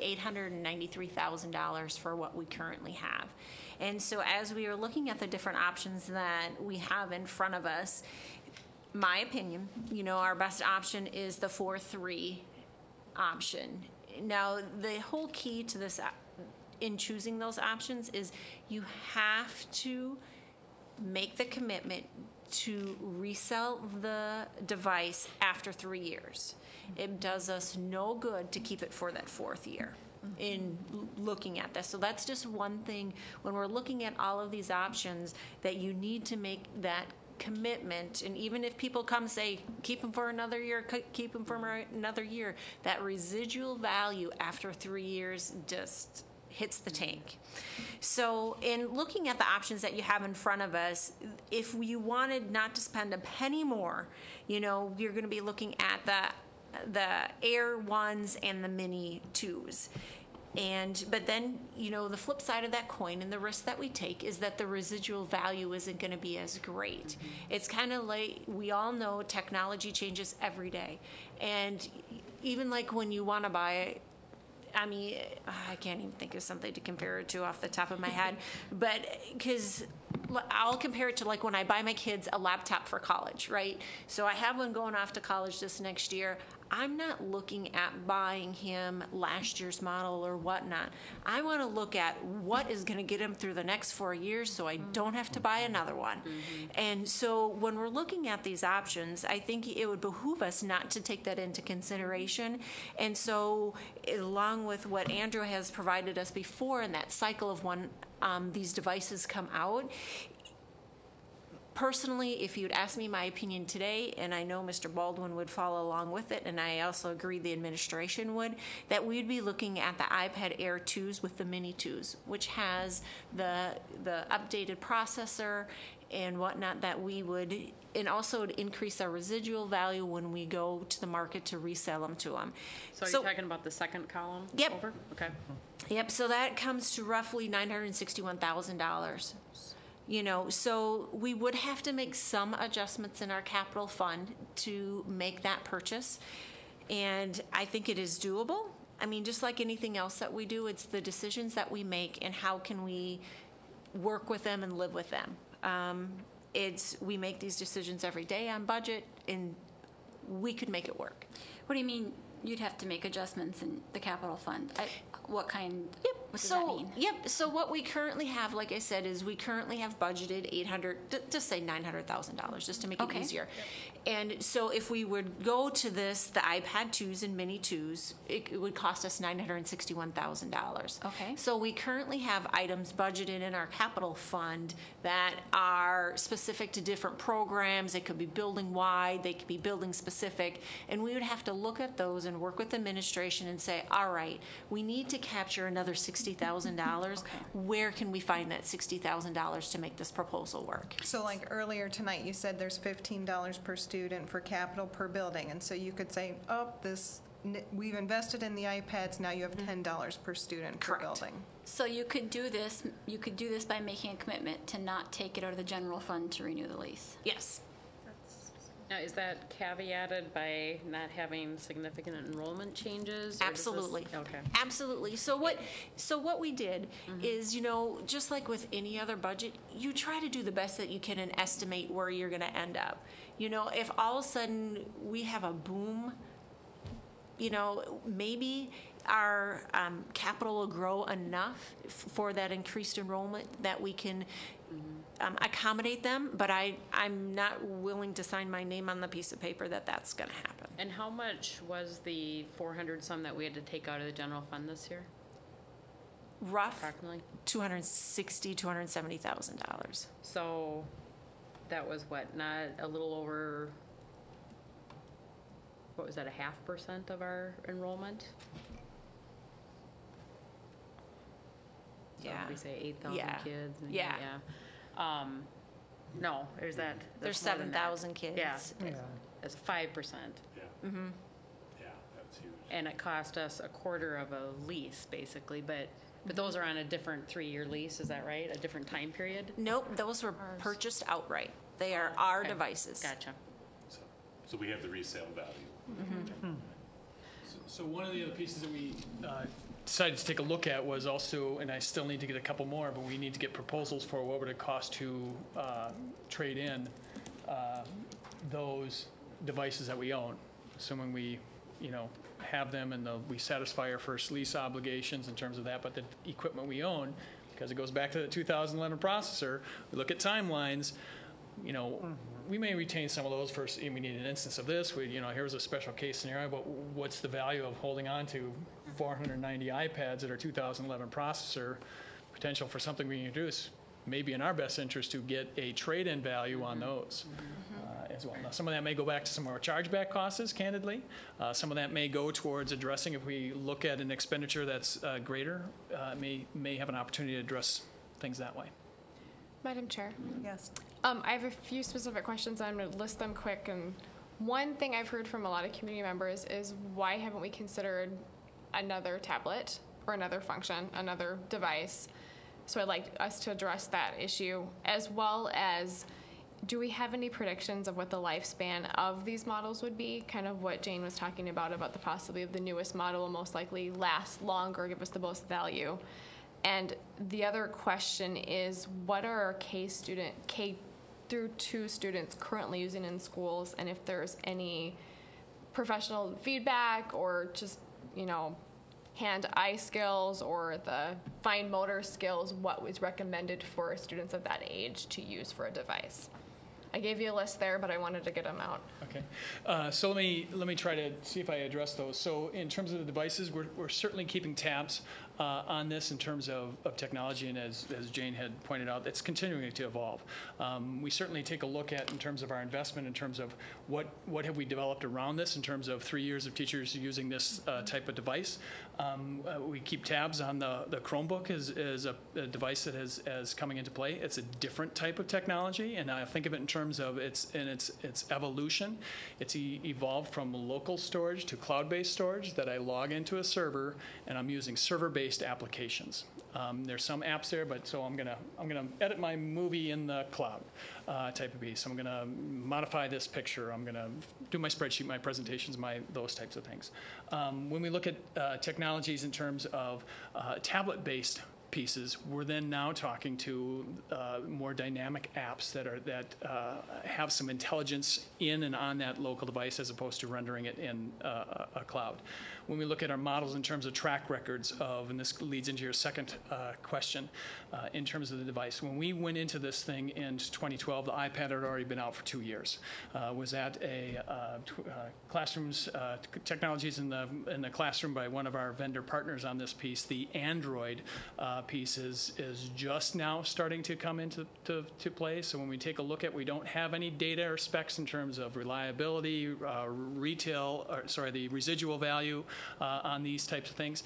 $893,000 for what we currently have. And so as we are looking at the different options that we have in front of us, my opinion, our best option is the 4-3 option. Now, the whole key to this in choosing those options is you have to make the commitment to resell the device after 3 years. It does us no good to keep it for that 4th year in looking at this. So that's just one thing when we're looking at all of these options, that you need to make that commitment. And even if people come say, keep them for another year, keep them for another year, that residual value after 3 years just hits the tank. So in looking at the options that you have in front of us, if you wanted not to spend a penny more, you're going to be looking at the Air 1s and the Mini 2s. But then, the flip side of that coin and the risk that we take is that the residual value isn't going to be as great. It's kind of like, we all know technology changes every day. And even like when you want to buy I can't even think of something to compare it to off the top of my head, but because I'll compare it to like when I buy my kids a laptop for college, right? So I have one going off to college this next year. I'm not looking at buying him last year's model or whatnot. I want to look at what is going to get him through the next 4 years so I don't have to buy another one. And so when we're looking at these options, I think it would behoove us not to take that into consideration. And so along with what Andrew has provided us before in that cycle of when these devices come out, Personally, if you'd ask me my opinion today, and I know Mr. Baldwin would follow along with it, and I also agree the administration would, that we'd be looking at the iPad Air 2s with the Mini 2s, which has the updated processor and whatnot that we would, and also to increase our residual value when we go to the market to resell them to them. So you're talking about the second column? Yep. Over? Okay. Yep, so that comes to roughly $961,000. You know, so we would have to make some adjustments in our capital fund to make that purchase. And I think it is doable. I mean, just like anything else that we do, it's the decisions that we make and how can we work with them and live with them. We make these decisions every day on budget, and we could make it work. What do you mean you'd have to make adjustments in the capital fund? What kind? Yep. What does that mean? Yep. So what we currently have, like I said, is we currently have budgeted just say $900,000, just to make it easier. Yep. And so if we would go to this, the iPad 2s and Mini 2s, it would cost us $961,000. Okay. So we currently have items budgeted in our capital fund that are specific to different programs. It could be building wide, they could be building specific, and we would have to look at those and work with administration and say, all right, we need to capture another $60,000. Okay. Where can we find that $60,000 to make this proposal work? So like earlier tonight, you said there's $15 per student for capital per building. And so you could say, oh, we've invested in the iPads, now you have $10 per student per building. So you could do this by making a commitment to not take it out of the general fund to renew the lease. Yes. Now, is that caveated by not having significant enrollment changes? Absolutely. Okay. Absolutely. So what we did is, you know, just like with any other budget, you try to do the best that you can and estimate where you're going to end up. You know, if all of a sudden we have a boom, you know, maybe our capital will grow enough for that increased enrollment that we can accommodate them, but I'm not willing to sign my name on the piece of paper that that's going to happen. And how much was the 400 some that we had to take out of the general fund this year? Rough, Approximately? $260,000, $270,000. So that was what, not a little over, what was that, 0.5% of our enrollment? So Yeah. if we say 8,000 Yeah. kids. Maybe, Yeah. No, there's that. There's more than that. 7,000 kids. Yeah. Yeah. It's 5%. Yeah. Yeah, that's huge. And it cost us a quarter of a lease, basically, but those are on a different 3-year lease, is that right? A different time period? Nope, those were purchased outright. They are our Okay. devices. Gotcha. So we have the resale value. So one of the other pieces that we decided to take a look at was also, and I still need to get a couple more, but we need to get proposals for what would it cost to trade in those devices that we own, assuming we, you know, have them and we satisfy our first lease obligations in terms of that, but the equipment we own, because it goes back to the 2011 processor, we look at timelines, you know, we may retain some of those first, and we need an instance of this, here's a special case scenario, but what's the value of holding on to 490 iPads that are 2011 processor, potential for something we introduce, maybe in our best interest to get a trade-in value on those as well. Now, some of that may go back to some of our chargeback costs, candidly. Some of that may go towards addressing, if we look at an expenditure that's greater, may have an opportunity to address things that way. Madam Chair. Yes. I have a few specific questions. I'm going to list them quick. And one thing I've heard from a lot of community members is, why haven't we considered another tablet or another function, another device? So I'd like us to address that issue, as well as, do we have any predictions of what the lifespan of these models would be? Kind of what Jane was talking about the possibility of the newest model will most likely last longer, give us the most value. And the other question is, what are our K through 2 students currently using in schools, and if there's any professional feedback or just, hand-eye skills or the fine motor skills, what was recommended for students of that age to use for a device? I gave you a list there, but I wanted to get them out. Okay, so let me try to see if I address those. So in terms of the devices, we're certainly keeping tabs on this in terms of technology, and as Jane had pointed out, it's continuing to evolve. We certainly take a look at in terms of our investment, in terms of what have we developed around this in terms of 3 years of teachers using this type of device. We keep tabs on the Chromebook as a device that is coming into play. It's a different type of technology, and I think of it in terms of its evolution. It's evolved from local storage to cloud-based storage that I log into a server, and I'm using server-based applications. There's some apps there, but so I'm gonna edit my movie in the cloud type of piece. I'm gonna modify this picture. I'm gonna do my spreadsheet, my presentations, those types of things. When we look at technologies in terms of tablet-based pieces, we're then now talking to more dynamic apps that have some intelligence in and on that local device as opposed to rendering it in a cloud. When we look at our models in terms of track records of, and this leads into your second question, in terms of the device. When we went into this thing in 2012, the iPad had already been out for 2 years. Was at a classrooms, technologies in the classroom by one of our vendor partners on this piece. The Android piece is just now starting to come into play. So when we take a look at, we don't have any data or specs in terms of reliability, the residual value on these types of things.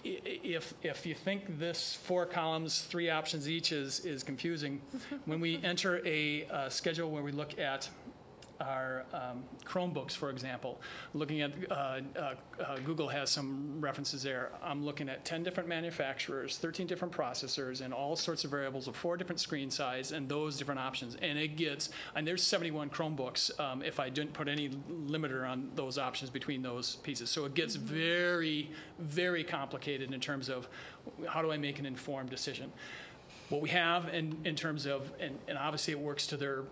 If you think this 4 columns, 3 options each is confusing, when we enter a schedule where we look at our Chromebooks, for example, looking at Google has some references there. I'm looking at 10 different manufacturers, 13 different processors, and all sorts of variables of 4 different screen size and those different options. And there's 71 Chromebooks if I didn't put any limiter on those options between those pieces. So it gets very, very complicated in terms of how do I make an informed decision. What we have in terms of, and obviously it works to their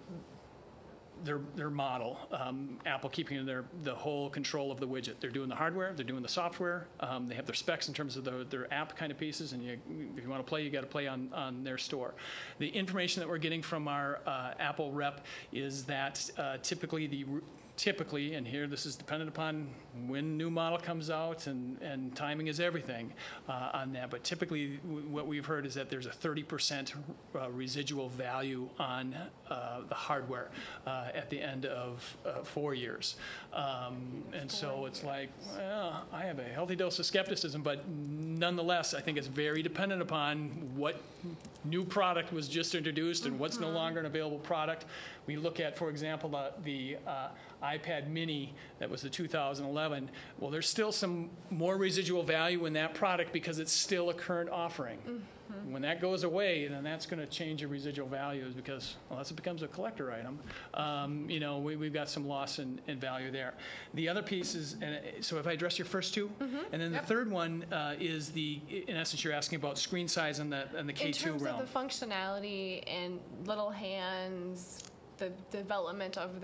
model, Apple keeping the whole control of the widget. They're doing the hardware, they're doing the software, they have their specs in terms of their app kind of pieces, and if you want to play, you got to play on their store. The information that we're getting from our Apple rep is that typically, and here this is dependent upon when new model comes out, and timing is everything on that, but typically what we've heard is that there's a 30% residual value on the hardware at the end of 4 years. And so it's like, well, I have a healthy dose of skepticism, but nonetheless, I think it's very dependent upon what new product was just introduced and what's no longer an available product. We look at, for example, the iPad mini that was the 2011. Well, there's still some more residual value in that product because it's still a current offering. When that goes away, then that's going to change your residual values because unless it becomes a collector item, we've got some loss in value there. The other piece is, so if I address your first two, and then the third one is in essence, you're asking about screen size and the K2 realm. In terms of the functionality and little hands, the development of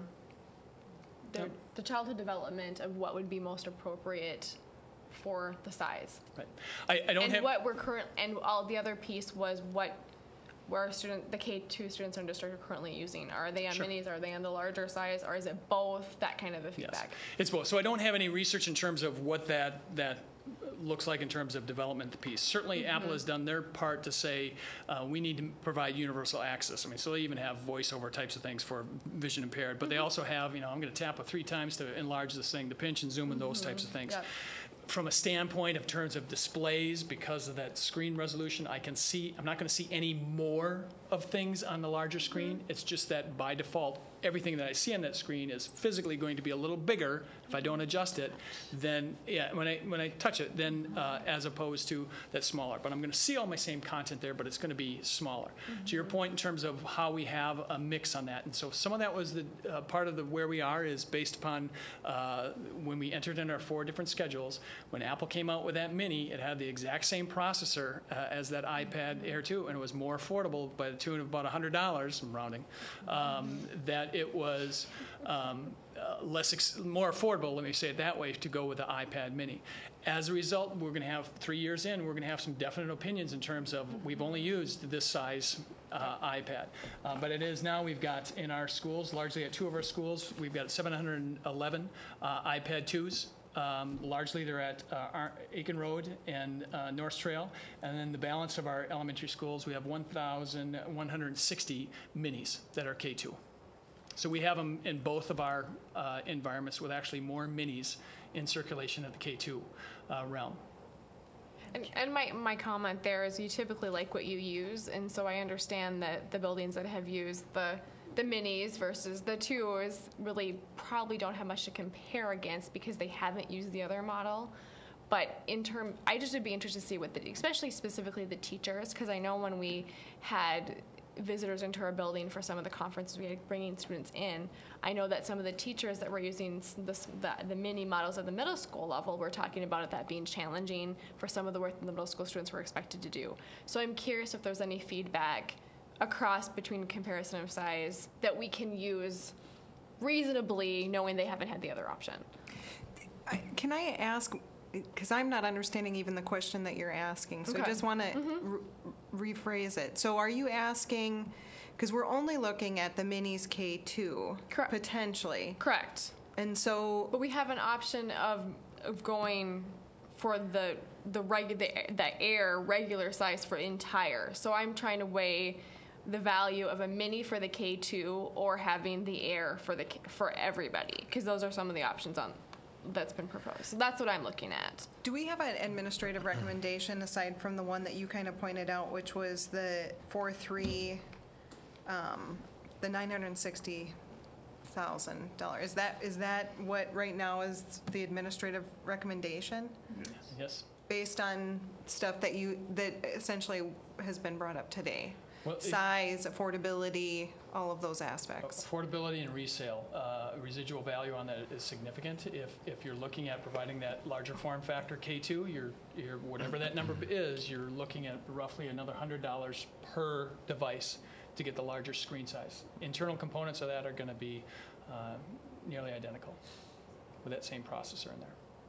the childhood development of what would be most appropriate for the size. Right. I don't and have what we're and all the other piece was where the K2 students in our district are currently using. Are they on minis? Are they on the larger size? Or is it both? That kind of a feedback. Yes. It's both. So I don't have any research in terms of what that looks like in terms of development piece. Certainly Apple has done their part to say we need to provide universal access. I mean, so they even have voiceover types of things for vision impaired, but they also have, I'm going to tap it 3 times to enlarge this thing, to pinch and zoom and those types of things. Yep. From a standpoint of terms of displays, because of that screen resolution, I'm not going to see any more of things on the larger screen. It's just that by default, everything that I see on that screen is physically going to be a little bigger if I don't adjust it than when I touch it, then as opposed to that smaller. But I'm going to see all my same content there, but it's going to be smaller. To your point in terms of how we have a mix on that, and so some of that was the part of where we are is based upon when we entered in our 4 different schedules. When Apple came out with that mini, it had the exact same processor as that iPad Air 2, and it was more affordable by the tune of about $100, I'm rounding, that it was more affordable, let me say it that way, to go with the iPad mini. As a result, we're going to have 3 years in, we're going to have some definite opinions in terms of we've only used this size iPad. But it is now, we've got in our schools, largely at 2 of our schools, we've got 711 iPad 2s Largely, they're at Aiken Road and North Trail. And then the balance of our elementary schools, we have 1,160 minis that are K2. So we have them in both of our environments with actually more minis in circulation at the K2 realm. And my comment there is you typically like what you use, and so I understand that the buildings that have used the minis versus the twos really probably don't have much to compare against because they haven't used the other model. But I just would be interested to see what especially specifically the teachers, because I know when we had visitors into our building for some of the conferences we had bringing students in, I know that some of the teachers that were using the mini models at the middle school level were talking about that being challenging for some of the work that the middle school students were expected to do. So I'm curious if there's any feedback across between comparison of size that we can use reasonably, knowing they haven't had the other option. Can I ask, because I'm not understanding even the question that you're asking, so Okay. I just want to rephrase it. So are you asking, because we're only looking at the minis K2, Correct. Potentially. Correct. And so... But we have an option of going for the Air regular size for entire. So I'm trying to weigh the value of a mini for the K2 or having the Air for everybody, because those are some of the options that's been proposed. So that's what I'm looking at. Do we have an administrative recommendation aside from the one that you kind of pointed out, which was the 4.3, the $960,000? Is that what right now is the administrative recommendation? Yes. Based on stuff that essentially has been brought up today? Well, Size, affordability, all of those aspects. Affordability and resale, residual value on that is significant. If you're looking at providing that larger form factor K2, you're whatever that number is, you're looking at roughly another $100 per device to get the larger screen size. Internal components of that are going to be nearly identical with that same processor in there.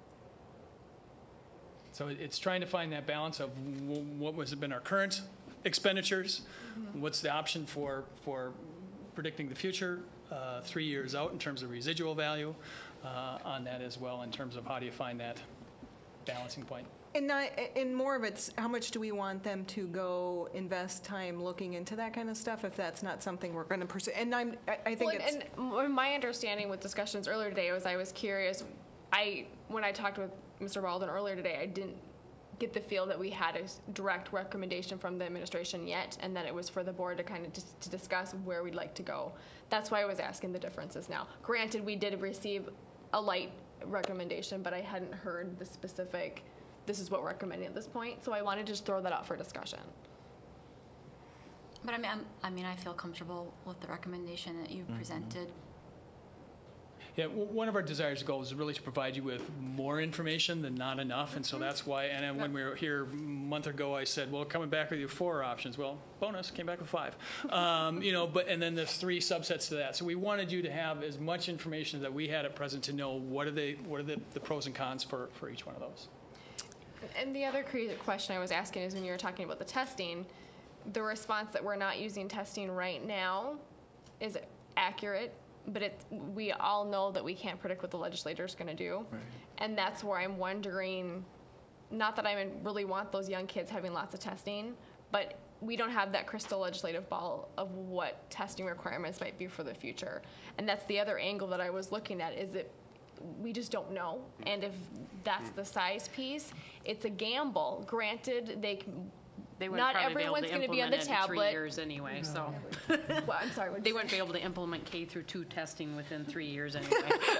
So it's trying to find that balance of what has been our current expenditures, what's the option for predicting the future 3 years out in terms of residual value on that as well, in terms of how do you find that balancing point. And more of it's how much do we want them to go invest time looking into that kind of stuff if that's not something we're going to pursue. And I think and my understanding with discussions earlier today was I was curious. When I talked with Mr. Baldwin earlier today, I didn't get the feel that we had a direct recommendation from the administration yet, and that it was for the board to kind of to discuss where we'd like to go. That's why I was asking the differences now. Granted, we did receive a light recommendation, but I hadn't heard the specific, this is what we're recommending at this point, so I wanted to just throw that out for discussion. But I feel comfortable with the recommendation that you presented. Yeah, one of our desires and goals is really to provide you with more information than not enough, and so that's why, and then when we were here a month ago, I said, well, coming back with you 4 options. Well, bonus, came back with 5. And then there's 3 subsets to that. So we wanted you to have as much information that we had at present to know what are the pros and cons for each one of those. And the other question I was asking is when you were talking about the testing, the response that we're not using testing right now is accurate, but we all know that we can't predict what the legislature is going to do. Right. And that's where I'm wondering, not that I really want those young kids having lots of testing, but we don't have that crystal legislative ball of what testing requirements might be for the future. And that's the other angle that I was looking at, is that we just don't know. And if that's the size piece, it's a gamble. Granted, They wouldn't not probably everyone's be able to going to be on the implement it in 3 tablet. years anyway, so. Well, I'm sorry. They wouldn't be able to implement K-2 testing within 3 years anyway.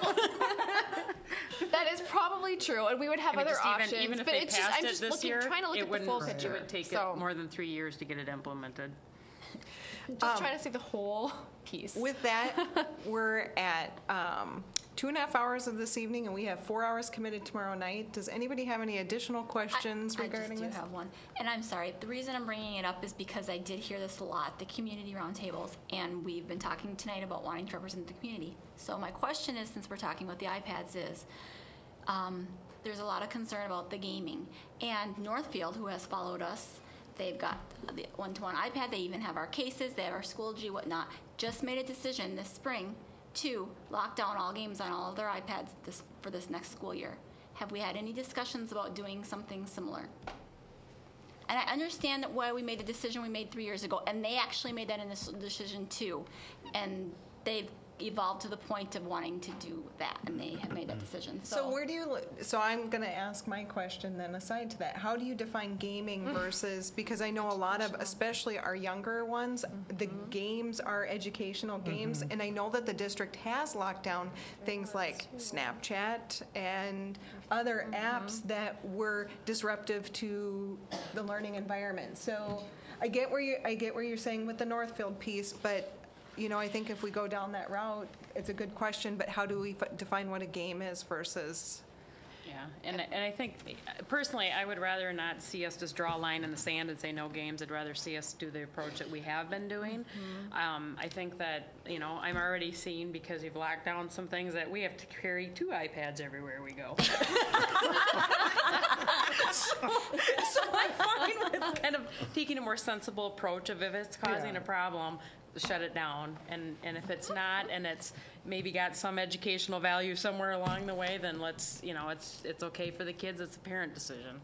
That is probably true, and we would have other options. Even if but they it's just, passed I'm it just this year, trying to look at the full picture. It would take it more than 3 years to get it implemented. Just trying to see the whole piece. With that, we're at 2.5 hours of this evening, and we have 4 hours committed tomorrow night. Does anybody have any additional questions regarding this? I just do have one. And I'm sorry, the reason I'm bringing it up is because I did hear this a lot, the community roundtables, and we've been talking tonight about wanting to represent the community. So my question is, since we're talking about the iPads, is there's a lot of concern about the gaming. And Northfield, who has followed us, they've got the one-to-one iPad. They even have our cases. They have our Schoology, whatnot. Just made a decision this spring to lock down all games on all of their iPads for this next school year. Have we had any discussions about doing something similar? And I understand that why we made the decision we made 3 years ago, and they actually made that initial decision too. And they've evolved to the point of wanting to do that, and they have made that decision. So where do you, so I'm going to ask my question then aside to that. How do you define gaming versus, because I know a lot of, especially our younger ones, the games are educational games, and I know that the district has locked down things like Snapchat and other apps that were disruptive to the learning environment. So I get where you're saying with the Northfield piece, but you know, I think if we go down that route, it's a good question, but how do we define what a game is versus? Yeah, and I think, personally, I would rather not see us just draw a line in the sand and say no games. I'd rather see us do the approach that we have been doing. I think that, you know, I'm already seeing, because you've locked down some things, that we have to carry 2 iPads everywhere we go. So I'm fine with kind of taking a more sensible approach of if it's causing a problem, shut it down, and if it's not, and it's maybe got some educational value somewhere along the way, then let's, you know, it's okay for the kids. It's a parent decision.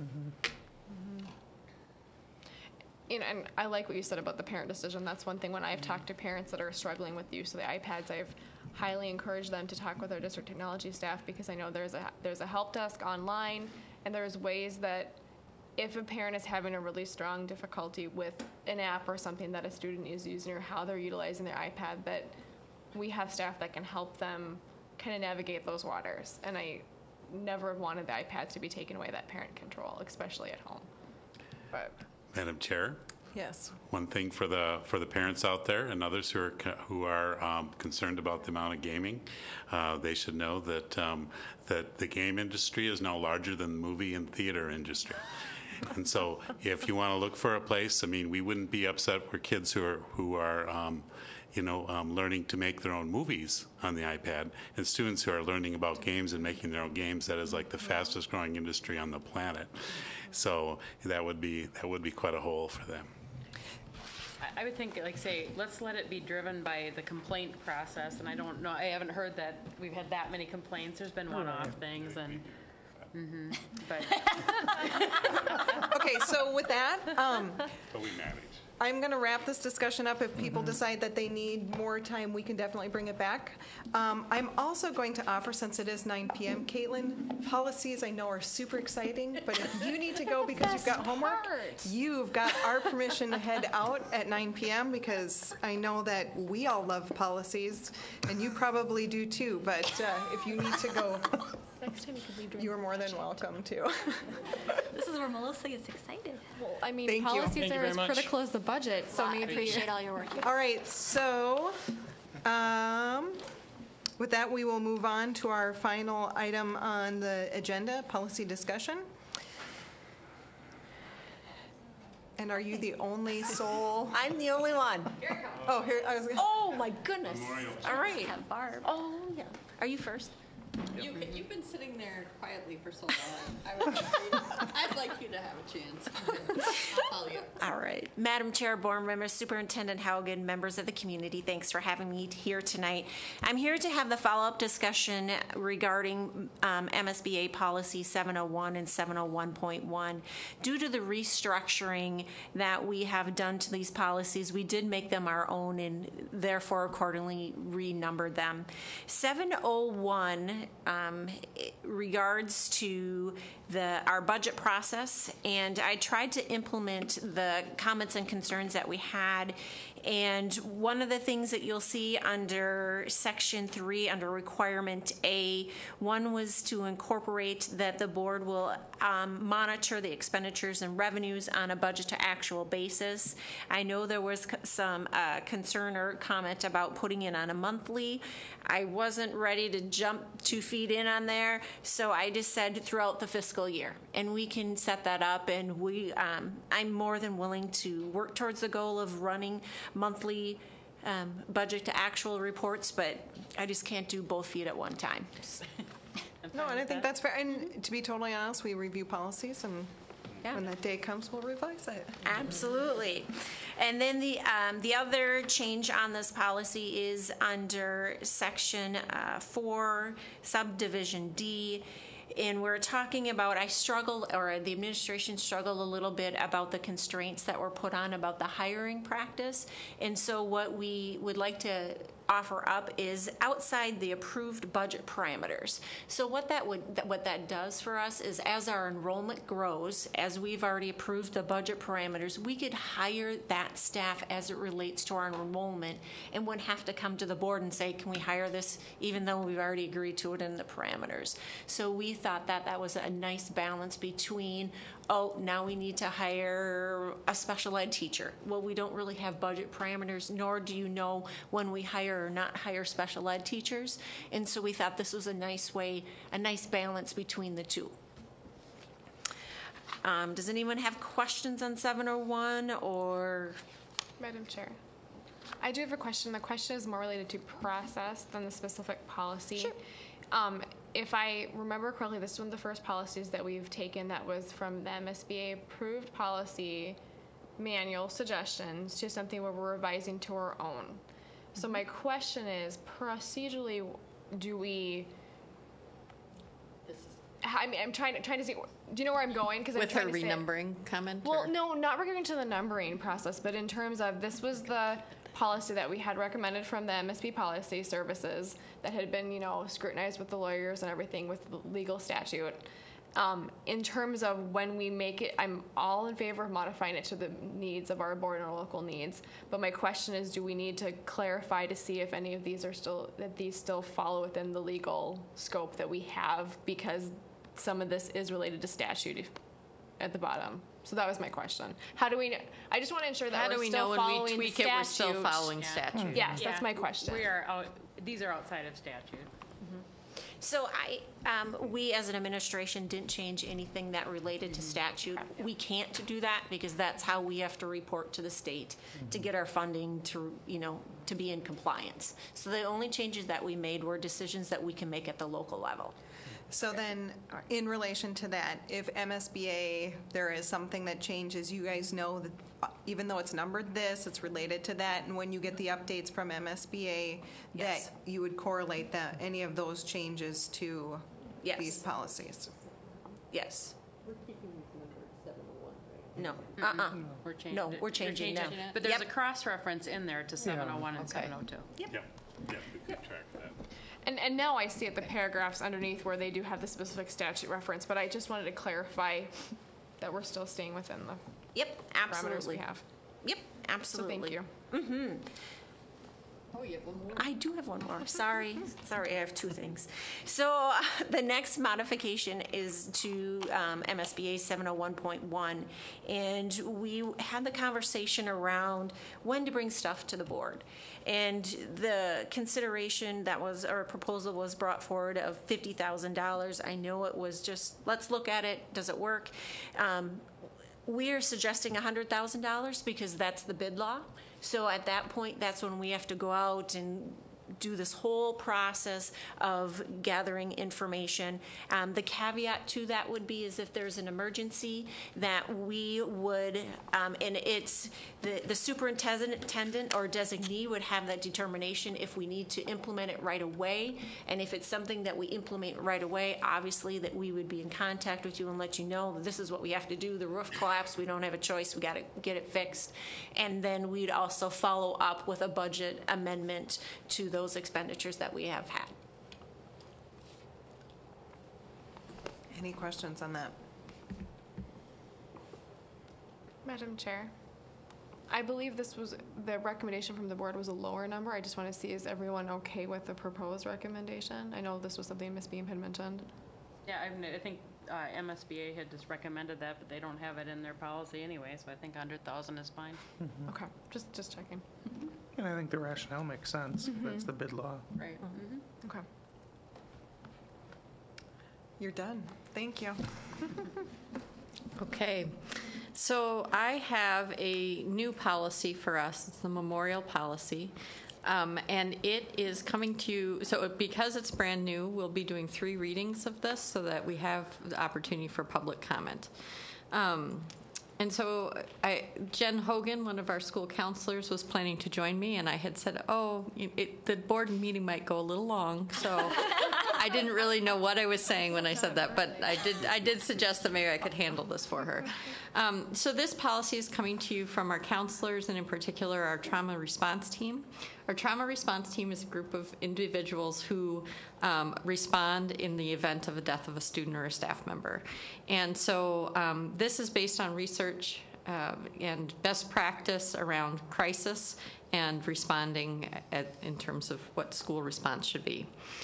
You know, and I like what you said about the parent decision. That's one thing when I've talked to parents that are struggling with the use of the iPads, I've highly encouraged them to talk with our district technology staff, because I know there's a help desk online, and there's ways that if a parent is having a really strong difficulty with an app or something that a student is using or how they're utilizing their iPad, that we have staff that can help them kind of navigate those waters. And I never wanted the iPads to be taken away, that parent control, especially at home. But Madam Chair? Yes. One thing for the parents out there and others who are concerned about the amount of gaming, they should know that that the game industry is now larger than the movie and theater industry. And so, if you want to look for a place, I mean, we wouldn't be upset for kids who are learning to make their own movies on the iPad, and students who are learning about games and making their own games. That is like the fastest growing industry on the planet. So that would be quite a hole for them. I would think, like, say, let's let it be driven by the complaint process. And I don't know, I haven't heard that we've had that many complaints. There's been one-off things, and but okay. So with that, But we manage. I'm going to wrap this discussion up. If people decide that they need more time, we can definitely bring it back. I'm also going to offer, since it is 9 p.m., Caitlin, policies I know are super exciting, but if you need to go because you've got homework, you've got our permission to head out at 9 p.m. because I know that we all love policies, and you probably do too, but if you need to go, next time you can leave. you are more than welcome to. This is where Melissa gets excited. Well, I mean, Thank you. policies are as critical as the budget, so I maybe appreciate all your work. All right, so with that, we will move on to our final item on the agenda, policy discussion. And are you the only sole? I'm the only one. Oh, here I was. Oh my goodness. All right. Have Barb. Oh yeah. Are you first? You've been sitting there quietly for so long. I'd like you to have a chance. I'll tell you. All right. Madam Chair, Board Members, Superintendent Haugen, members of the community, thanks for having me here tonight. I'm here to have the follow-up discussion regarding MSBA Policy 701 and 701.1. Due to the restructuring that we have done to these policies, we did make them our own and therefore accordingly renumbered them. 701 regards to our budget process, and I tried to implement the comments and concerns that we had. And one of the things that you'll see under Section 3, under Requirement A, one was to incorporate that the board will monitor the expenditures and revenues on a budget-to-actual basis. I know there was some concern or comment about putting it on a monthly. I wasn't ready to jump 2 feet in on there, so I just said throughout the fiscal year. And we can set that up, and I'm more than willing to work towards the goal of running monthly budget to actual reports, but I just can't do both feet at one time. No, and I think that's fair. And to be totally honest, we review policies, and when that day comes, we'll revise it. Absolutely. And then the other change on this policy is under Section 4, Subdivision D. And we're talking about, the administration struggled a little bit about the constraints that were put on about the hiring practice. And so what we would like to offer up is outside the approved budget parameters. So what that does for us is, as our enrollment grows, as we've already approved the budget parameters, we could hire that staff as it relates to our enrollment and wouldn't have to come to the board and say, can we hire this, even though we've already agreed to it in the parameters. So we thought that was a nice balance between, now we need to hire a special ed teacher. Well, we don't really have budget parameters, nor do you know when we hire or not hire special ed teachers. And so we thought this was a nice balance between the two. Does anyone have questions on 701 or? Madam Chair, I do have a question. The question is more related to process than the specific policy. Sure. If I remember correctly, this is one of the first policies that we've taken that was from the MSBA approved policy manual suggestions to something where we're revising to our own. So my question is, procedurally, do we? I'm trying to see. Do you know where I'm going? Because with her renumbering comment. Well, no, not regarding to the numbering process, but in terms of this was the policy that we had recommended from the MSB Policy Services that had been, scrutinized with the lawyers and everything with the legal statute. In terms of when we make it, I'm all in favor of modifying it to the needs of our board and our local needs. But my question is, do we need to clarify to see if any of these still follow within the legal scope that we have, because some of this is related to statute at the bottom. So that was my question. How do we know? I just want to ensure that we're still following the statute. How do we know when we tweak it, we're still following statute? Yes, that's my question. These are outside of statute. So we as an administration didn't change anything that related to statute. We can't do that because that's how we have to report to the state to get our funding to be in compliance. So the only changes that we made were decisions that we can make at the local level. So then, in relation to that, if MSBA, there is something that changes, you guys know that even though it's numbered this, it's related to that, and when you get the updates from MSBA, Yes. that you would correlate any of those changes to Yes. these policies. Yes. We're keeping these numbers at 701, right? No. We're changing No, it. we're changing them. But there's Yep. a cross-reference in there to 701 and 702. Yep. Yeah, we keep track of that. And now I see at the paragraphs underneath where they do have the specific statute reference, but I just wanted to clarify that we're still staying within the Yep, parameters absolutely. we have. Yep, absolutely. So thank you. Oh, you have one more? I do have one more. Sorry, I have two things. So the next modification is to MSBA 701.1, and we had the conversation around when to bring stuff to the board. And the consideration or proposal was brought forward of $50,000. I know it was just, let's look at it. Does it work? We are suggesting $100,000 because that's the bid law. So at that point, that's when we have to go out and do this whole process of gathering information. The caveat to that would be is if there's an emergency that we would, and it's the superintendent or designee would have that determination if we need to implement it right away. And if it's something that we implement right away, obviously that we would be in contact with you and let you know that this is what we have to do. The roof collapsed, we don't have a choice, we got to get it fixed. And then we'd also follow up with a budget amendment to those expenditures that we have had. Any questions on that? Madam Chair, I believe this was, the recommendation from the board was a lower number. I just want to see, is everyone okay with the proposed recommendation? I know this was something Ms. Beam had mentioned. Yeah, I think MSBA had just recommended that, but they don't have it in their policy anyway, so I think 100,000 is fine. Okay, just checking. And I think the rationale makes sense. That's the bid law. Right. Okay. You're done. Thank you. Okay. So I have a new policy for us. It's the memorial policy. And it is coming to you, so because it's brand new, we'll be doing 3 readings of this so that we have the opportunity for public comment. And so Jen Hogan, one of our school counselors, was planning to join me, and I had said, the board meeting might go a little long, so I I didn't really know what I was saying when I said that, but I did suggest that maybe I could handle this for her. So this policy is coming to you from our counselors and in particular our trauma response team. Our trauma response team is a group of individuals who respond in the event of the death of a student or a staff member. And so this is based on research and best practice around crisis and responding in terms of what school response should be.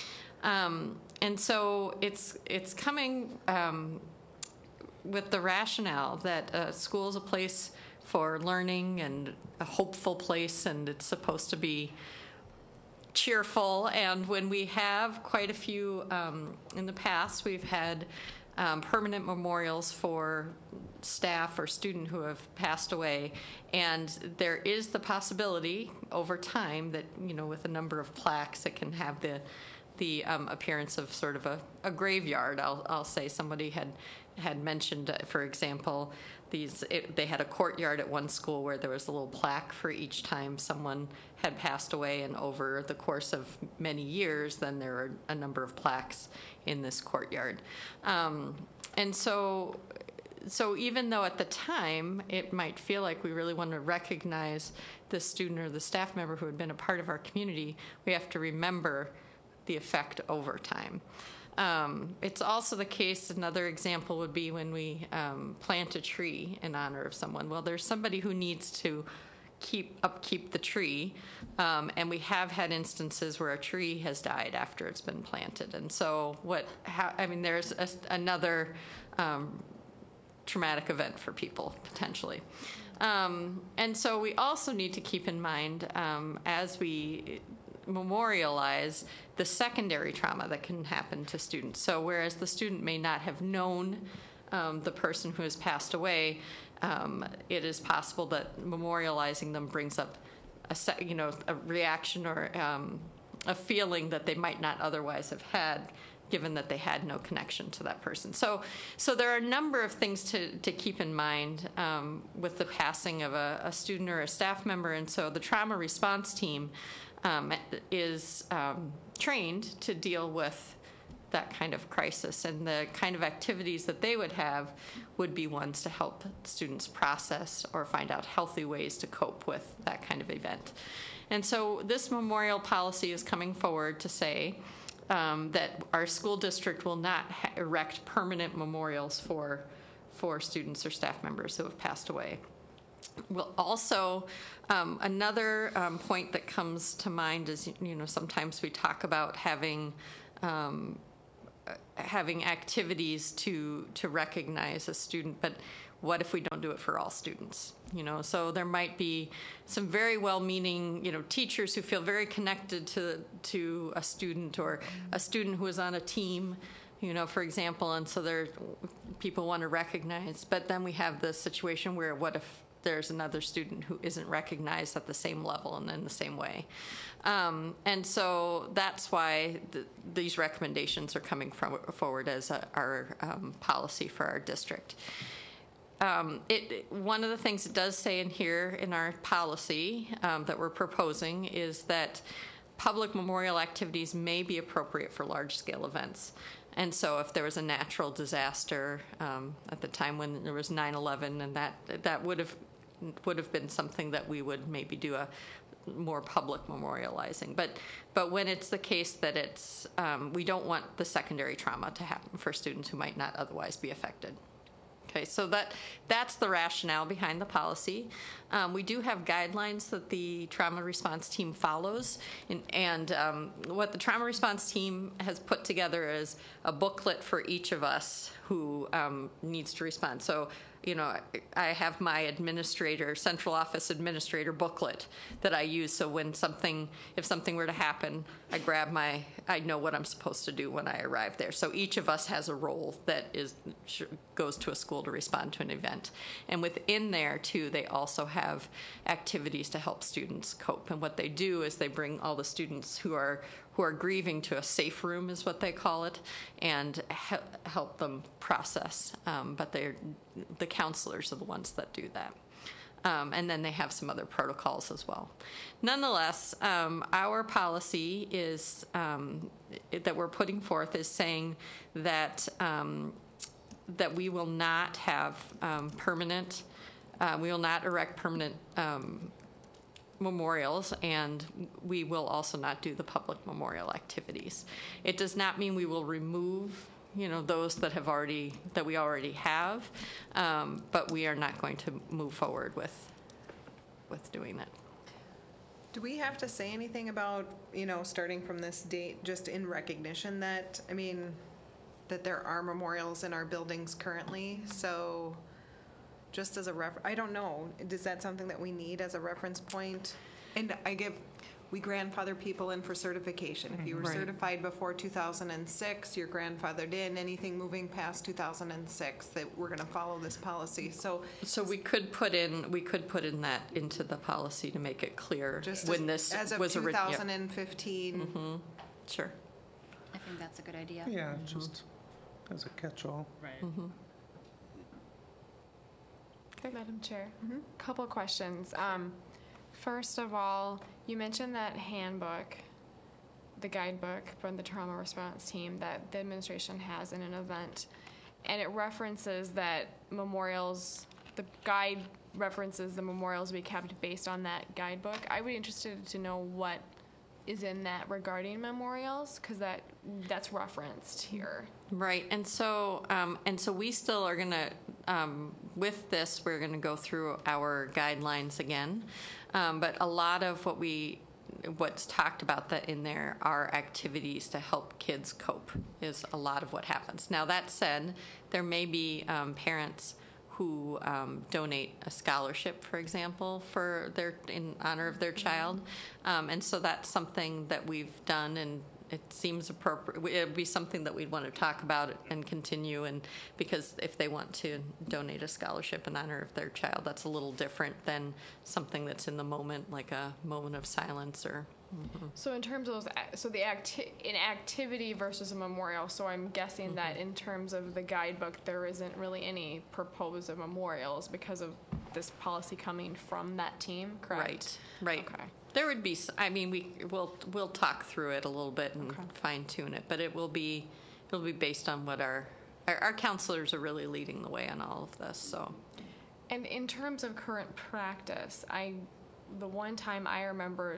And so it's coming with the rationale that school is a place for learning and a hopeful place, and it's supposed to be cheerful. And when we have quite a few in the past, we've had permanent memorials for staff or student who have passed away, and there is the possibility over time that, you know, with a number of plaques, it can have the appearance of sort of a graveyard. I'll say somebody had mentioned, for example, they had a courtyard at one school where there was a little plaque for each time someone had passed away, and over the course of many years, then there are a number of plaques in this courtyard. And so even though at the time it might feel like we really want to recognize the student or the staff member who had been a part of our community, we have to remember the effect over time. It's also the case, another example would be when we plant a tree in honor of someone. Well, there's somebody who needs to upkeep the tree, and we have had instances where a tree has died after it's been planted. And so there's another traumatic event for people, potentially. And so we also need to keep in mind, as we memorialize, the secondary trauma that can happen to students. So whereas the student may not have known the person who has passed away, it is possible that memorializing them brings up a reaction or a feeling that they might not otherwise have had, given that they had no connection to that person. So there are a number of things to keep in mind with the passing of a student or a staff member. And so the trauma response team is trained to deal with that kind of crisis, and the kind of activities that they would have would be ones to help students process or find out healthy ways to cope with that kind of event. And so this memorial policy is coming forward to say that our school district will not erect permanent memorials for students or staff members who have passed away. Well, also, another point that comes to mind is, sometimes we talk about having activities to recognize a student, but what if we don't do it for all students? So there might be some very well-meaning, teachers who feel very connected to a student, or a student who is on a team, for example, and so people want to recognize. But then we have the situation where, what if there's another student who isn't recognized at the same level and in the same way? And so that's why these recommendations are coming forward as our policy for our district. One of the things it does say in here in our policy that we're proposing is that public memorial activities may be appropriate for large-scale events. And so if there was a natural disaster at the time when there was 9/11, and that would have been something that we would maybe do a more public memorializing. But when it's the case that it's we don't want the secondary trauma to happen for students who might not otherwise be affected. Okay, so that's the rationale behind the policy. We do have guidelines that the trauma response team follows, and what the trauma response team has put together is a booklet for each of us who needs to respond. So, I have my central office administrator booklet that I use. So if something were to happen, I know what I'm supposed to do when I arrive there. So each of us has a role that goes to a school to respond to an event. And within there, too, they also have activities to help students cope. And what they do is they bring all the students who are grieving to a safe room, is what they call it, and help them process. But the counselors are the ones that do that. And then they have some other protocols as well. Nonetheless, our policy is that we're putting forth is saying that that we will not have permanent, we will not erect permanent memorials, and we will also not do the public memorial activities. It does not mean we will remove, those that we already have, but we are not going to move forward with doing that. Do we have to say anything about, starting from this date, just in recognition that, that there are memorials in our buildings currently? So just as a I don't know, is that something that we need as a reference point? And we grandfather people in for certification. If you were Right. certified before 2006, you're grandfathered in. Anything moving past 2006, that we're going to follow this policy. So we could put in that into the policy to make it clear just when this as of was 2015. Sure. I think that's a good idea. Yeah, just as a catch-all. Right. Madam Chair, couple questions. First of all, you mentioned that handbook, the guidebook from the trauma response team that the administration has in an event, and it references that memorials, the guide references the memorials be kept based on that guidebook. I would be interested to know what is in that regarding memorials, because that's referenced here. Right, and so we still are going to, with this, we're going to go through our guidelines again, but a lot of what's talked about in there are activities to help kids cope is a lot of what happens. Now that said, there may be parents who donate a scholarship, for example, in honor of their child, and so that's something that we've done, and it seems appropriate. It would be something that we'd want to talk about and continue, and because if they want to donate a scholarship in honor of their child, that's a little different than something that's in the moment, like a moment of silence or. So in terms of an activity versus a memorial, so I'm guessing that in terms of the guidebook, there isn't really any proposed of memorials because of this policy coming from that team, correct? Right. Okay. There would be. We'll talk through it a little bit and fine tune it, but it'll be based on what our counselors are really leading the way on all of this. So. And in terms of current practice, the one time I remember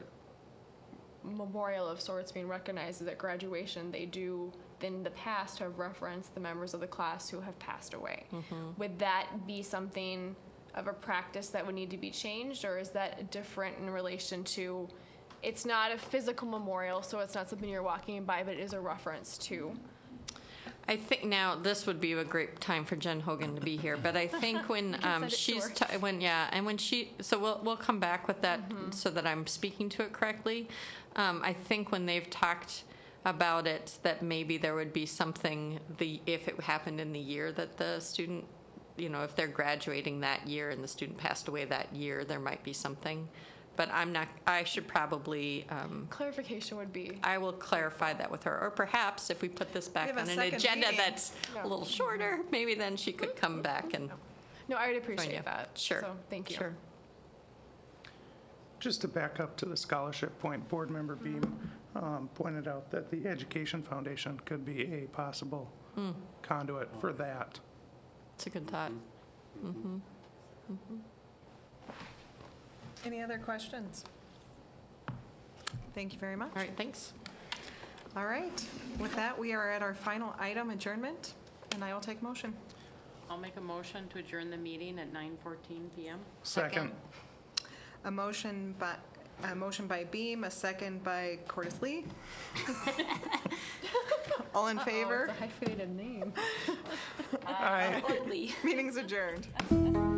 memorial of sorts being recognized is at graduation. They do in the past have referenced the members of the class who have passed away. Would that be something of a practice that would need to be changed, or is that different in relation to, it's not a physical memorial, so it's not something you're walking by, but it is a reference to? I think now this would be a great time for Jen Hogan to be here, but I think when we'll come back with that so that I'm speaking to it correctly. I think when they've talked about it, that maybe there would be something, if it happened in the year that the student, if they're graduating that year and the student passed away that year, there might be something. But I should probably. Clarification would be. I will clarify that with her. Or perhaps if we put this back on an agenda that's a little shorter, maybe then she could come back and. No, I would appreciate that. Sure. So thank you. Sure. Just to back up to the scholarship point, Board Member Beam pointed out that the Education Foundation could be a possible conduit for that. It's a good thought. Any other questions? Thank you very much. All right, thanks. All right. With that, we are at our final item, adjournment, and I will take motion. I'll make a motion to adjourn the meeting at 9:14 p.m. Second. A motion by Beam, a second by Cordes Lee. All in favor? It's a hyphenated name. Aye. Meeting's adjourned.